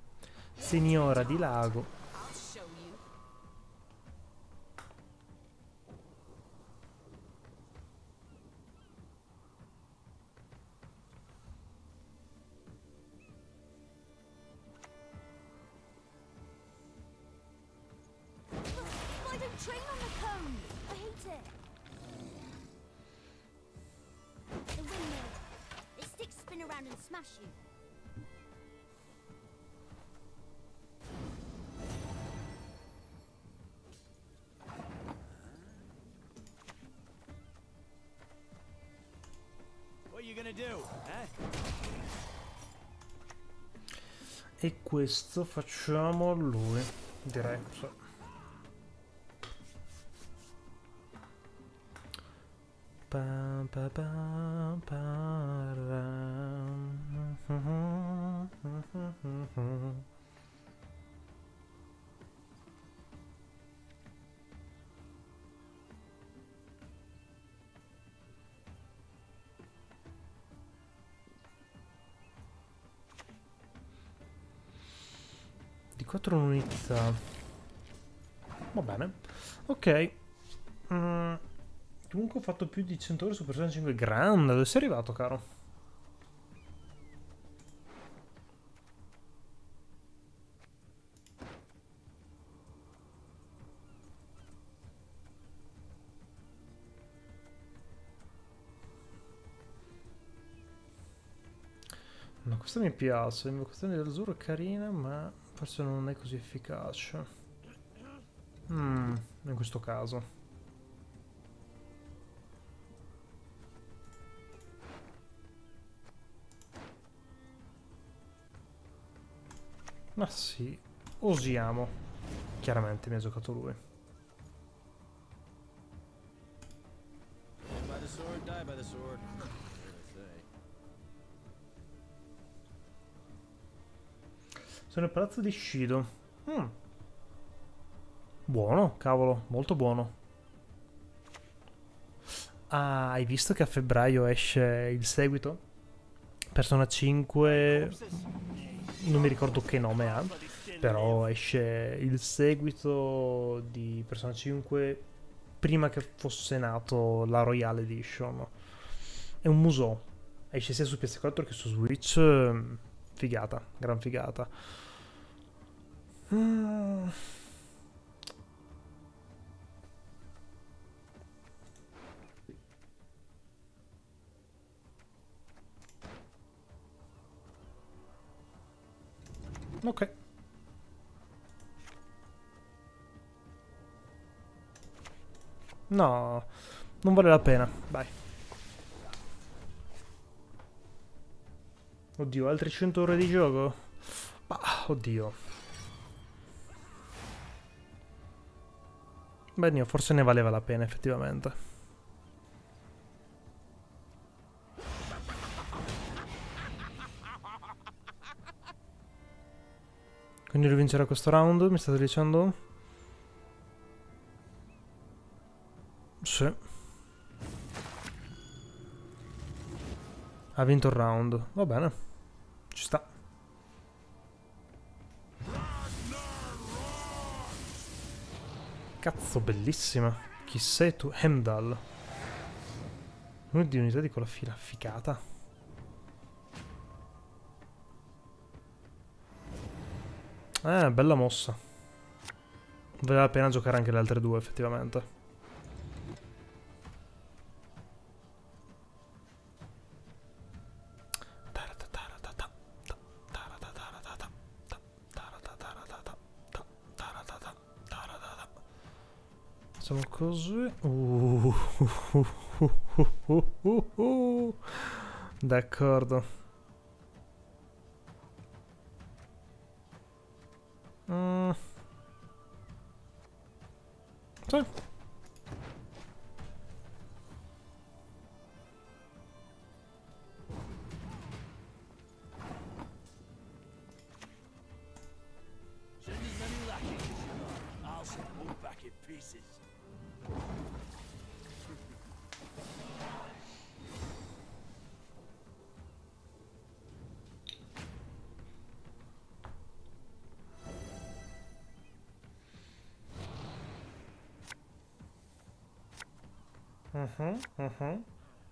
Signora di Lago. smash you. What are you gonna do, eh? E questo facciamo a lui, direi. So. Pa, pa, pa, param. Di quattro unità. Va bene. Ok. Mm. Comunque ho fatto più di cento ore su Persona cinque. Grande, dove sei arrivato, caro? No, questa mi piace. L'invocazione dell'azzurro è carina, ma forse non è così efficace. Mm, in questo caso. Ma sì, osiamo. Chiaramente mi ha giocato lui. Live by the sword, die by the sword. What I say. Sono nel palazzo di Shido. Mm. Buono, cavolo, molto buono. Ah, hai visto che a febbraio esce il seguito? Persona cinque... non mi ricordo che nome ha, però esce il seguito di Persona cinque prima che fosse nato la Royal Edition. È un museo, esce sia su P S quattro che su Switch. Figata, gran figata. Mm. Ok. No, non vale la pena, dai. Oddio, altri cento ore di gioco? Ah, oddio. Beh, no, forse ne valeva la pena, effettivamente. Quindi rivincerà questo round, mi state dicendo? Sì. Ha vinto il round, va bene. Ci sta. Cazzo, bellissima. Chi sei tu? Heimdall. Uno di unità di quella fila ficata. Eh, bella mossa. Vale la pena giocare anche le altre due, effettivamente. Facciamo così. Uh, uh, uh, uh, uh, uh. D'accordo. Mm. Sì. Send as many lackeys as you like. I'll send them all back in pieces. Uh-huh, uh-huh.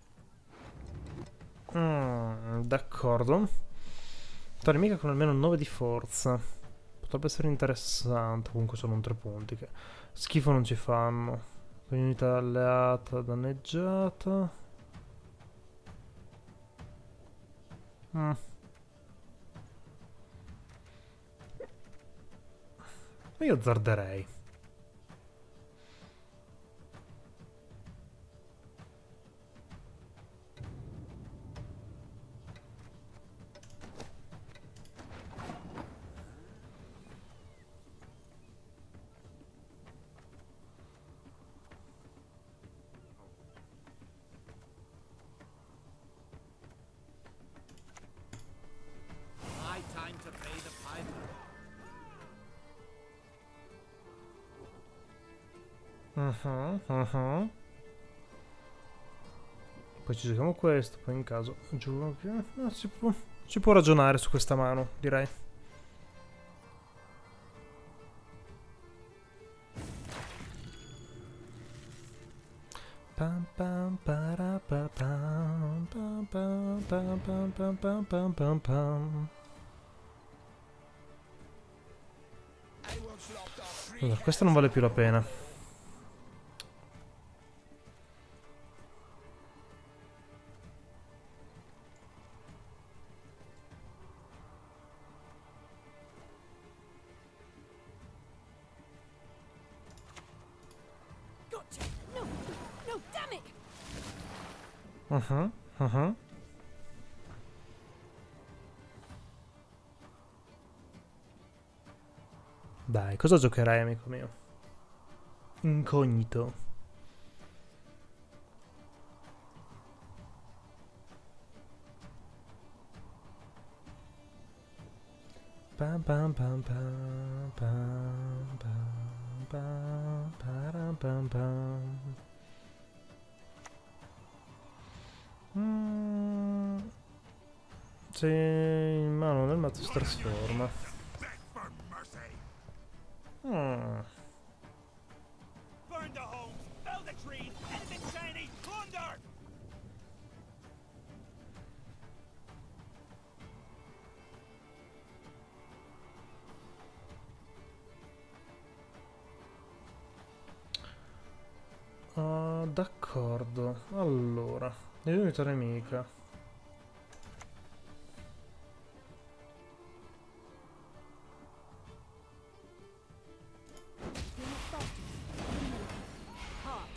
Mm, d'accordo. Torre mica con almeno nove di forza. Potrebbe essere interessante. Comunque sono un tre punti che schifo non ci fanno. Con unità alleata danneggiata. Mm. Ma io azzarderei. High time to pay the piper. Mhm, mhm. Poi ci giochiamo questo, poi in caso giuro che eh, si, può, si può ragionare su questa mano, direi. Pam pam para pa pam pam pam pam pam pam pam pam pam pam. Allora, questa non vale più la pena. Gotcha! No! No, damn it! Mhm, mhm. Dai, cosa giocherai, amico mio? Incognito. Pam pam pam pam pam pam pam param pam pam. Mm. Se in mano del mazzo si trasforma. Mm. Burn the homes, fell the trees, anything shiny, plunder! Ah, d'accordo. Allora, unità nemica. You're not faster. Hard.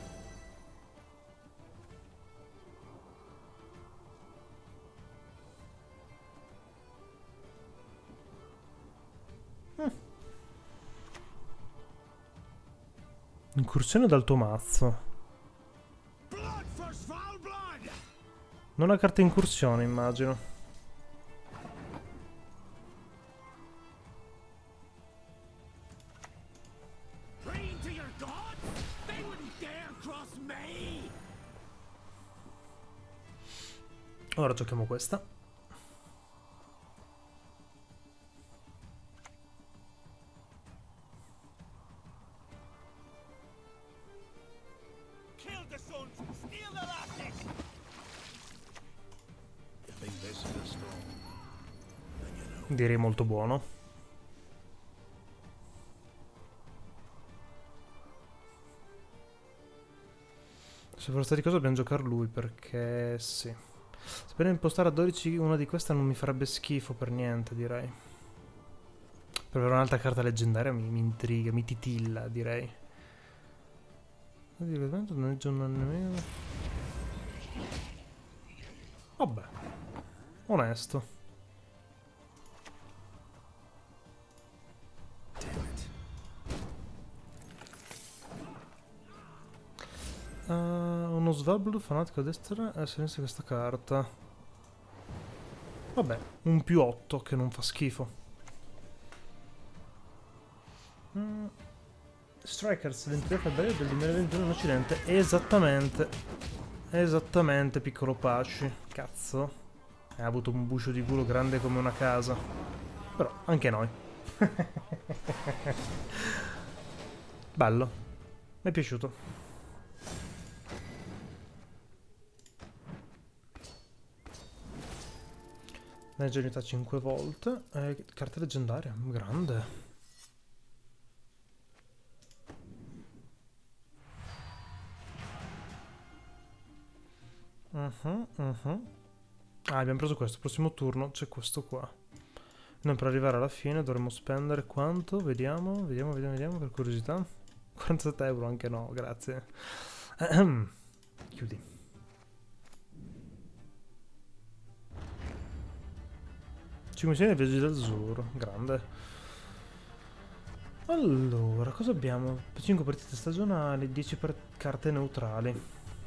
Incursione dal tuo mazzo. Blood for Svalbard! Non ha carta incursione, immagino. Praying to your gods? They wouldn't dare cross me! Ora giochiamo questa. Kill the sons, steal the lasses! You think this is a storm? Then you know. Direi molto buono. Se per stare di cosa dobbiamo giocare lui, perché sì. Se per impostare a dodici una di queste non mi farebbe schifo per niente, direi. Per avere un'altra carta leggendaria mi, mi intriga, mi titilla, direi. Vabbè. Onesto. Uh, uno Svalbard fanatico a destra e a sinistra questa carta. Vabbè, un più otto che non fa schifo. Mm. Strikers ventidue febbraio del duemilaventuno in Occidente. Esattamente. Esattamente, piccolo Paci. Cazzo. Ha avuto un bucio di culo grande come una casa. Però, anche noi. Bello. Mi è piaciuto. Legge unità cinque volte. Eh, carta leggendaria. Grande. Uh-huh, uh-huh. Ah, abbiamo preso questo. Prossimo turno c'è questo qua. Noi per arrivare alla fine dovremmo spendere quanto? Vediamo, vediamo, vediamo, vediamo per curiosità. quarantasette euro, anche no, grazie. Chiudi. cinque missioni di viaggi d'azzurro, grande. Allora, cosa abbiamo? cinque partite stagionali, dieci par- carte neutrali.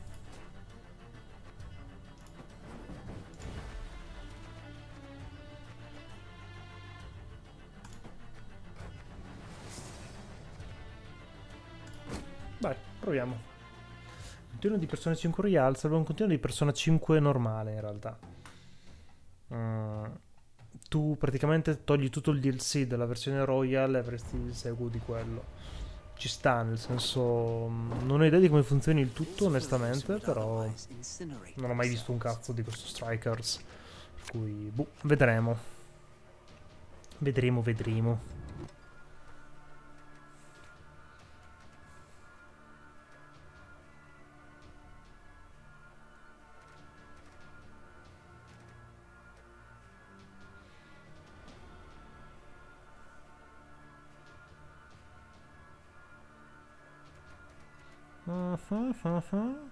Vai, proviamo. Continuo di Persona cinque Royale, serve un continuo di Persona cinque normale in realtà. Mm, tu praticamente togli tutto il D L C della versione Royal e avresti il seguito di quello. Ci sta, nel senso... mm, non ho idea di come funzioni il tutto onestamente, però non ho mai visto un cazzo di questo Strikers. Per cui, boh, vedremo. Vedremo, vedremo. Mhm, mhm.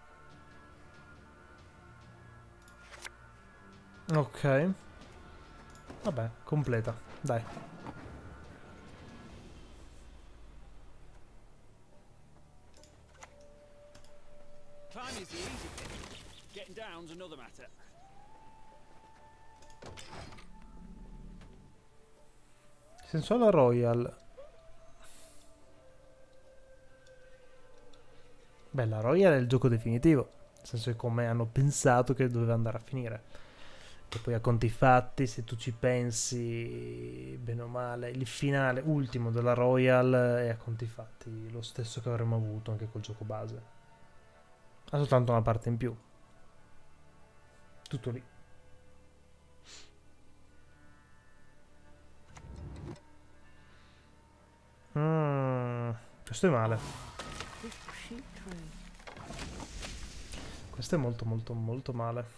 Ok. Vabbè, completa. Dai. Climbing is the easy bit. Getting down's another matter. Sensuale Royal. Beh, la Royal è il gioco definitivo. Nel senso che come hanno pensato che doveva andare a finire. E poi a conti fatti, se tu ci pensi bene o male, il finale ultimo della Royal è a conti fatti lo stesso che avremmo avuto anche col gioco base. Ha soltanto una parte in più. Tutto lì. Mm, questo è male. Questo è molto molto molto male.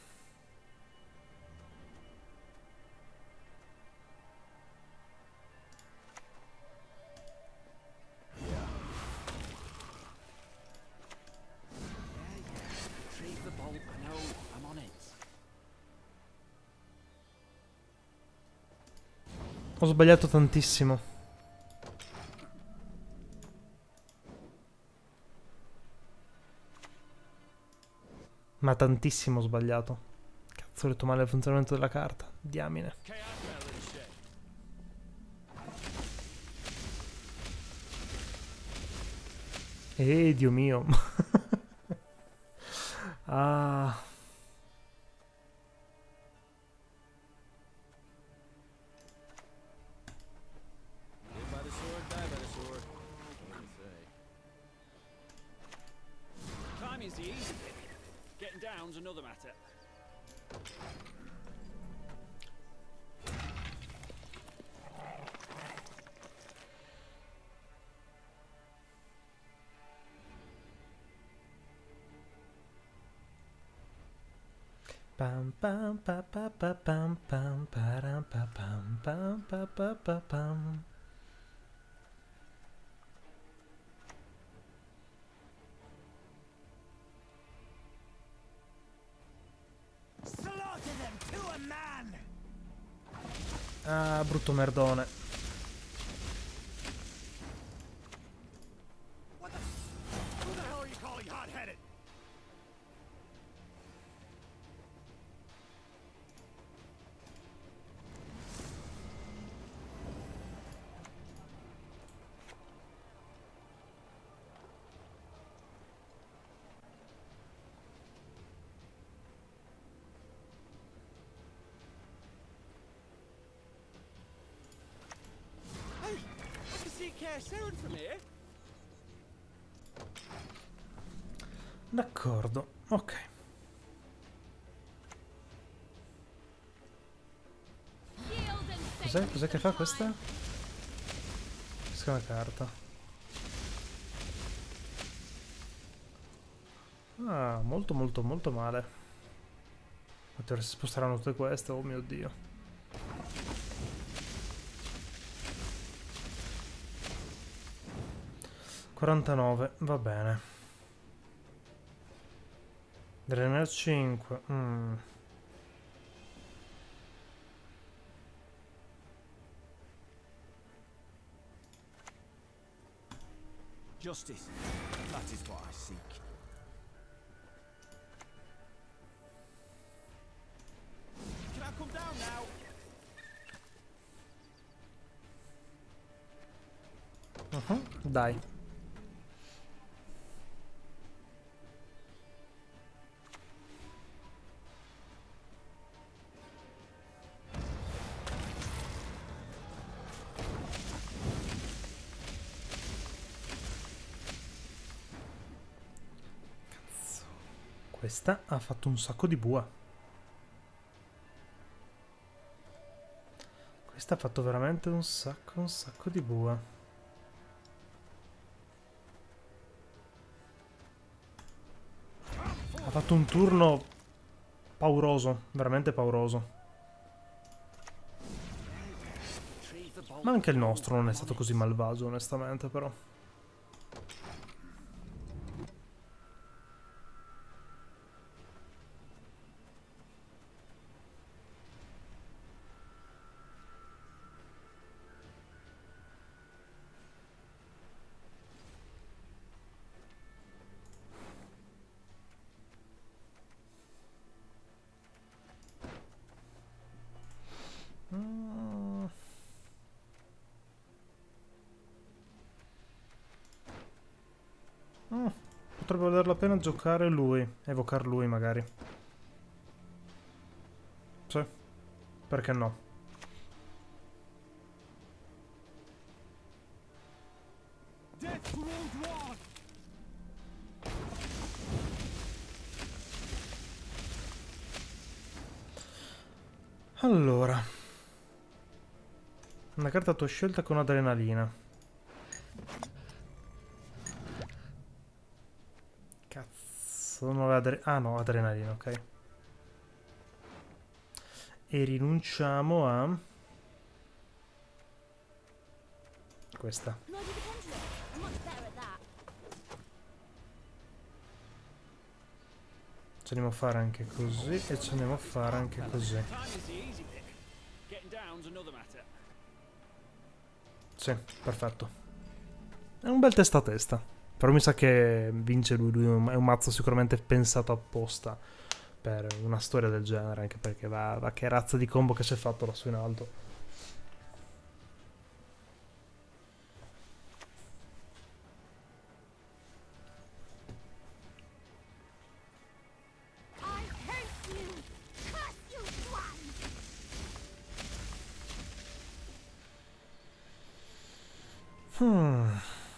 Retrieve the bolt. I know. I'm on it. Ho sbagliato tantissimo. Ma tantissimo ho sbagliato. Cazzo, ho detto male il funzionamento della carta. Diamine. Okay, I'm better than shit. Eh, Dio mio. Ah. Live by the sword, die by the sword. What do you say? Climbing's the easy bit. Getting down's another matter. Pam pam pa pa pa pam pam param pa pam pam pa pa pa pam. Slaughter them to a man. Ah, brutto merdone. What the? Who the hell are you calling hot-headed? Hey, I can see Cash Aaron from here. D'accordo, ok. Cos'è? Cos'è che fa questa? Questa è una carta. Ah, molto molto molto male. Ma ora si sposteranno tutte queste, oh mio Dio. quarantanove, va bene. Drainer cinque. Mm. Justice. That is what I seek. Can I come down now? Uh-huh. Dai. Cazzo. Questa ha fatto un sacco di bua. Questa ha fatto veramente un sacco, un sacco di bua. Ha fatto un turno pauroso, veramente pauroso. Ma anche il nostro non è stato così malvagio, onestamente, però. Mm. Mm. Potrebbe valer la pena giocare lui, evocar lui magari. Sì, perché no? Death to Old One! Allora, una carta a tua scelta con adrenalina. Cazzo, non aveva adre- ah no, adrenalina, ok. E rinunciamo a questa. Maybe the pendulum. I'm much better at that. Ci andiamo a fare anche così e ci andiamo a fare anche così. Time is the easy pick. Getting down's another matter. Sì, perfetto. È un bel testa a testa. Però mi sa che vince lui, lui è un mazzo sicuramente pensato apposta per una storia del genere, anche perché va, va che razza di combo che si è fatto lassù in alto. I hate you! Curse you, one! Hmm.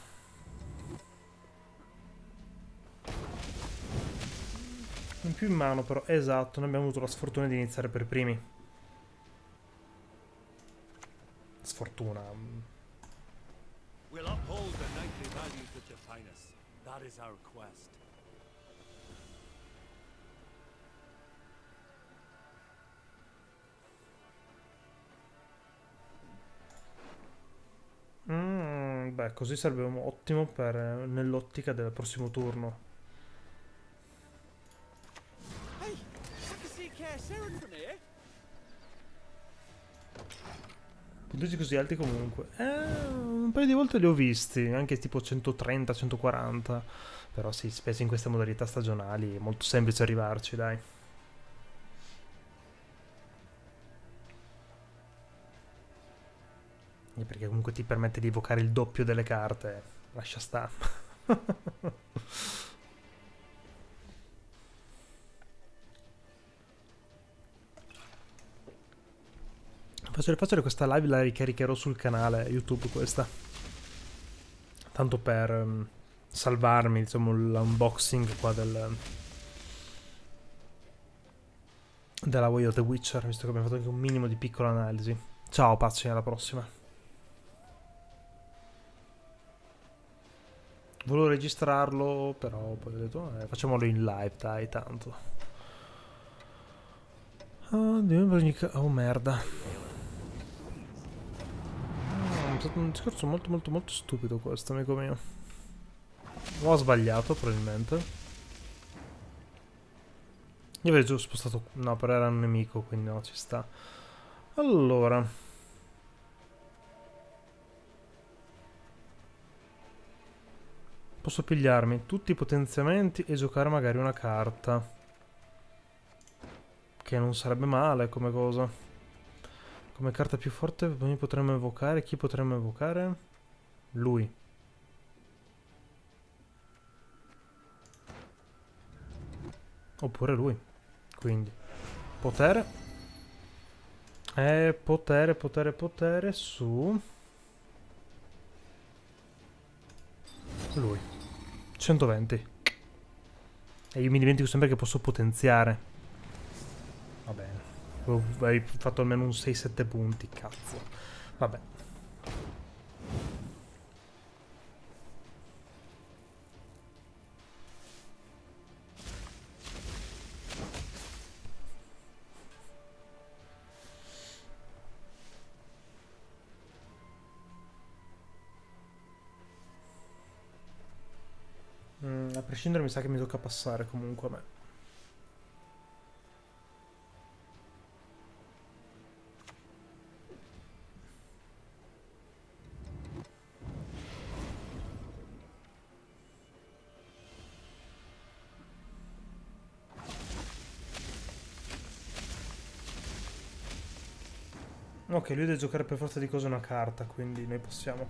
In più in mano però, esatto, noi abbiamo avuto la sfortuna di iniziare per primi. Sfortuna. We'll uphold the knightly values that define us. That is our quest. Mm, beh, così sarebbe un- ottimo per nell'ottica del prossimo turno. Hey, I can see Kaer Seren from here. Punteggi così alti comunque. Eh, un paio di volte li ho visti, anche tipo centotrenta, centoquaranta. Però sì, specie in queste modalità stagionali è molto semplice arrivarci, dai. E perché comunque ti permette di evocare il doppio delle carte. Lascia stare. Facile facile questa live la ricaricherò sul canale YouTube questa. Tanto per um, salvarmi, diciamo, l'unboxing qua del della Way of the Witcher, visto che abbiamo fatto anche un minimo di piccola analisi. Ciao pazzi, alla prossima. Volevo registrarlo, però poi ho detto, eh, facciamolo in live, dai, tanto. Oh, oh merda. È stato un discorso molto molto molto stupido questo, amico mio. Ho sbagliato, probabilmente. Io avevo già spostato... No, però era un nemico, quindi no, ci sta. Allora... Posso pigliarmi tutti i potenziamenti e giocare magari una carta. Che non sarebbe male come cosa. Come carta più forte potremmo evocare... Chi potremmo evocare? Lui. Oppure lui. Quindi potere. Eh, potere, potere, potere su lui. centoventi. E io mi dimentico sempre che posso potenziare. Va bene. Oh, hai fatto almeno un sei sette punti, cazzo. Vabbè. Mm, a prescindere mi sa che mi tocca passare comunque a me. Ok, lui deve giocare per forza di cose una carta, quindi noi possiamo.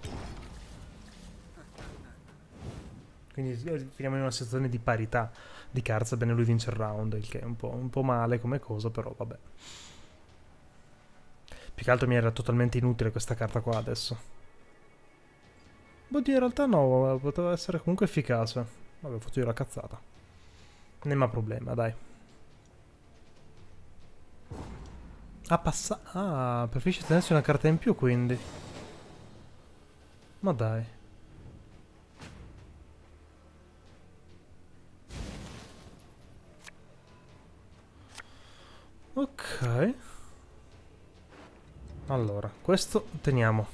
Quindi finiamo in una situazione di parità di carta, bene lui vince il round, il che è un po', un po' male come cosa, però vabbè. Più che altro mi era totalmente inutile questa carta qua adesso. Oddio, in realtà no, poteva essere comunque efficace. Vabbè, ho fatto io la cazzata. Non è problema, dai. Ah, passa... Ah, preferisce tenersi una carta in più, quindi. Ma dai. Ok. Allora, questo teniamo.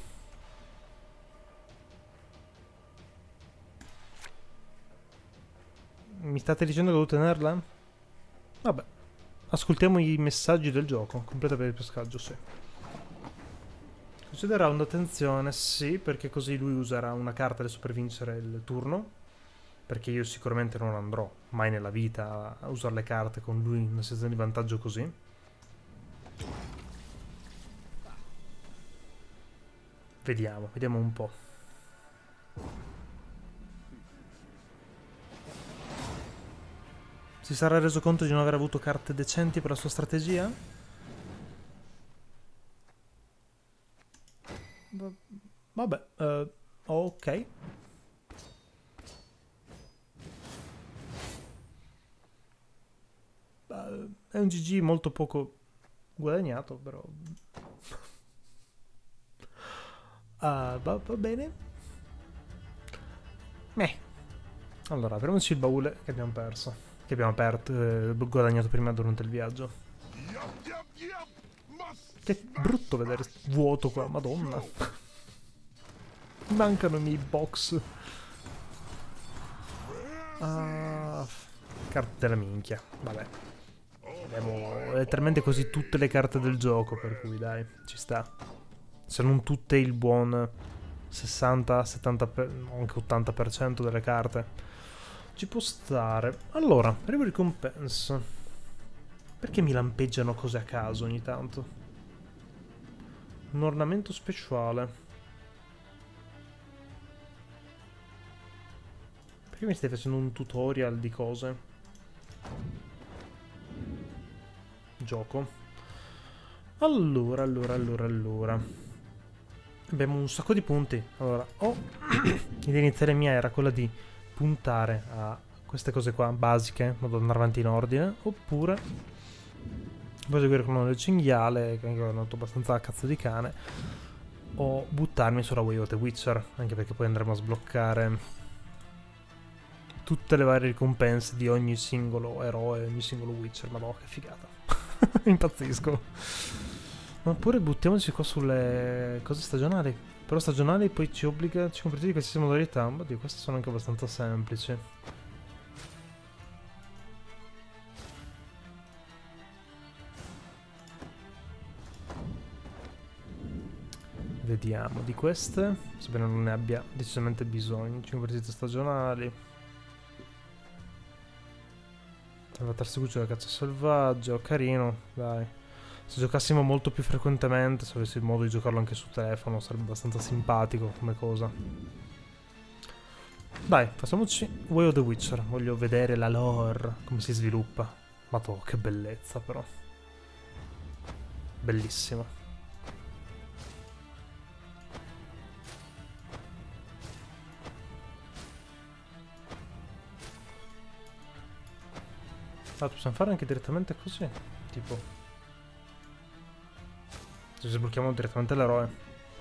Mi state dicendo che devo tenerla? Vabbè. Ascoltiamo i messaggi del gioco. Completa per il pescaggio, sì. Concede round, attenzione, sì, perché così lui userà una carta adesso per vincere il turno. Perché io sicuramente non andrò mai nella vita a usare le carte con lui in una situazione di vantaggio così. Vediamo, vediamo un po'. Si sarà reso conto di non aver avuto carte decenti per la sua strategia? Vabbè, uh, ok. Uh, è un G G molto poco guadagnato, però... Uh, va, va bene. Meh. Allora, apriamoci il baule che abbiamo perso. Che abbiamo aperto, eh, guadagnato prima durante il viaggio. Che brutto vedere vuoto qua, madonna. Mancano i miei box. Ah, carte della minchia. Vabbè. Abbiamo letteralmente quasi tutte le carte del gioco, per cui dai, ci sta. Se non tutte il buon sessanta, settanta, per, anche ottanta per cento delle carte. Ci può stare. Allora, arrivo ricompensa. Perché mi lampeggiano cose a caso ogni tanto? Un ornamento speciale. Perché mi stai facendo un tutorial di cose? Gioco. Allora, allora, allora, allora. Abbiamo un sacco di punti. Allora, oh, l'idea iniziale mia era quella di puntare a queste cose qua basiche in modo da andare avanti in ordine, oppure proseguire con il cinghiale che è andato abbastanza a cazzo di cane, o buttarmi sulla Way of the Witcher, anche perché poi andremo a sbloccare tutte le varie ricompense di ogni singolo eroe, ogni singolo Witcher. Madonna, che figata. Impazzisco. Ma pure buttiamoci qua sulle cose stagionali. Però stagionali poi ci obbliga, ci completi di qualsiasi modalità. Oddio, queste sono anche abbastanza semplici. Vediamo di queste, sebbene non ne abbia decisamente bisogno. cinque partite stagionali. Avatar seguito della caccia selvaggio, carino, dai. Se giocassimo molto più frequentemente, se avessi il modo di giocarlo anche su telefono, sarebbe abbastanza simpatico come cosa. Dai, facciamoci Way of the Witcher. Voglio vedere la lore, come si sviluppa. Madò, che bellezza però. Bellissima. Ah, possiamo fare anche direttamente così, tipo. Se sblocchiamo direttamente l'eroe.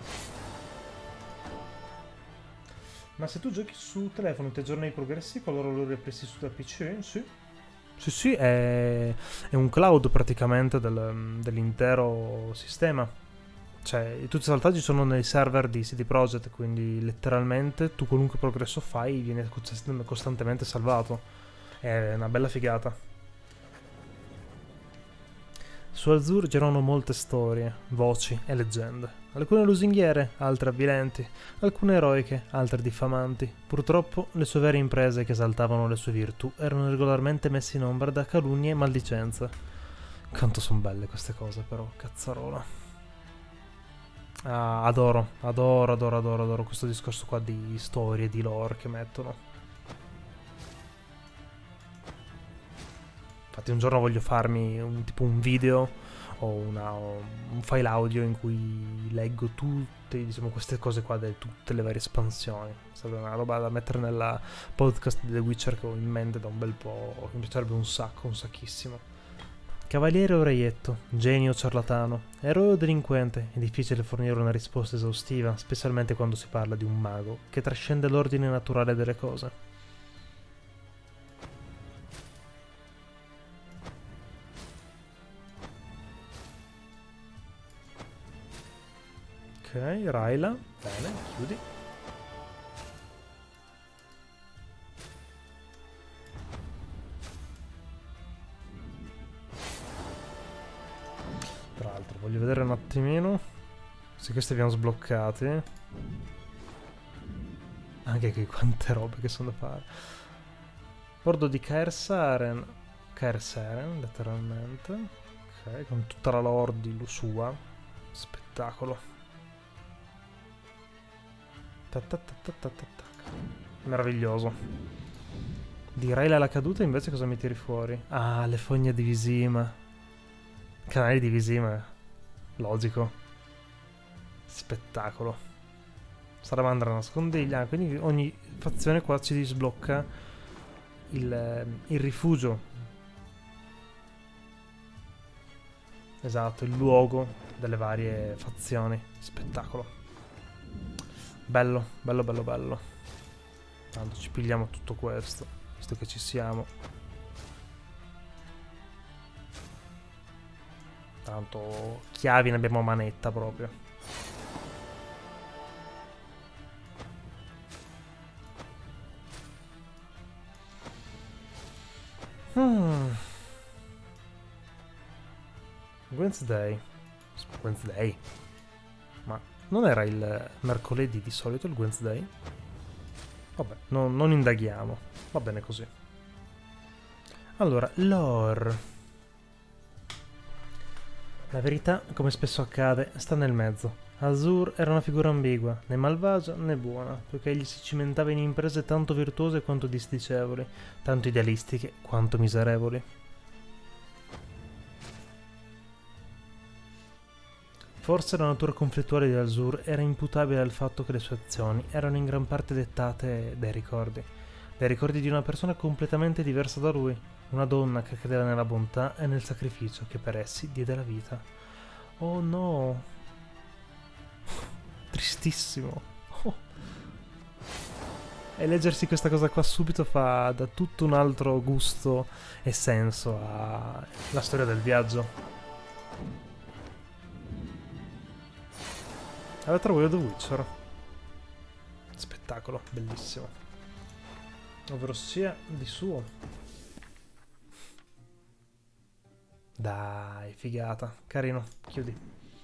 Ma se tu giochi su telefono ti aggiorna i progressi qualora lo ripresi su da P C? Sì. Sì, sì, è, è un cloud praticamente del, dell'intero sistema. Cioè, tutti i salvaggi sono nei server di C D Projekt, quindi letteralmente tu qualunque progresso fai viene costantemente salvato. È una bella figata. Su Azure girano molte storie, voci e leggende. Alcune lusinghiere, altre avvilenti, alcune eroiche, altre diffamanti. Purtroppo le sue vere imprese che esaltavano le sue virtù erano regolarmente messe in ombra da calunnie e maldicenze. Quanto sono belle queste cose però, cazzarola. Ah, adoro, adoro, adoro, adoro, adoro questo discorso qua di storie, di lore che mettono. Infatti un giorno voglio farmi un, tipo un video o, una, o un file audio in cui leggo tutte, diciamo, queste cose qua di tutte le varie espansioni. Sarebbe una roba da mettere nella podcast di The Witcher che ho in mente da un bel po', mi piacerebbe un sacco, un sacchissimo. Cavaliere o reietto, genio o ciarlatano, eroe o delinquente, è difficile fornire una risposta esaustiva, specialmente quando si parla di un mago che trascende l'ordine naturale delle cose. Ok, Rayla, bene, chiudi. Tra l'altro, voglio vedere un attimino se questi abbiamo sbloccati. Anche qui quante robe che sono da fare. Bordo di Kaer Saren. Kaer Saren, letteralmente. Ok, con tutta la lore di sua. Spettacolo. Meraviglioso. Di Rayla la caduta invece cosa mi tiri fuori? Ah, le fogne di Visima. Canali di Visima. Logico. Spettacolo. Salamandra nascondiglia. Quindi ogni fazione qua ci sblocca il, il rifugio. Esatto, il luogo delle varie fazioni. Spettacolo. Bello, bello, bello, bello. Tanto ci pigliamo tutto questo, visto che ci siamo. Tanto chiavi ne abbiamo manetta proprio. Hmm. Wednesday. Wednesday. Ma non era il mercoledì di solito il Wednesday? Vabbè, no, non indaghiamo. Va bene così. Allora, lore. La verità, come spesso accade, sta nel mezzo. Azure era una figura ambigua, né malvagia né buona, poiché egli si cimentava in imprese tanto virtuose quanto disdicevoli, tanto idealistiche quanto miserevoli. Forse la natura conflittuale di Azure era imputabile al fatto che le sue azioni erano in gran parte dettate dai ricordi, dai ricordi di una persona completamente diversa da lui, una donna che credeva nella bontà e nel sacrificio che per essi diede la vita. Oh no! Tristissimo! Oh. E leggersi questa cosa qua subito fa da tutto un altro gusto e senso alla storia del viaggio. Avete voglia The Witcher? Spettacolo, bellissimo. Ovvero sia di suo. Dai, figata. Carino, chiudi.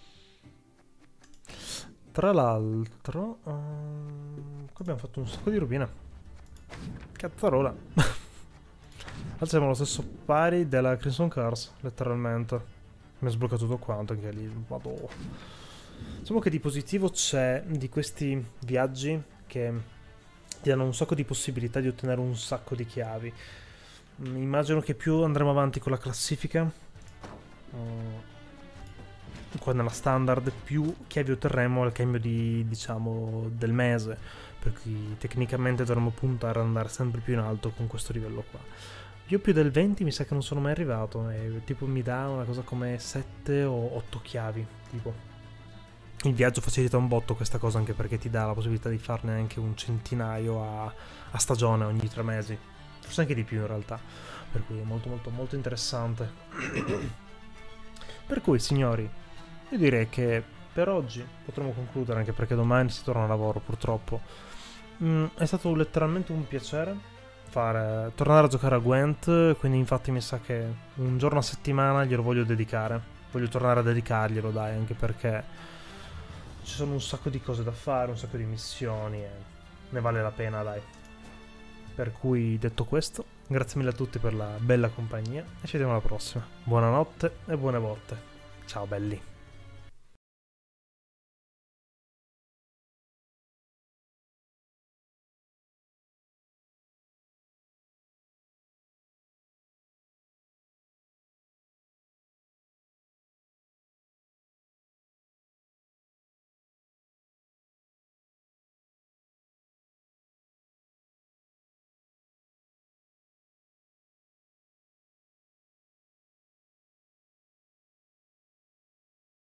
Tra l'altro... Uh, qui abbiamo fatto un sacco di rovine. Cazzarola. Siamo allo stesso pari della Crimson Curse, letteralmente. Mi ha sbloccato tutto quanto, anche lì. Vado. Diciamo che di positivo c'è di questi viaggi che ti danno un sacco di possibilità di ottenere un sacco di chiavi. Immagino che più andremo avanti con la classifica, uh, qua nella standard, più chiavi otterremo al cambio di, diciamo, del mese. Per cui tecnicamente dovremmo puntare ad andare sempre più in alto con questo livello qua. Io più del venti mi sa che non sono mai arrivato, e tipo mi dà una cosa come sette o otto chiavi, tipo. Il viaggio facilita un botto questa cosa, anche perché ti dà la possibilità di farne anche un centinaio a, a stagione ogni tre mesi, forse anche di più in realtà, per cui è molto molto molto interessante. Per cui signori, io direi che per oggi potremo concludere, anche perché domani si torna a lavoro purtroppo. Mm, è stato letteralmente un piacere fare, tornare a giocare a Gwent, quindi infatti mi sa che un giorno a settimana glielo voglio dedicare, voglio tornare a dedicarglielo, dai, anche perché ci sono un sacco di cose da fare, un sacco di missioni e ne vale la pena, dai. Per cui, detto questo, grazie mille a tutti per la bella compagnia e ci vediamo alla prossima. Buonanotte e buone volte. Ciao belli.